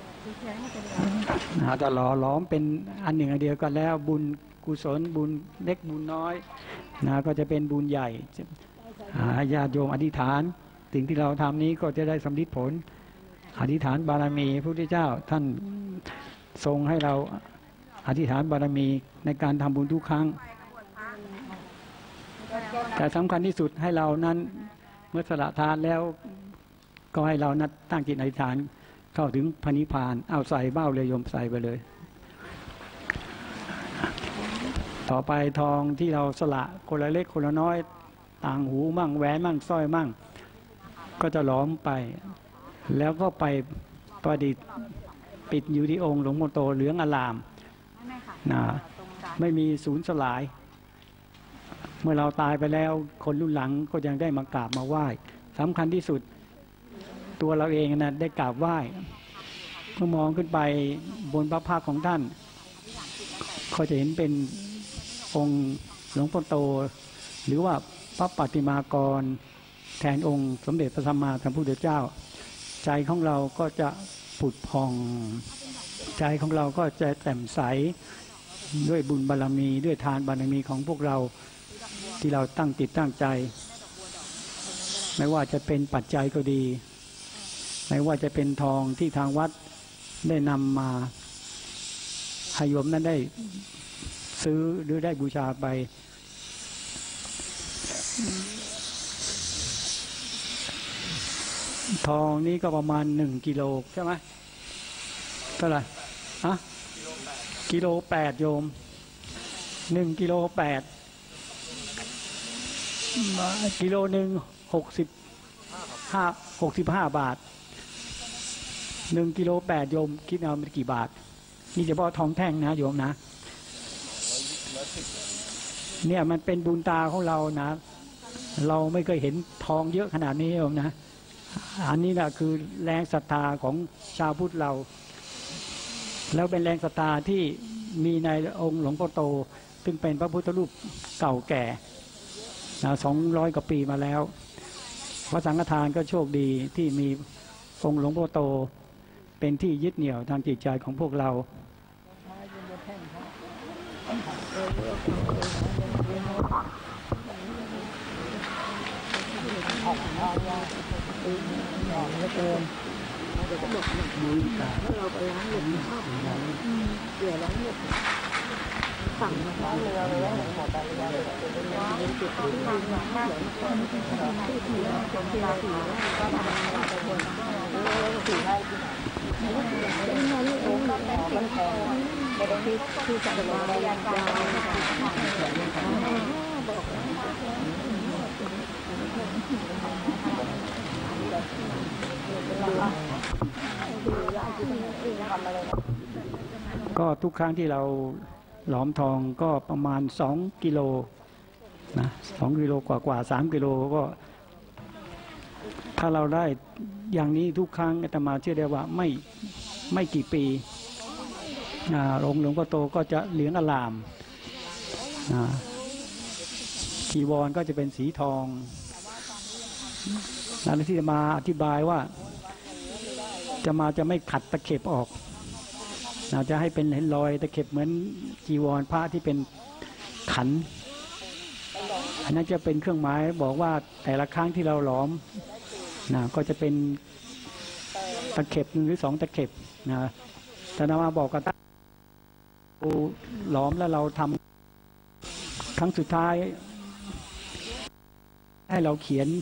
จะหล่อหลอมเป็นอันหนึ่งอันเดียวกันแล้วบุญกุศลบุญเล็กบุญน้อยนะก็จะเป็นบุญใหญ่ญาติโยมอธิษฐานสิ่งที่เราทำนี้ก็จะได้สำลิดผลอธิษฐานบารมีพระพุทธเจ้าท่านทรงให้เราอธิษฐานบารมีในการทำบุญทุกครั้งแต่สำคัญที่สุดให้เรานั้นเมื่อสละทานแล้วก็ให้เรานัดตั้งจิตอธิษฐานเข้าถึงพระนิพพานเอาใส่เบ้าเลยโยมใส่ไปเลยต่อไปทองที่เราสละคนละเล็กคนละน้อยต่างหูมั่งแหวนมั่งสร้อยมั่งก็จะหลอมไปแล้วก็ไปประดิษฐ์ปิดอยู่ที่องค์หลวงพ่อโตเหลืองอลามนะไม่มีสูญสลายเมื่อเราตายไปแล้วคนรุ่นหลังก็ยังได้มากราบมาไหว้สำคัญที่สุดตัวเราเองนะได้กราบไหว้เมื่อมองขึ้นไปบนพระพักตร์ของท่านก็จะเห็นเป็นองค์หลวงพ่อโตหรือว่าพระปฏิมากรแทนองค์สมเด็จพระสัมมาสัมพุทธเจ้าใจของเราก็จะผุดพองใจของเราก็จะแจ่มใสด้วยบุญบารมีด้วยทานบารมีของพวกเราที่เราตั้งจิตตั้งใจไม่ว่าจะเป็นปัจจัยก็ดีไม่ว่าจะเป็นทองที่ทางวัดได้นำมาให้โยมนั้นได้ซื้อหรือได้บูชาไปทองนี้ก็ประมาณ1 กิโลใช่ไหมเท่าไหร่กิโล 8โยม1 กิโล 8กิโลหนึ่ง65 บาท1 กิโล 8โยมคิดเอาเป็นกี่บาทนี่เฉพาะทองแท่งนะโยมนะเนี่ยมันเป็นบุญตาของเรานะเราไม่เคยเห็นทองเยอะขนาดนี้โยมนะอันนี้แหละคือแรงศรัทธาของชาวพุทธเราแล้วเป็นแรงศรัทธาที่มีในองค์หลวงพ่อโตซึ่งเป็นพระพุทธรูปเก่าแก่200 กว่าปีมาแล้วพระสังฆทานก็โชคดีที่มีองค์หลวงพ่อโตเป็นที่ยึดเหนี่ยวทางจิตใจของพวกเราสั่งมาเรือเลยหมดแต่เรือเลยสี่ไร่ที่จังหวัดยาก็ทุกครั้งที่เราหลอมทองก็ประมาณ2 กิโลนะ2 กิโลกว่า3 กิโลก็ถ้าเราได้อย่างนี้ทุกครั้งอาตมาเชื่อได้ว่าไม่กี่ปีองค์หลวงพ่อโตก็จะเหลืองอลามจีวรก็จะเป็นสีทองแล้วที่จะมาอธิบายว่าจะไม่ขัดตะเข็บออกจะให้เป็นเห็นรอยตะเข็บเหมือนจีวรพระที่เป็นขันอันนั้นจะเป็นเครื่องหมายบอกว่าแต่ละครั้งที่เราหลอมก็จะเป็นตะเข็บ1 หรือ 2ตะเข็บแต่นมาบอกกันหลอมแล้วเราทำครั้งสุดท้ายให้เราเขียน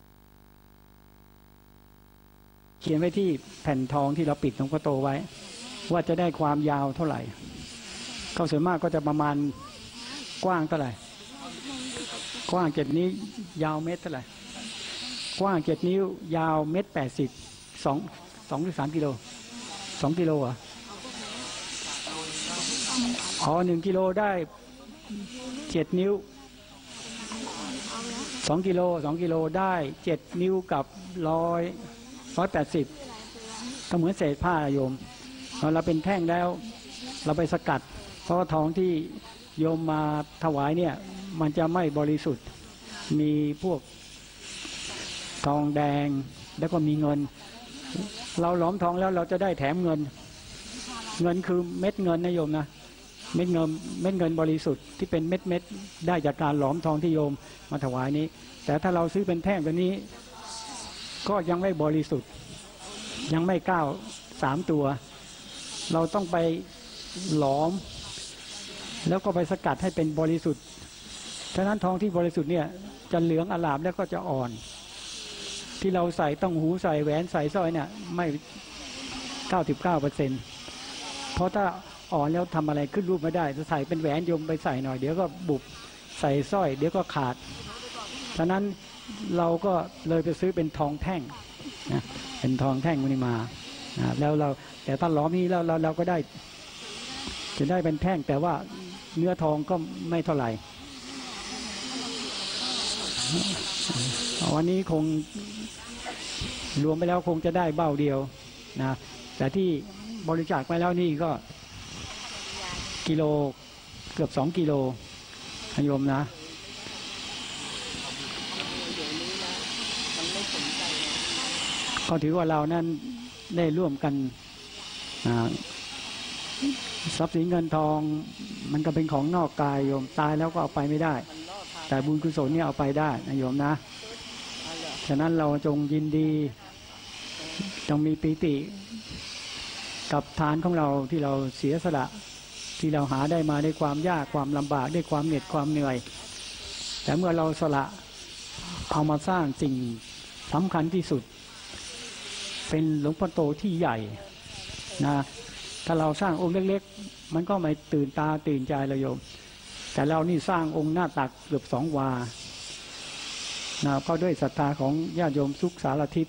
ไว้ที่แผ่นทองที่เราปิดหลวงพ่อโตไว้ว่าจะได้ความยาวเท่าไหร่ก็ส่วนมากก็จะประมาณกว้างเท่าไหร่กว้าง7 นิ้วยาวเมตรเท่าไหร่กว้าง7 นิ้วยาว1.80 เมตร2 หรือ 3 กิโล2 กิโลอ่ะ1 กิโลได้7 นิ้ว2 กิโลได้7 นิ้วกับ180ก็เหมือนเศษผ้าโยมเราเป็นแท่งแล้วเราไปสกัดเพราะว่าทองที่โยมมาถวายเนี่ยมันจะไม่บริสุทธิ์มีพวกทองแดงแล้วก็มีเงินเราหลอมทองแล้วเราจะได้แถมเงินคือเม็ดเงินนะโยมนะเม็ดเงินบริสุทธิ์ที่เป็นเม็ดได้จากการหลอมทองที่โยมมาถวายนี้แต่ถ้าเราซื้อเป็นแท่งแบบนี้ก็ยังไม่บริสุทธิ์ยังไม่ก้าว3 ตัวเราต้องไปหลอมแล้วก็ไปสกัดให้เป็นบริสุทธิ์ฉะนั้นทองที่บริสุทธิ์เนี่ยจะเหลืองอลามแล้วก็จะอ่อนที่เราใส่ต้องหูใส่แหวนใส่สร้อยเนี่ยไม่ 99% เพราะถ้าอ่อนแล้วทำอะไรขึ้นรูปไม่ได้จะใส่เป็นแหวนโยมไปใส่หน่อยเดี๋ยวก็บุบใส่สร้อยเดี๋ยวก็ขาดฉะนั้นเราก็เลยไปซื้อเป็นทองแท่งนะเป็นทองแท่งมันมาแล้วเราแต่ถ้าหลอมนี้แล้วเราก็ได้จะได้เป็นแท่งแต่ว่าเนื้อทองก็ไม่เท่าไหร่วันนี้คงรวมไปแล้วคงจะได้เบ้าเดียวนะแต่ที่บริจาคไปแล้วนี่ก็กิโลเกือบ2 กิโลโยมนะก็ถือว่าเรานั้นได้ร่วมกันทรัพย์สินเงินทองมันก็เป็นของนอกกายโยมตายแล้วก็เอาไปไม่ได้แต่บุญกุศลเนี่ยเอาไปได้นะโยมนะฉะนั้นเราจงยินดีจงมีปิติกับทานของเราที่เราเสียสละที่เราหาได้มาด้วยความยากความลำบากด้วยความเหน็ดความเหนื่อยแต่เมื่อเราสละเอามาสร้างสิ่งสำคัญที่สุดเป็นหลวงพ่อโตที่ใหญ่นะถ้าเราสร้างองค์เล็กๆมันก็ไม่ตื่นตาตื่นใจเลยโยมแต่เรานี่สร้างองค์หน้าตักเกือบ2 วานะก็ด้วยศรัทธาของญาติโยมทุกสารทิศ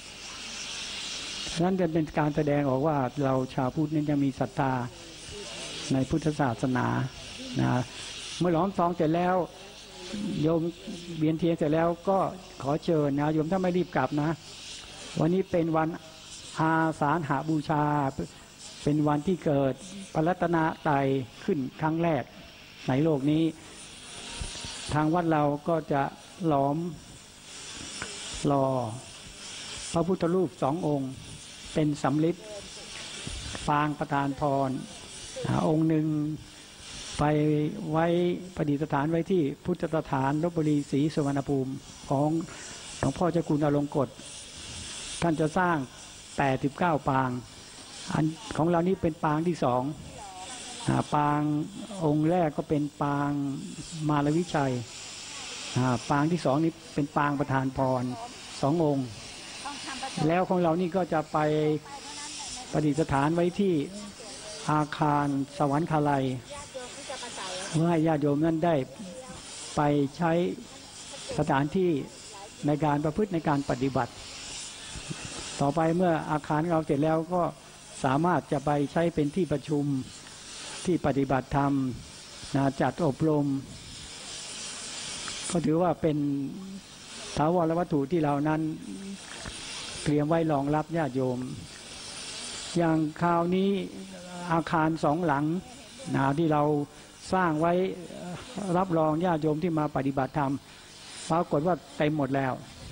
นั้นจะเป็นการแสดงออกว่าเราชาวพุทธนั้นจะมีศรัทธาในพุทธศาสนานะเมื่อหลอมทองเสร็จแล้วโยมเวียนเทียนเสร็จแล้วก็ขอเชิญนะโยมถ้าไม่รีบกลับนะวันนี้เป็นวันอาสาฬหบูชาเป็นวันที่เกิดพระรัตนตรัยขึ้นครั้งแรกในโลกนี้ทางวัดเราก็จะหลอมหล่อพระพุทธรูป2 องค์เป็นสำริดปางประธานพรองค์หนึ่งไปไว้ประดิษฐานไว้ที่พุทธสถานลพบุรีศรีสุวรรณภูมิของหลวงพ่อเจ้าคุณอลงกฎท่านจะสร้าง89 ปางอันของเรานี่เป็นปางที่2ปางองค์แรกก็เป็นปางมารวิชัยปางที่2นี้เป็นปางประธานพร2 องค์แล้วของเรานี่ก็จะไปประดิษฐานไว้ที่อาคารสวรรคาลัยเพื่อให้ญาติโยมนั้นได้ไปใช้สถานที่ในการประพฤติในการปฏิบัติต่อไปเมื่ออาคารเราเสร็จแล้วก็สามารถจะไปใช้เป็นที่ประชุมที่ปฏิบัติธรรมจัดอบรมก็ถือว่าเป็นถาวรวัตถุที่เรานั้นเตรียมไว้รองรับญาติโยมอย่างคราวนี้อาคาร2 หลังที่เราสร้างไว้รับรองญาติโยมที่มาปฏิบัติธรรมปรากฏว่าเต็มหมดแล้ว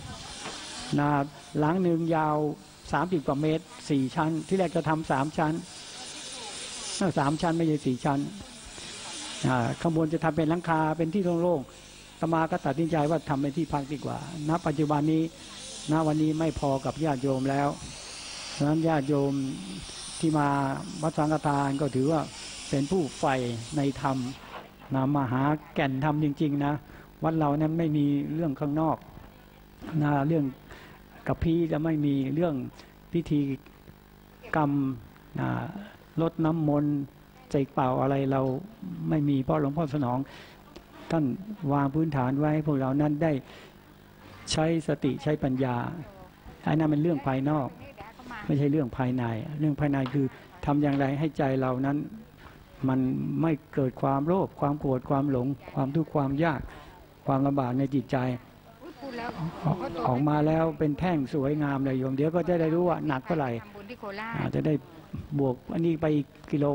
หลังหนึ่งยาว30 กว่าเมตร4 ชั้นที่แรกจะทำ3 ชั้น3 ชั้นไม่ใช่4 ชั้นข้างบนจะทำเป็นหลังคาเป็นที่โล่งๆอาตมาก็ตัดสินใจว่าทำเป็นที่พักดีกว่าณปัจจุบันนี้ณวันนี้ไม่พอกับญาติโยมแล้วฉะนั้นญาติโยมที่มาวัดสังฆทานก็ถือว่าเป็นผู้ใฝ่ในธรรมมาหาแก่นธรรมจริงๆนะวัดเรานั้นไม่มีเรื่องข้างนอกเรื่องกับพี่จะไม่มีเรื่องพิธีกรรมลดน้ำมนต์ใจเปล่าอะไรเราไม่มีเพราะหลวงพ่อสนองท่านวางพื้นฐานไว้พวกเรานั้นได้ใช้สติใช้ปัญญาอันนั้นเป็นเรื่องภายนอกไม่ใช่เรื่องภายในเรื่องภายในคือทำอย่างไรให้ใจเรานั้นมันไม่เกิดความโลภความโกรธความหลงความทุกข์ความยากความลำบากในจิตใจออกมาแล้วเป็นแท่งสวยงามเลยโยมเดี๋ยวก็จะได้รู้ว่าหนักเท่าไหร่จะได้บวกอันนี้ไปกิโล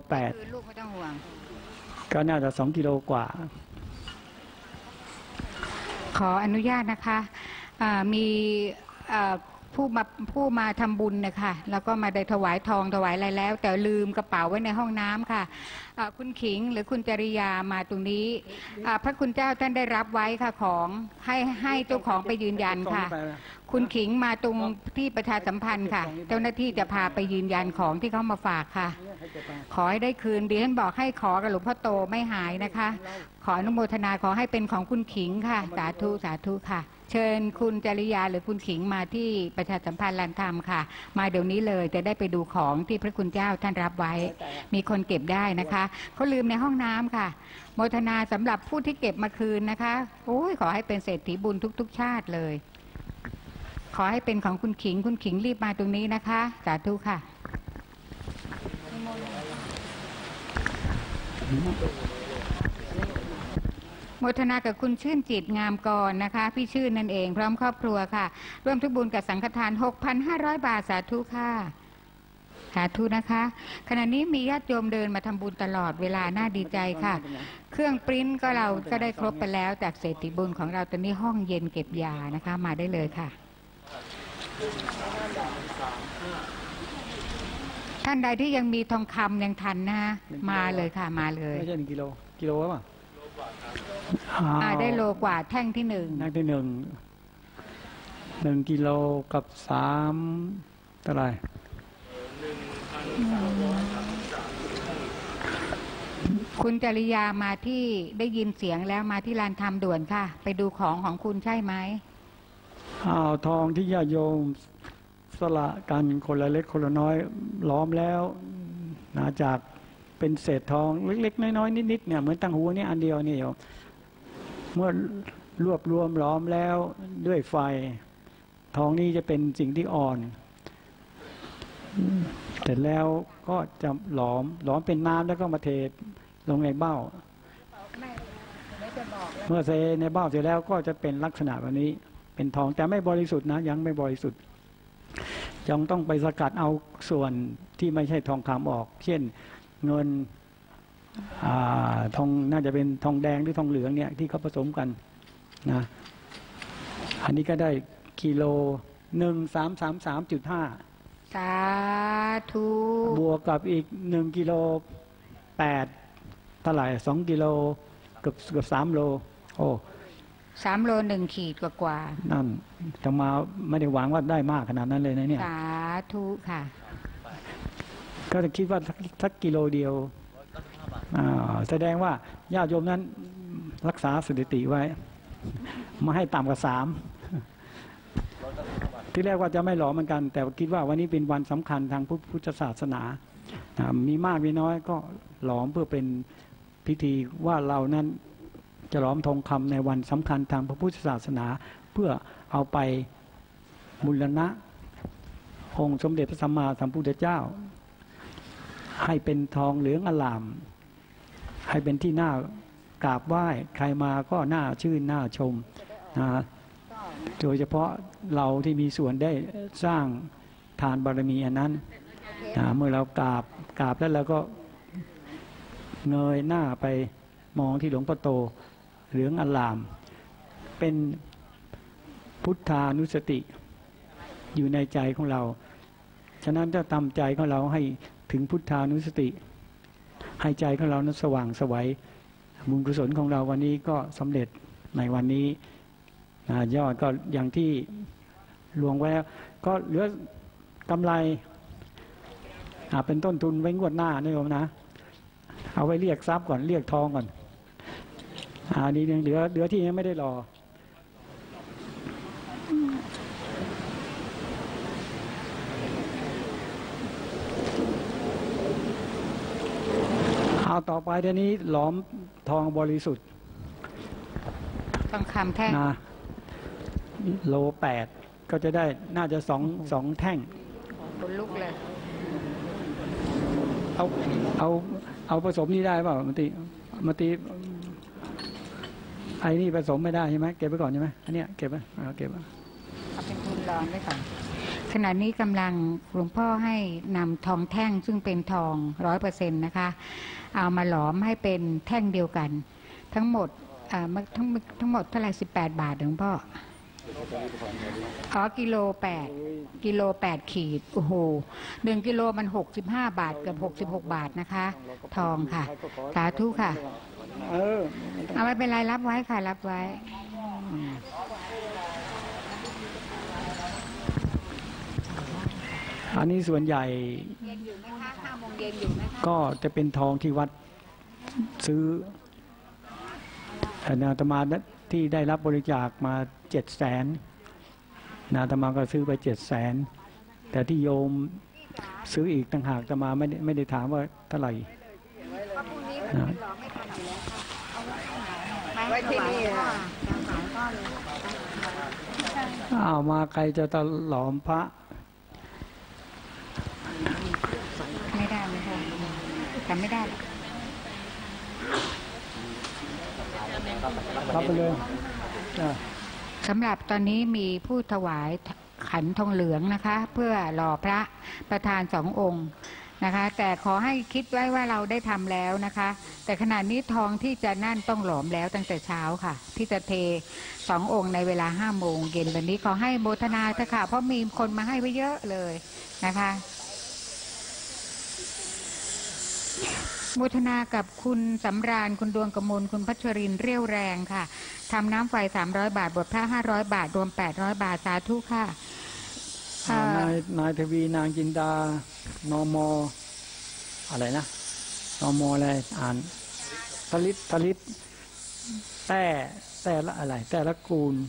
8ก็น่าจะ2 กิโลกว่าขออนุญาตนะคะมีผู้มาทำบุญนะคะแล้วก็มาได้ถวายทองถวายอะไรแล้วแต่ลืมกระเป๋าไว้ในห้องน้ำค่ะคุณขิงหรือคุณจริยามาตรงนี้พระคุณเจ้าท่านได้รับไว้ค่ะของให้เจ้าของไปยืนยันค่ะคุณขิงมาตรงที่ประชาสัมพันธ์ค่ะเจ้าหน้าที่จะพาไปยืนยันของที่เขามาฝากค่ะขอให้ได้คืนดิฉันบอกให้ขอกับหลวงพ่อโตไม่หายนะคะขออนุโมทนาขอให้เป็นของคุณขิงค่ะสาธุสาธุค่ะเชิญคุณจริยาหรือคุณขิงมาที่ประชาสัมพันธ์ลานธรรมค่ะมาเดี๋ยวนี้เลยจะได้ไปดูของที่พระคุณเจ้าท่านรับไว้มีคนเก็บได้นะคะเขาลืมในห้องน้ำค่ะโมทนาสำหรับผู้ที่เก็บมาคืนนะคะโอ้ยขอให้เป็นเศรษฐีบุญทุกๆชาติเลยขอให้เป็นของคุณขิงคุณขิงรีบมาตรงนี้นะคะสาธุค่ะโมทนากับคุณชื่นจิตงามกรนะคะพี่ชื่นนั่นเองพร้อมครอบครัวค่ะร่วมทุกบุญกับสังฆทาน 6,500 บาทสาธุค่ะสาธุนะคะขณะนี้มีญาติโยมเดินมาทำบุญตลอดเวลาน่าดีใจค่ะเครื่องปริ้นก็เราก็ได้ครบไปแล้วจากเศรษฐีบุญของเราตอนนี้ห้องเย็นเก็บยานะคะมาได้เลยค่ะท่านใดที่ยังมีทองคำยังทันนะมาเลยค่ะมาเลยไม่ใช่1 กิโลป่ะได้โลกว่าแท่งที่1 แท่งที่1 กิโลกับ3เท่าไหร่คุณจริยามาที่ได้ยินเสียงแล้วมาที่ลานธรรมด่วนค่ะไปดูของคุณใช่ไหมทองที่ญาติโยมสละกันคนละเล็กคนละน้อยล้อมแล้วจากเป็นเศษทองเล็กๆน้อยๆนิดๆเนี่ยเหมือนตั้งหูนี่อันเดียวนี่เมื่อรวบรวมล้อมแล้วด้วยไฟทองนี้จะเป็นสิ่งที่อ่อนเสร็จแล้วก็จะหลอมเป็นน้ำแล้วก็มาเทลงในเบ้าเมื่อเทในเบ้าเสร็จแล้วก็จะเป็นลักษณะแบบนี้เป็นทองแต่ไม่บริสุทธิ์นะยังไม่บริสุทธิ์ยังต้องไปสกัดเอาส่วนที่ไม่ใช่ทองคำออกเช่นเงินทองน่าจะเป็นทองแดงหรือทองเหลืองเนี่ยที่เขาผสมกันนะอันนี้ก็ได้กิโล1333.5 สาธุบวกกับอีก1 กิโล8เท่าไหร่2 กิโลเกือบ3 โลโอ้ 3 โล 1 ขีดกว่านั่นจะมาไม่ได้หวังว่าได้มากขนาดนั้นเลยนะเนี่ยสาธุค่ะก็จะคิดว่าสักกิโลเดียวแสดงว่าญาติโยมนั้นรักษาสถิติไว้มาให้ต่ำกว่า3ที่แรกว่าจะไม่หลอมเหมือนกันแต่คิดว่าวันนี้เป็นวันสำคัญทางพุทธศาสนามีมากมีน้อยก็หลอมเพื่อเป็นพิธีว่าเรานั้นจะหลอมทองคำในวันสำคัญทางพระพุทธศาสนาเพื่อเอาไปบูรณะองค์สมเด็จพระสัมมาสัมพุทธเจ้าให้เป็นทองเหลืองอลามให้เป็นที่น่ากราบไหว้ใครมาก็น่าชื่นน่าชมโดยเฉพาะเราที่มีส่วนได้สร้างทานบารมีอันนั้นเมื่อเรากราบแล้วเราก็เงยหน้าไปมองที่หลวงพ่อโตเหลืองอลามเป็นพุทธานุสติอยู่ในใจของเราฉะนั้นถ้าทำใจของเราให้ถึงพุทธานุสติให้ใจของเรานั้นสว่างไสวบุญกุศลของเราวันนี้ก็สำเร็จในวันนี้ยอดก็อย่างที่ลวงไว้แล้วก็เหลือกำไรเป็นต้นทุนไว้งวดหน้านะโยมนะเอาไว้เรียกทรัพย์ก่อนเรียกทองก่อนนี่ยังเหลือที่ยังไม่ได้รอเอาต่อไปเดี๋ยวนี้หลอมทองบริสุทธิ์ทองคำแท่งนะโล8ก็จะได้น่าจะสองแท่งคนลุกเลยเอาผสมนี่ได้เปล่ามันตีไอ้นี่ผสมไม่ได้ใช่ไหมเก็บไปก่อนใช่ไหมอันเนี้ยเก็บไว้เก็บไว้เอาเป็นทุนรอนไว้ก่อนขณะนี้กำลังหลวงพ่อให้นำทองแท่งซึ่งเป็นทอง 100% นะคะเอามาหลอมให้เป็นแท่งเดียวกันทั้งหมดทั้งหมดเท่าไหร่18 บาทหลวงพ่อกิโล8ขีดโอ้โห1 กิโลมัน65 บาทเกือบ66 บาทนะคะทองค่ะสาธุค่ะเอาไม่เป็นไรรับไว้ค่ะรับไว้อันนี้ส่วนใหญ่ก็จะเป็นทองที่วัดซื้ออาตมาที่ได้รับบริจาคมา700,000อาตมาก็ซื้อไป700,000แต่ที่โยมซื้ออีกต่างหากอาตมาไม่ได้ถามว่าเท่าไหร่ไว้ที่นี่เอามาใครจะตะหลอมพระไม่ได้ทำไม่ได้รับไปเลยสำหรับตอนนี้มีผู้ถวายขันทองเหลืองนะคะเพื่อหล่อพระประธาน2 องค์นะคะแต่ขอให้คิดไว้ว่าเราได้ทำแล้วนะคะแต่ขณะนี้ทองที่จะนั่นต้องหลอมแล้วตั้งแต่เช้าค่ะที่จะเท2 องค์ในเวลา5 โมงเย็นวันนี้ขอให้โมทนาเถอะค่ะเพราะมีคนมาให้ไว้เยอะเลยนะคะโมทนากับคุณสำราญคุณดวงกมลคุณพัชรินเรี่ยวแรงค่ะทำน้ำไฟ300 บาทบทพระ500 บาทรวม800 บาทสาธุค่ะนายทวีนางจินดานมอะไรนะนมอะไรอ่านทลิตแต่ละอะไรแต่ละกุล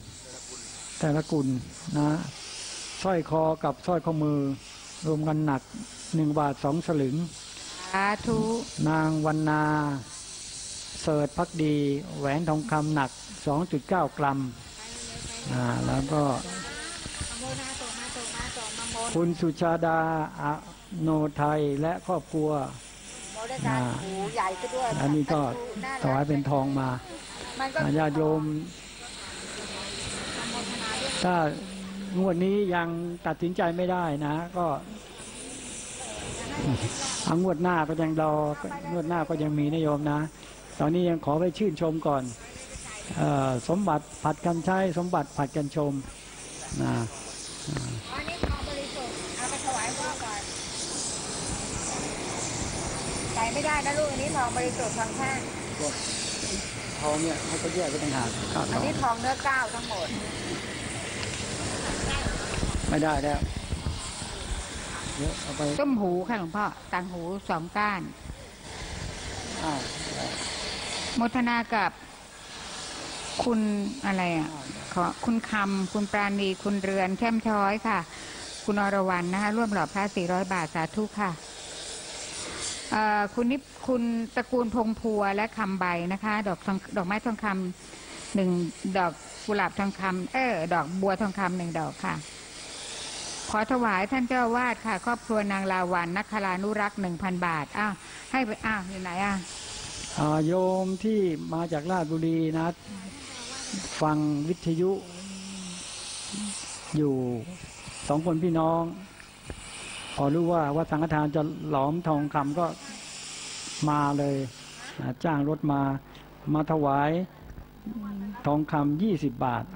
นะสร้อยคอกับสร้อยข้อมือรวมกันหนัก1 บาท 2 สลึงสาธุนางวรรณาเสิร์ชพักดีแหวนทองคำหนัก 2.9 กรัมแล้วก็คุณสุชาดาอโนไทยและครอบครัวอันนี้ก็ถวายเป็นทองมาญาติโยมถ้างวดนี้ยังตัดสินใจไม่ได้นะก็งวดหน้าก็ยังงวดหน้าก็ยังมีนะโยมนะตอนนี้ยังขอไปชื่นชมก่อนสมบัติผัดกันใช้สมบัติผัดกันชมนะอันนี้ทองบริสุทธิ์เอาไปถวายพ่อก่อนใส่ไม่ได้นะลูกอันนี้ทองบริสุทธิ์ทองแท่งทองเนี่ยให้เขาแยกไปต่างหากอันนี้ทองเนื้อก้าวทั้งหมดไม่ได้แล้วต้มหูค่ะหลวงพ่อต่างหู2 ก้านโมทนากับคุณอะไรขอคุณคำคุณปราณีคุณเรือนแช่มช้อยค่ะคุณอรวรรณนะคะร่วมหล่อพระ400 บาทสาธุค่ะคุณตระกูลพงพัวและคำใบนะคะดอกไม้ทองคำ1 ดอกกุหลาบทองคำดอกบัวทองคำ1 ดอกค่ะขอถวายท่านเจ้าวาดค่ะครอบครัวนางลาวันนักคลานุรักษ์ 1,000 บาทให้ไปอยู่ไหนโยมที่มาจากราชบุรีนะฟังวิทยุอยู่2 คนพี่น้องพอรู้ว่าวัดสังฆทานจะหลอมทองคำก็มาเลยจ้างรถมาถวายทองคำ20 บาท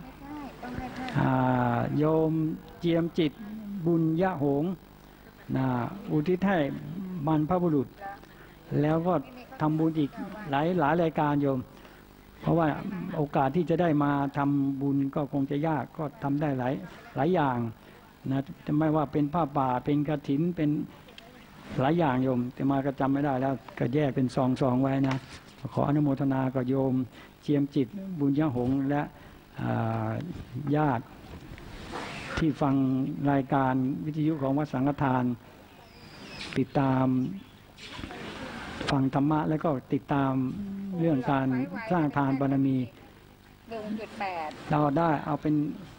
โยมเจียมจิตบุญยะหงอุทิศให้บรรพบุรุษแล้วก็ทำบุญอีกหลายรายการโยมเพราะว่าโอกาสที่จะได้มาทำบุญก็คงจะยากก็ทำได้หลายอย่างนะไม่ว่าเป็นผ้าป่าเป็นกฐินเป็นหลายอย่างโยมแต่มาก็จำไม่ได้แล้วก็แยกเป็นซองไว้นะขออนุโมทนากับโยมเจียมจิตบุญยะหงและญาติที่ฟังรายการวิทยุของวัดสังฆทานติดตามฟังธรรมะแล้วก็ติดตามเรื่องการสร้างทานบารมี 1.8 เราได้เอาเป็น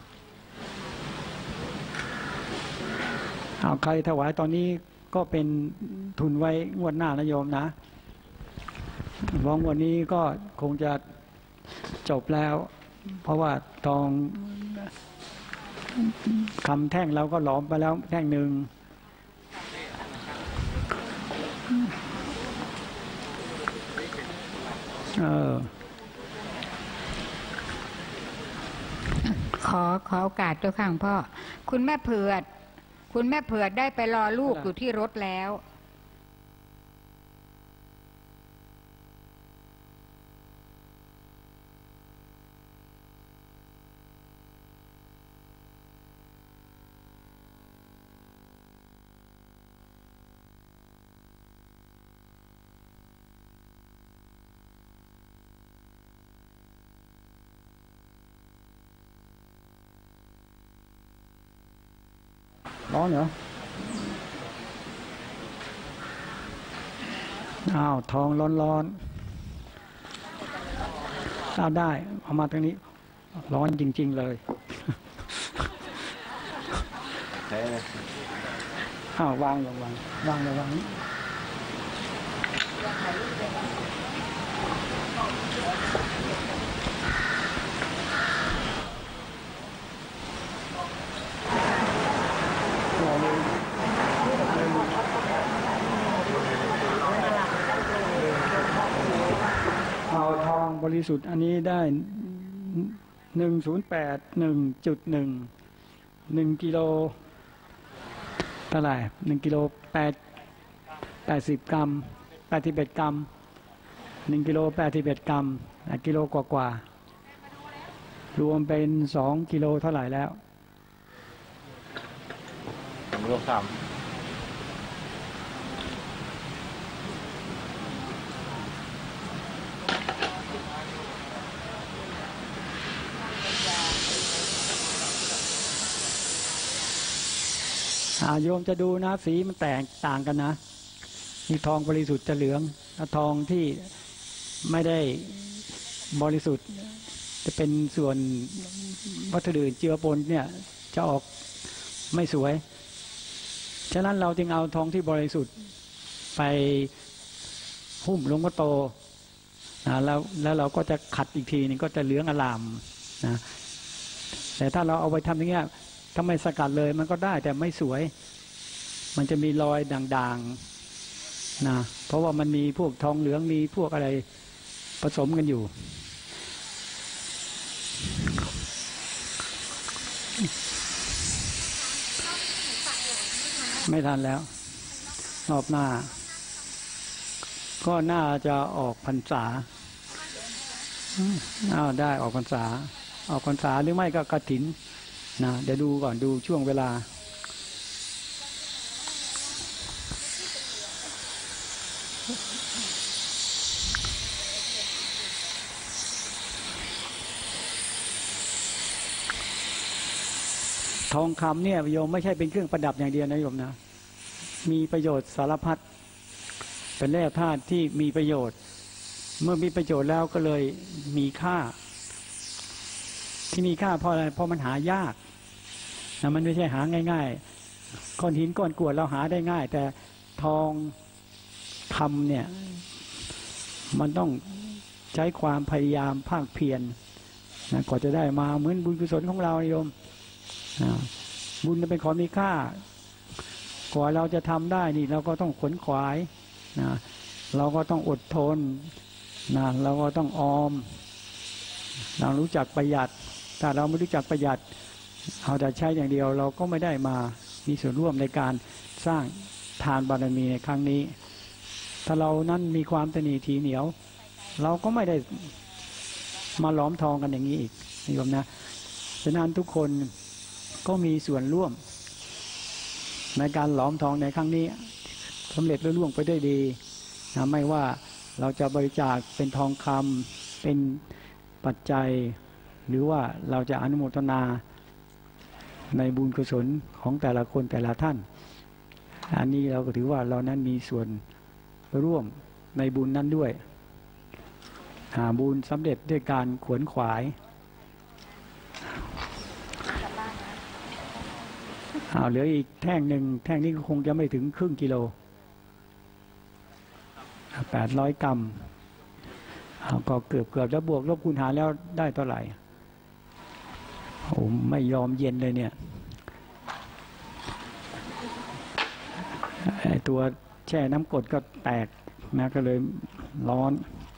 เอาใครถวายตอนนี้ก็เป็นทุนไว้งวดหน้านะโยมนะเพราะงวดนี้ก็คงจะจบแล้วเพราะว่าทองคำแท่งเราก็หลอมไปแล้วแท่งหนึ่งขอโอกาสเจ้าข้างพ่อคุณแม่เผือดได้ไปรอลูกอยู่ที่รถแล้วร้อนเหรออ้าวทองร้อนเอาได้เอามาตรงนี้ร้อนจริงๆเลยอ้าววางวางเอาทองบริสุทธิ์อันนี้ได้1 กิโลเท่าไหร่1 กิโล80 กรัม81 กรัม1 กิโล81 กรัมกิโลกว่ารวมเป็น2 กิโลเท่าไหร่แล้วรวม3 โยมจะดูนะสีมันแตกต่างกันนะมีทองบริสุทธิ์จะเหลืองทองที่ไม่ได้บริสุทธิ์จะเป็นส่วนวัตถุอื่นเจือปนเนี่ยจะออกไม่สวยฉะนั้นเราจึงเอาทองที่บริสุทธิ์ไปหุ้มหลวงพ่อโตแล้วเราก็จะขัดอีกทีนึงก็จะเหลืองอลามนะแต่ถ้าเราเอาไปทำอย่างเงี้ยถ้าไม่สกัดเลยมันก็ได้แต่ไม่สวยมันจะมีรอยด่างๆนะเพราะว่ามันมีพวกทองเหลืองมีพวกอะไรผสมกันอยู่ไม่ทันแล้วรอบหน้าก็น่าจะออกพรรษาได้ออกพรรษาหรือไม่ก็กฐินนะเดี๋ยวดูก่อนดูช่วงเวลาทองคำเนี่ยโยมไม่ใช่เป็นเครื่องประดับอย่างเดียวนะโยมนะมีประโยชน์สารพัดเป็นแร่ธาตุที่มีประโยชน์เมื่อมีประโยชน์แล้วก็เลยมีค่าที่มีค่าเพราะอะไรเพราะมันหายากนะมันไม่ใช่หาง่ายๆก้อนหินก้อนกรวดเราหาได้ง่ายแต่ทองคำเนี่ยมันต้องใช้ความพยายามภาคเพียรนะกว่าจะได้มาเหมือนบุญกุศลของเราโยมบุญเป็นของมีค่ากว่าเราจะทำได้นี่เราก็ต้องขวนขวายนะเราก็ต้องอดทนนะเราก็ต้องออมเรารู้จักประหยัดถ้าเราไม่รู้จักประหยัดเอาแต่ใช้อย่างเดียวเราก็ไม่ได้มามีส่วนร่วมในการสร้างทานบารมีในครั้งนี้ถ้าเรานั้นมีความตนีทีเหนียวเราก็ไม่ได้มาล้อมทองกันอย่างนี้อีกนิยมนะฉะนั้นทุกคนก็มีส่วนร่วมในการหลอมทองในครั้งนี้สำเร็จลุล่วงไปได้ดีนะไม่ว่าเราจะบริจาคเป็นทองคำเป็นปัจจัยหรือว่าเราจะอนุโมทนาในบุญกุศลของแต่ละคนแต่ละท่านอันนี้เราก็ถือว่าเรานั้นมีส่วนร่วมในบุญนั้นด้วยบุญสำเร็จด้วยการขวนขวายเหลืออีกแท่งหนึ่งแท่งนี้ก็คงจะไม่ถึงครึ่งกิโล800 กรัมก็เกือบแล้วบวกลบคูณหารแล้วได้เท่าไหร่ผมไม่ยอมเย็นเลยเนี่ยไอตัวแช่น้ำกรดก็แตกนะก็เลยร้อน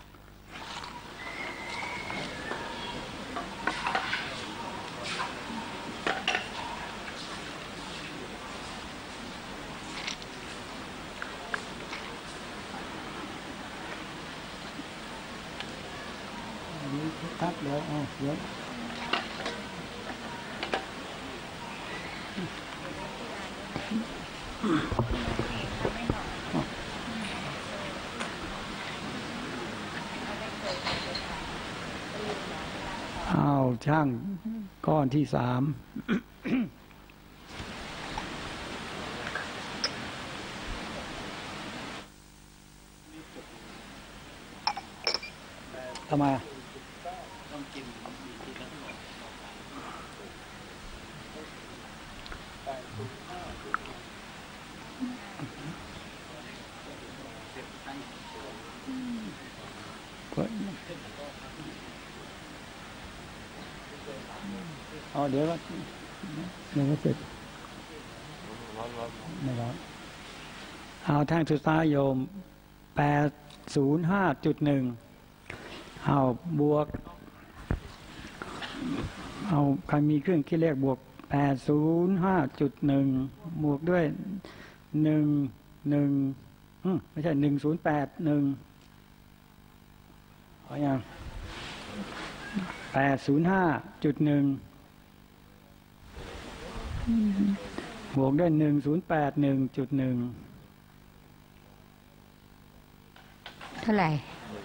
ทักแล้วเดี๋ยวช่างก้อนที่ 3ทำไมเดี๋ยวก็เสร็จไม่ร้อนแท่งสุดท้ายโยม 805.1 บวกใครมีเครื่องคิดเลขบวก 805.1 บวกด้วยไม่ใช่ 1081ขอยัง 805.1 บวกด้วย 1081.1 เท่าไหร่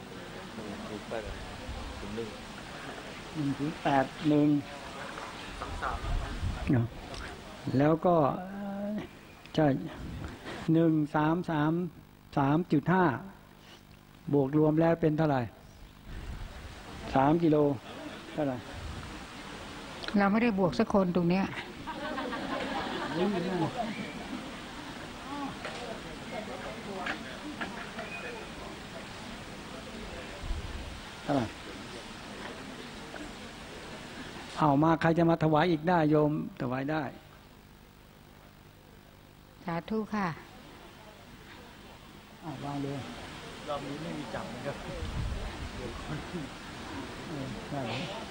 1081แล้วก็จะ 1333.5 บวกรวมแล้วเป็นเท่าไหร่3 กิโลเท่าไหร่เราไม่ได้บวกสักคนตรงเนี้ยเท่าไหร่มาใครจะมาถวายอีกได้โยมถวายได้สาธุค่ะวางเลยรอบนี้ไม่มีจับนะครับได้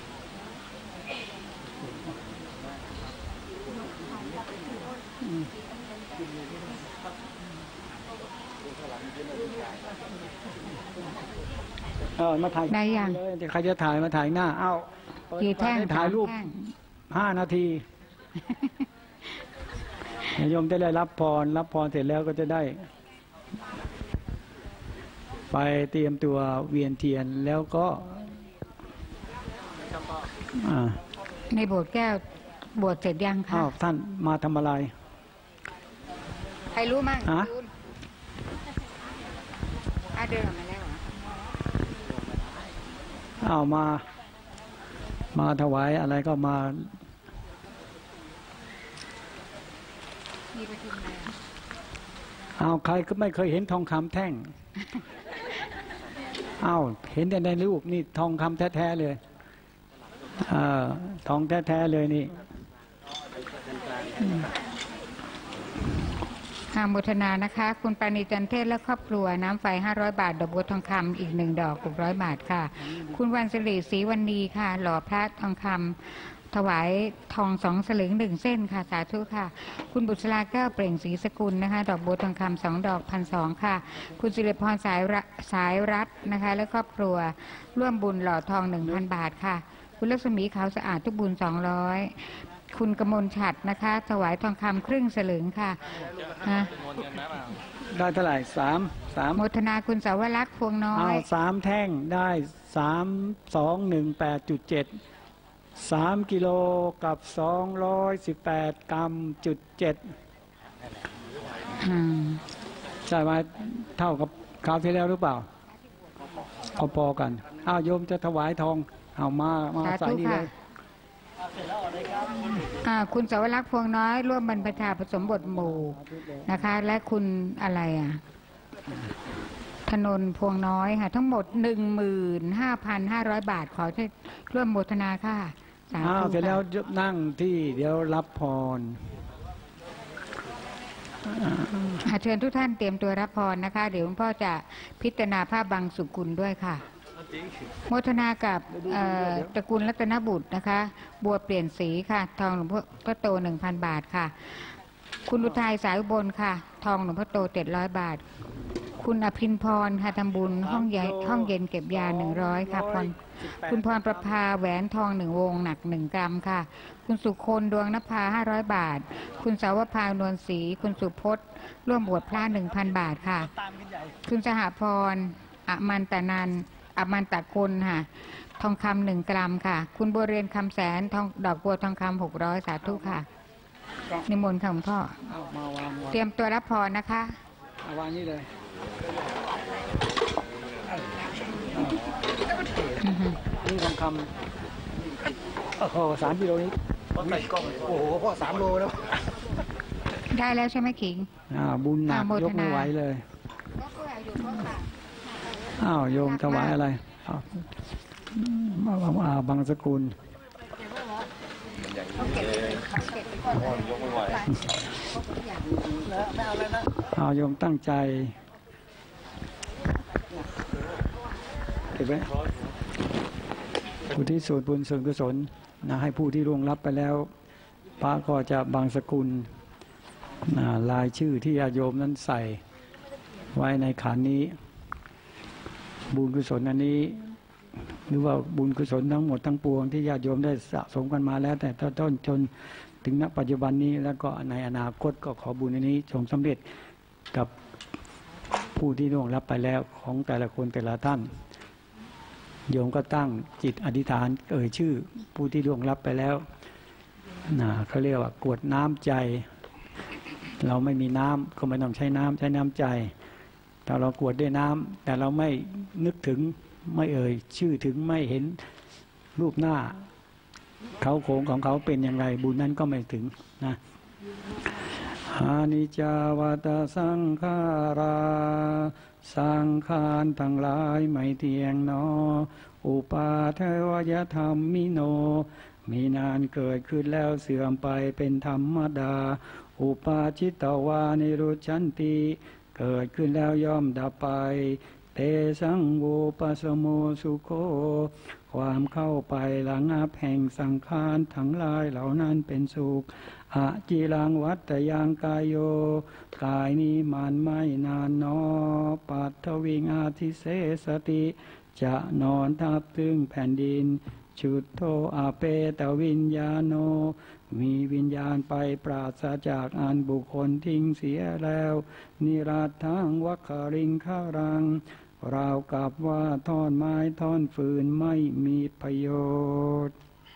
มาถ่ายได้ยังใครจะถ่ายมาถ่ายหน้ากี่แท่งถ่ายรูป5 นาทีโยมจะได้รับพรเสร็จแล้วก็จะได้ไปเตรียมตัวเวียนเทียนแล้วก็ในโบสถ์แก้วบวชเสร็จยังคะท่านมาทำอะไรใครรู้มั่งเดินออกมาแล้วเหรอมาถวายอะไรก็มาใครก็ไม่เคยเห็นทองคำแท่งเห็นแต่ในรูปนี่ทองคำแท้ๆเลยทองแท้ๆเลยนี่โมทนานะคะคุณปานีจันเทศและครอบครัวน้ำไฟ500 บาทดอกบัวทองคำอีก1 ดอก600 บาทค่ะคุณวันสิริศรีวรรณีค่ะหล่อพระทองคำถวายทอง2 สลึง1 เส้นค่ะสาธุค่ะคุณบุษราแก้วเปล่งศรีสกุลนะคะดอกบัวทองคำ2 ดอก1,200ค่ะคุณสิริพรสายรัตน์นะคะและครอบครัวร่วมบุญหล่อทอง 1,000 บาทค่ะคุณลักษมีขาวสะอาดทุกบุญ200คุณกมลฉัตรนะคะถวายทองคำ1 สลึงค่ะได้เท่าไหร่3 โมทนาคุณสาวรักษ์พวงน้อย 3 แท่งได้3218.7 3 กิโลกับ218 กรัมจุด7ใช่ไหมเท่ากับคราวที่แล้วหรือเปล่าพอๆกันโยมจะถวายทองเอามาใส่นี่เลยคุณสาวรักษ์พวงน้อยร่วมบรรพชาผสมบทหมู่นะคะและคุณอะไรธนนพวงน้อยค่ะทั้งหมด 15,500 บาทขอให้ร่วมโมทนาค่ะเสร็จแล้วนั่งที่เดี๋ยวรับพรเชิญทุกท่านเตรียมตัวรับพรนะคะเดี๋ยวหลวงพ่อจะพิจารณาภาพบางสุกุลด้วยค่ะโมทนากับตระกูลรัตนบุตรนะคะบัวเปลี่ยนสีค่ะทองหลวงพ่อโต 1,000 บาทค่ะคุณอุทัยสายอุบลค่ะทองหลวงพ่อโต700 บาทคุณอภินพรค่ะทำบุญห้องเย็นเก็บยา100ค่ะคุณพรประภาแหวนทอง1 วงหนัก1 กรัมค่ะคุณสุคนดวงนภา500 บาทคุณสาวภานวลศรีคุณสุพจน์ร่วมบวชพระ 1,000 บาทค่ะคุณสหพรอมันตะกุลค่ะทองคำ1 กรัมค่ะคุณบัวเรียนคำแสนทองดอกบัวทองคำ600สาธุค่ะนิมนต์ค่ะหลวงพ่อเตรียมตัวรับพรนะคะวางนี่เลยนี่ทองคำ3 กิโลนี้ใส่กล้องโอ้โหพ่อ3 โลแล้วได้แล้วใช่ไหมขิงบุญหนักยกไม่ไหวเลยโยมถวายอะไรบางสกุลโยมตั้งใจเห็นไหมผู้ที่สูญบุญส่วนกุศลให้ผู้ที่ล่วงลับไปแล้วพระก็จะบางสกุลลายชื่อที่โยมนั้นใส่ไว้ในขันนี้บุญกุศลอันนี้หรือว่าบุญกุศลทั้งหมดทั้งปวงที่ญาติโยมได้สะสมกันมาแล้วแต่ต้นจนถึงณปัจจุบันนี้แล้วก็ในอนาคตก็ขอบุญอันนี้จงสำเร็จกับผู้ที่ล่วงลับไปแล้วของแต่ละคนแต่ละท่านโยมก็ตั้งจิตอธิษฐานชื่อผู้ที่ล่วงลับไปแล้วเขาเรียกว่ากรวดน้ำใจเราไม่มีน้ำก็ไม่ต้องใช้น้ำใจแต่เรากรวดด้วยน้ำแต่เราไม่นึกถึงไม่ชื่อถึงไม่เห็นรูปหน้าเขาโครงของเขาเป็นอย่างไรบุญนั้นก็ไม่ถึงนะอานิจจาวัตสังขาราสังขารทั้งหลายไม่เที่ยงหนออุปาทวยธรรมมิโนมีนานเกิดขึ้นแล้วเสื่อมไปเป็นธรรมดาอุปาจิตตวานิรุชันติเกิดขึ้นแล้วย่อมดับไปเตสังโวปัสโมสุโคความเข้าไปหลังอับแห่งสังขารทั้งหลายเหล่านั้นเป็นสุขอจิรังวัตยังกายโยกายนี้มันไม่นานนอปัทวิงอาทิเสสติจะนอนทับถึงแผ่นดินชุดโทอาเปตวิญญาโนมีวิญญาณไปปราศจากอันบุคคลทิ้งเสียแล้วนิราทังวัคคาริงฆารังราวกับว่าท่อนไม้ท่อนฟืนไม่มีประโยชน์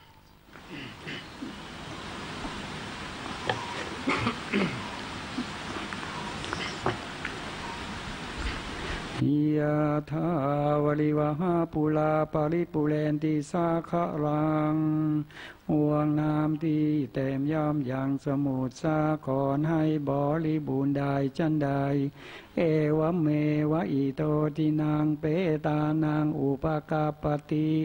ยะถาวริวหาปุลาปริปุเรนติสาคลังห่วงน้ำที่เต็มย่อมอย่างสมุทรสาครให้บริบูรณ์ได้จันใดเอวเมวะอิโตทินังเปตานางอุปกาปติ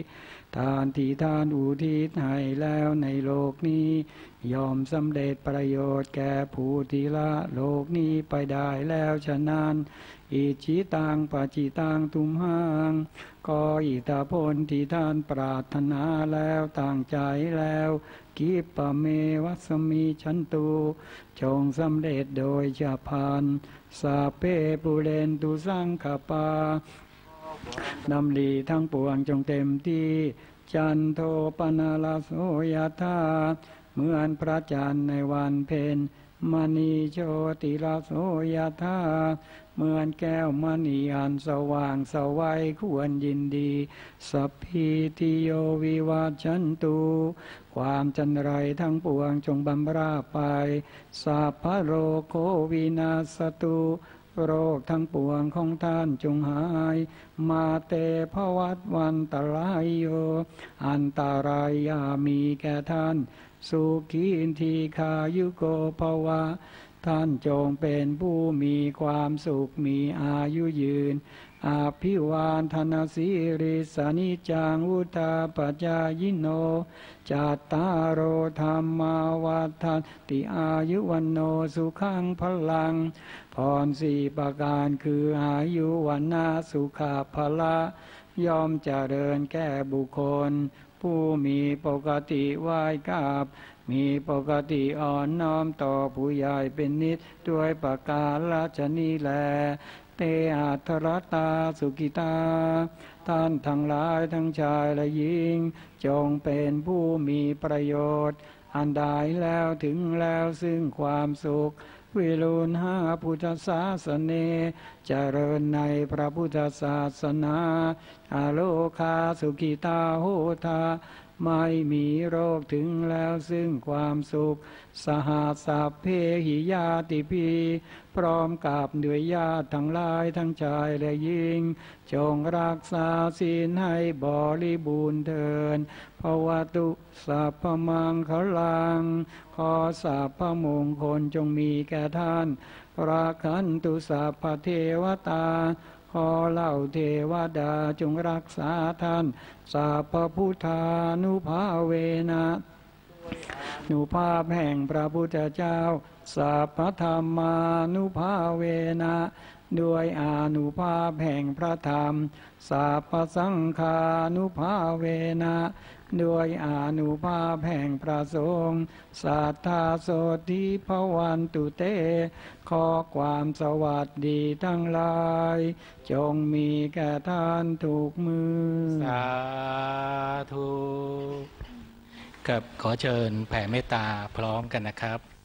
ทานที่ท่านอุทิศให้แล้วในโลกนี้ยอมสำเร็จประโยชน์แก่ผู้ที่ละโลกนี้ไปได้แล้วฉะนั้นอิจิตังปจิตังทุมหังก็อิทธผลที่ท่านปรารถนาแล้วตั้งใจแล้วกิปะเมวัสมิฉันตุจงสำเร็จโดยฉับพลันสัพเพปุเรนตุสังขปานำลีทั้งปวงจงเต็มที่จันโทปนาลาโสยธาเหมือนพระจันทร์ในวันเพ็ญมณีโชติลาโสยธาเหมือนแก้วมณีอันสว่างสวัยควรยินดีสัพพิติโยวิวัชชันตุความจันไรทั้งปวงจงบำราไปสัพพะโรโควินาศตุโรคทั้งปวงของท่านจงหายมาเตภวัตวันตรายโยอันตรายามีแก่ท่านสุขีทีขายุโกภวะท่านจงเป็นผู้มีความสุขมีอายุยืนอาภิวานธนสิริสนิจังวุธาปัจจายโนจัตตารโอธรรมาวัฏันติอายุวันโนสุขังพลังพรสี่ประการคืออายุวันนาสุขาภละย่อมเจริญแก่บุคคลผู้มีปกติไหว้กราบมีปกติอ่อนน้อมต่อผู้ใหญ่เป็นนิจด้วยประการฉนี้แลเตอัทรตาสุกิตาท่านทั้งหลายทั้งชายและหญิงจงเป็นผู้มีประโยชน์อันใดแล้วถึงแล้วซึ่งความสุขวิรุณหาพุทธศาสเนเจริญในพระพุทธศาสนาอโลคาสุขิตาโหทาไม่มีโรคถึงแล้วซึ่งความสุขสหัสสัพเพหิยาติพีพร้อมกับด้วยญาติทั้งหลายทั้งชายและหญิงจงรักษาศีลให้บริบูรณ์เถิดภวตุสัพพมังคลังขอสัพพมงคลจงมีแก่ท่านราคันตุสัพพเทวตาขอเหล่าเทวดาจงรักษาท่านสัพพพุทธานุภาเวนะนุภาพแห่งพระพุทธเจ้าสัพพธรรมานุภาเวนะด้วยอานุภาพแห่งพระธรรมสัพพสังฆานุภาเวนะด้วยอานุภาพแห่งพระสงฆ์สัทธาโสติภวันตุเตขอความสวัสดีทั้งหลายจงมีแก่ท่านทุกมือสาธุครับขอเชิญแผ่เมตตาพร้อมกันนะครับ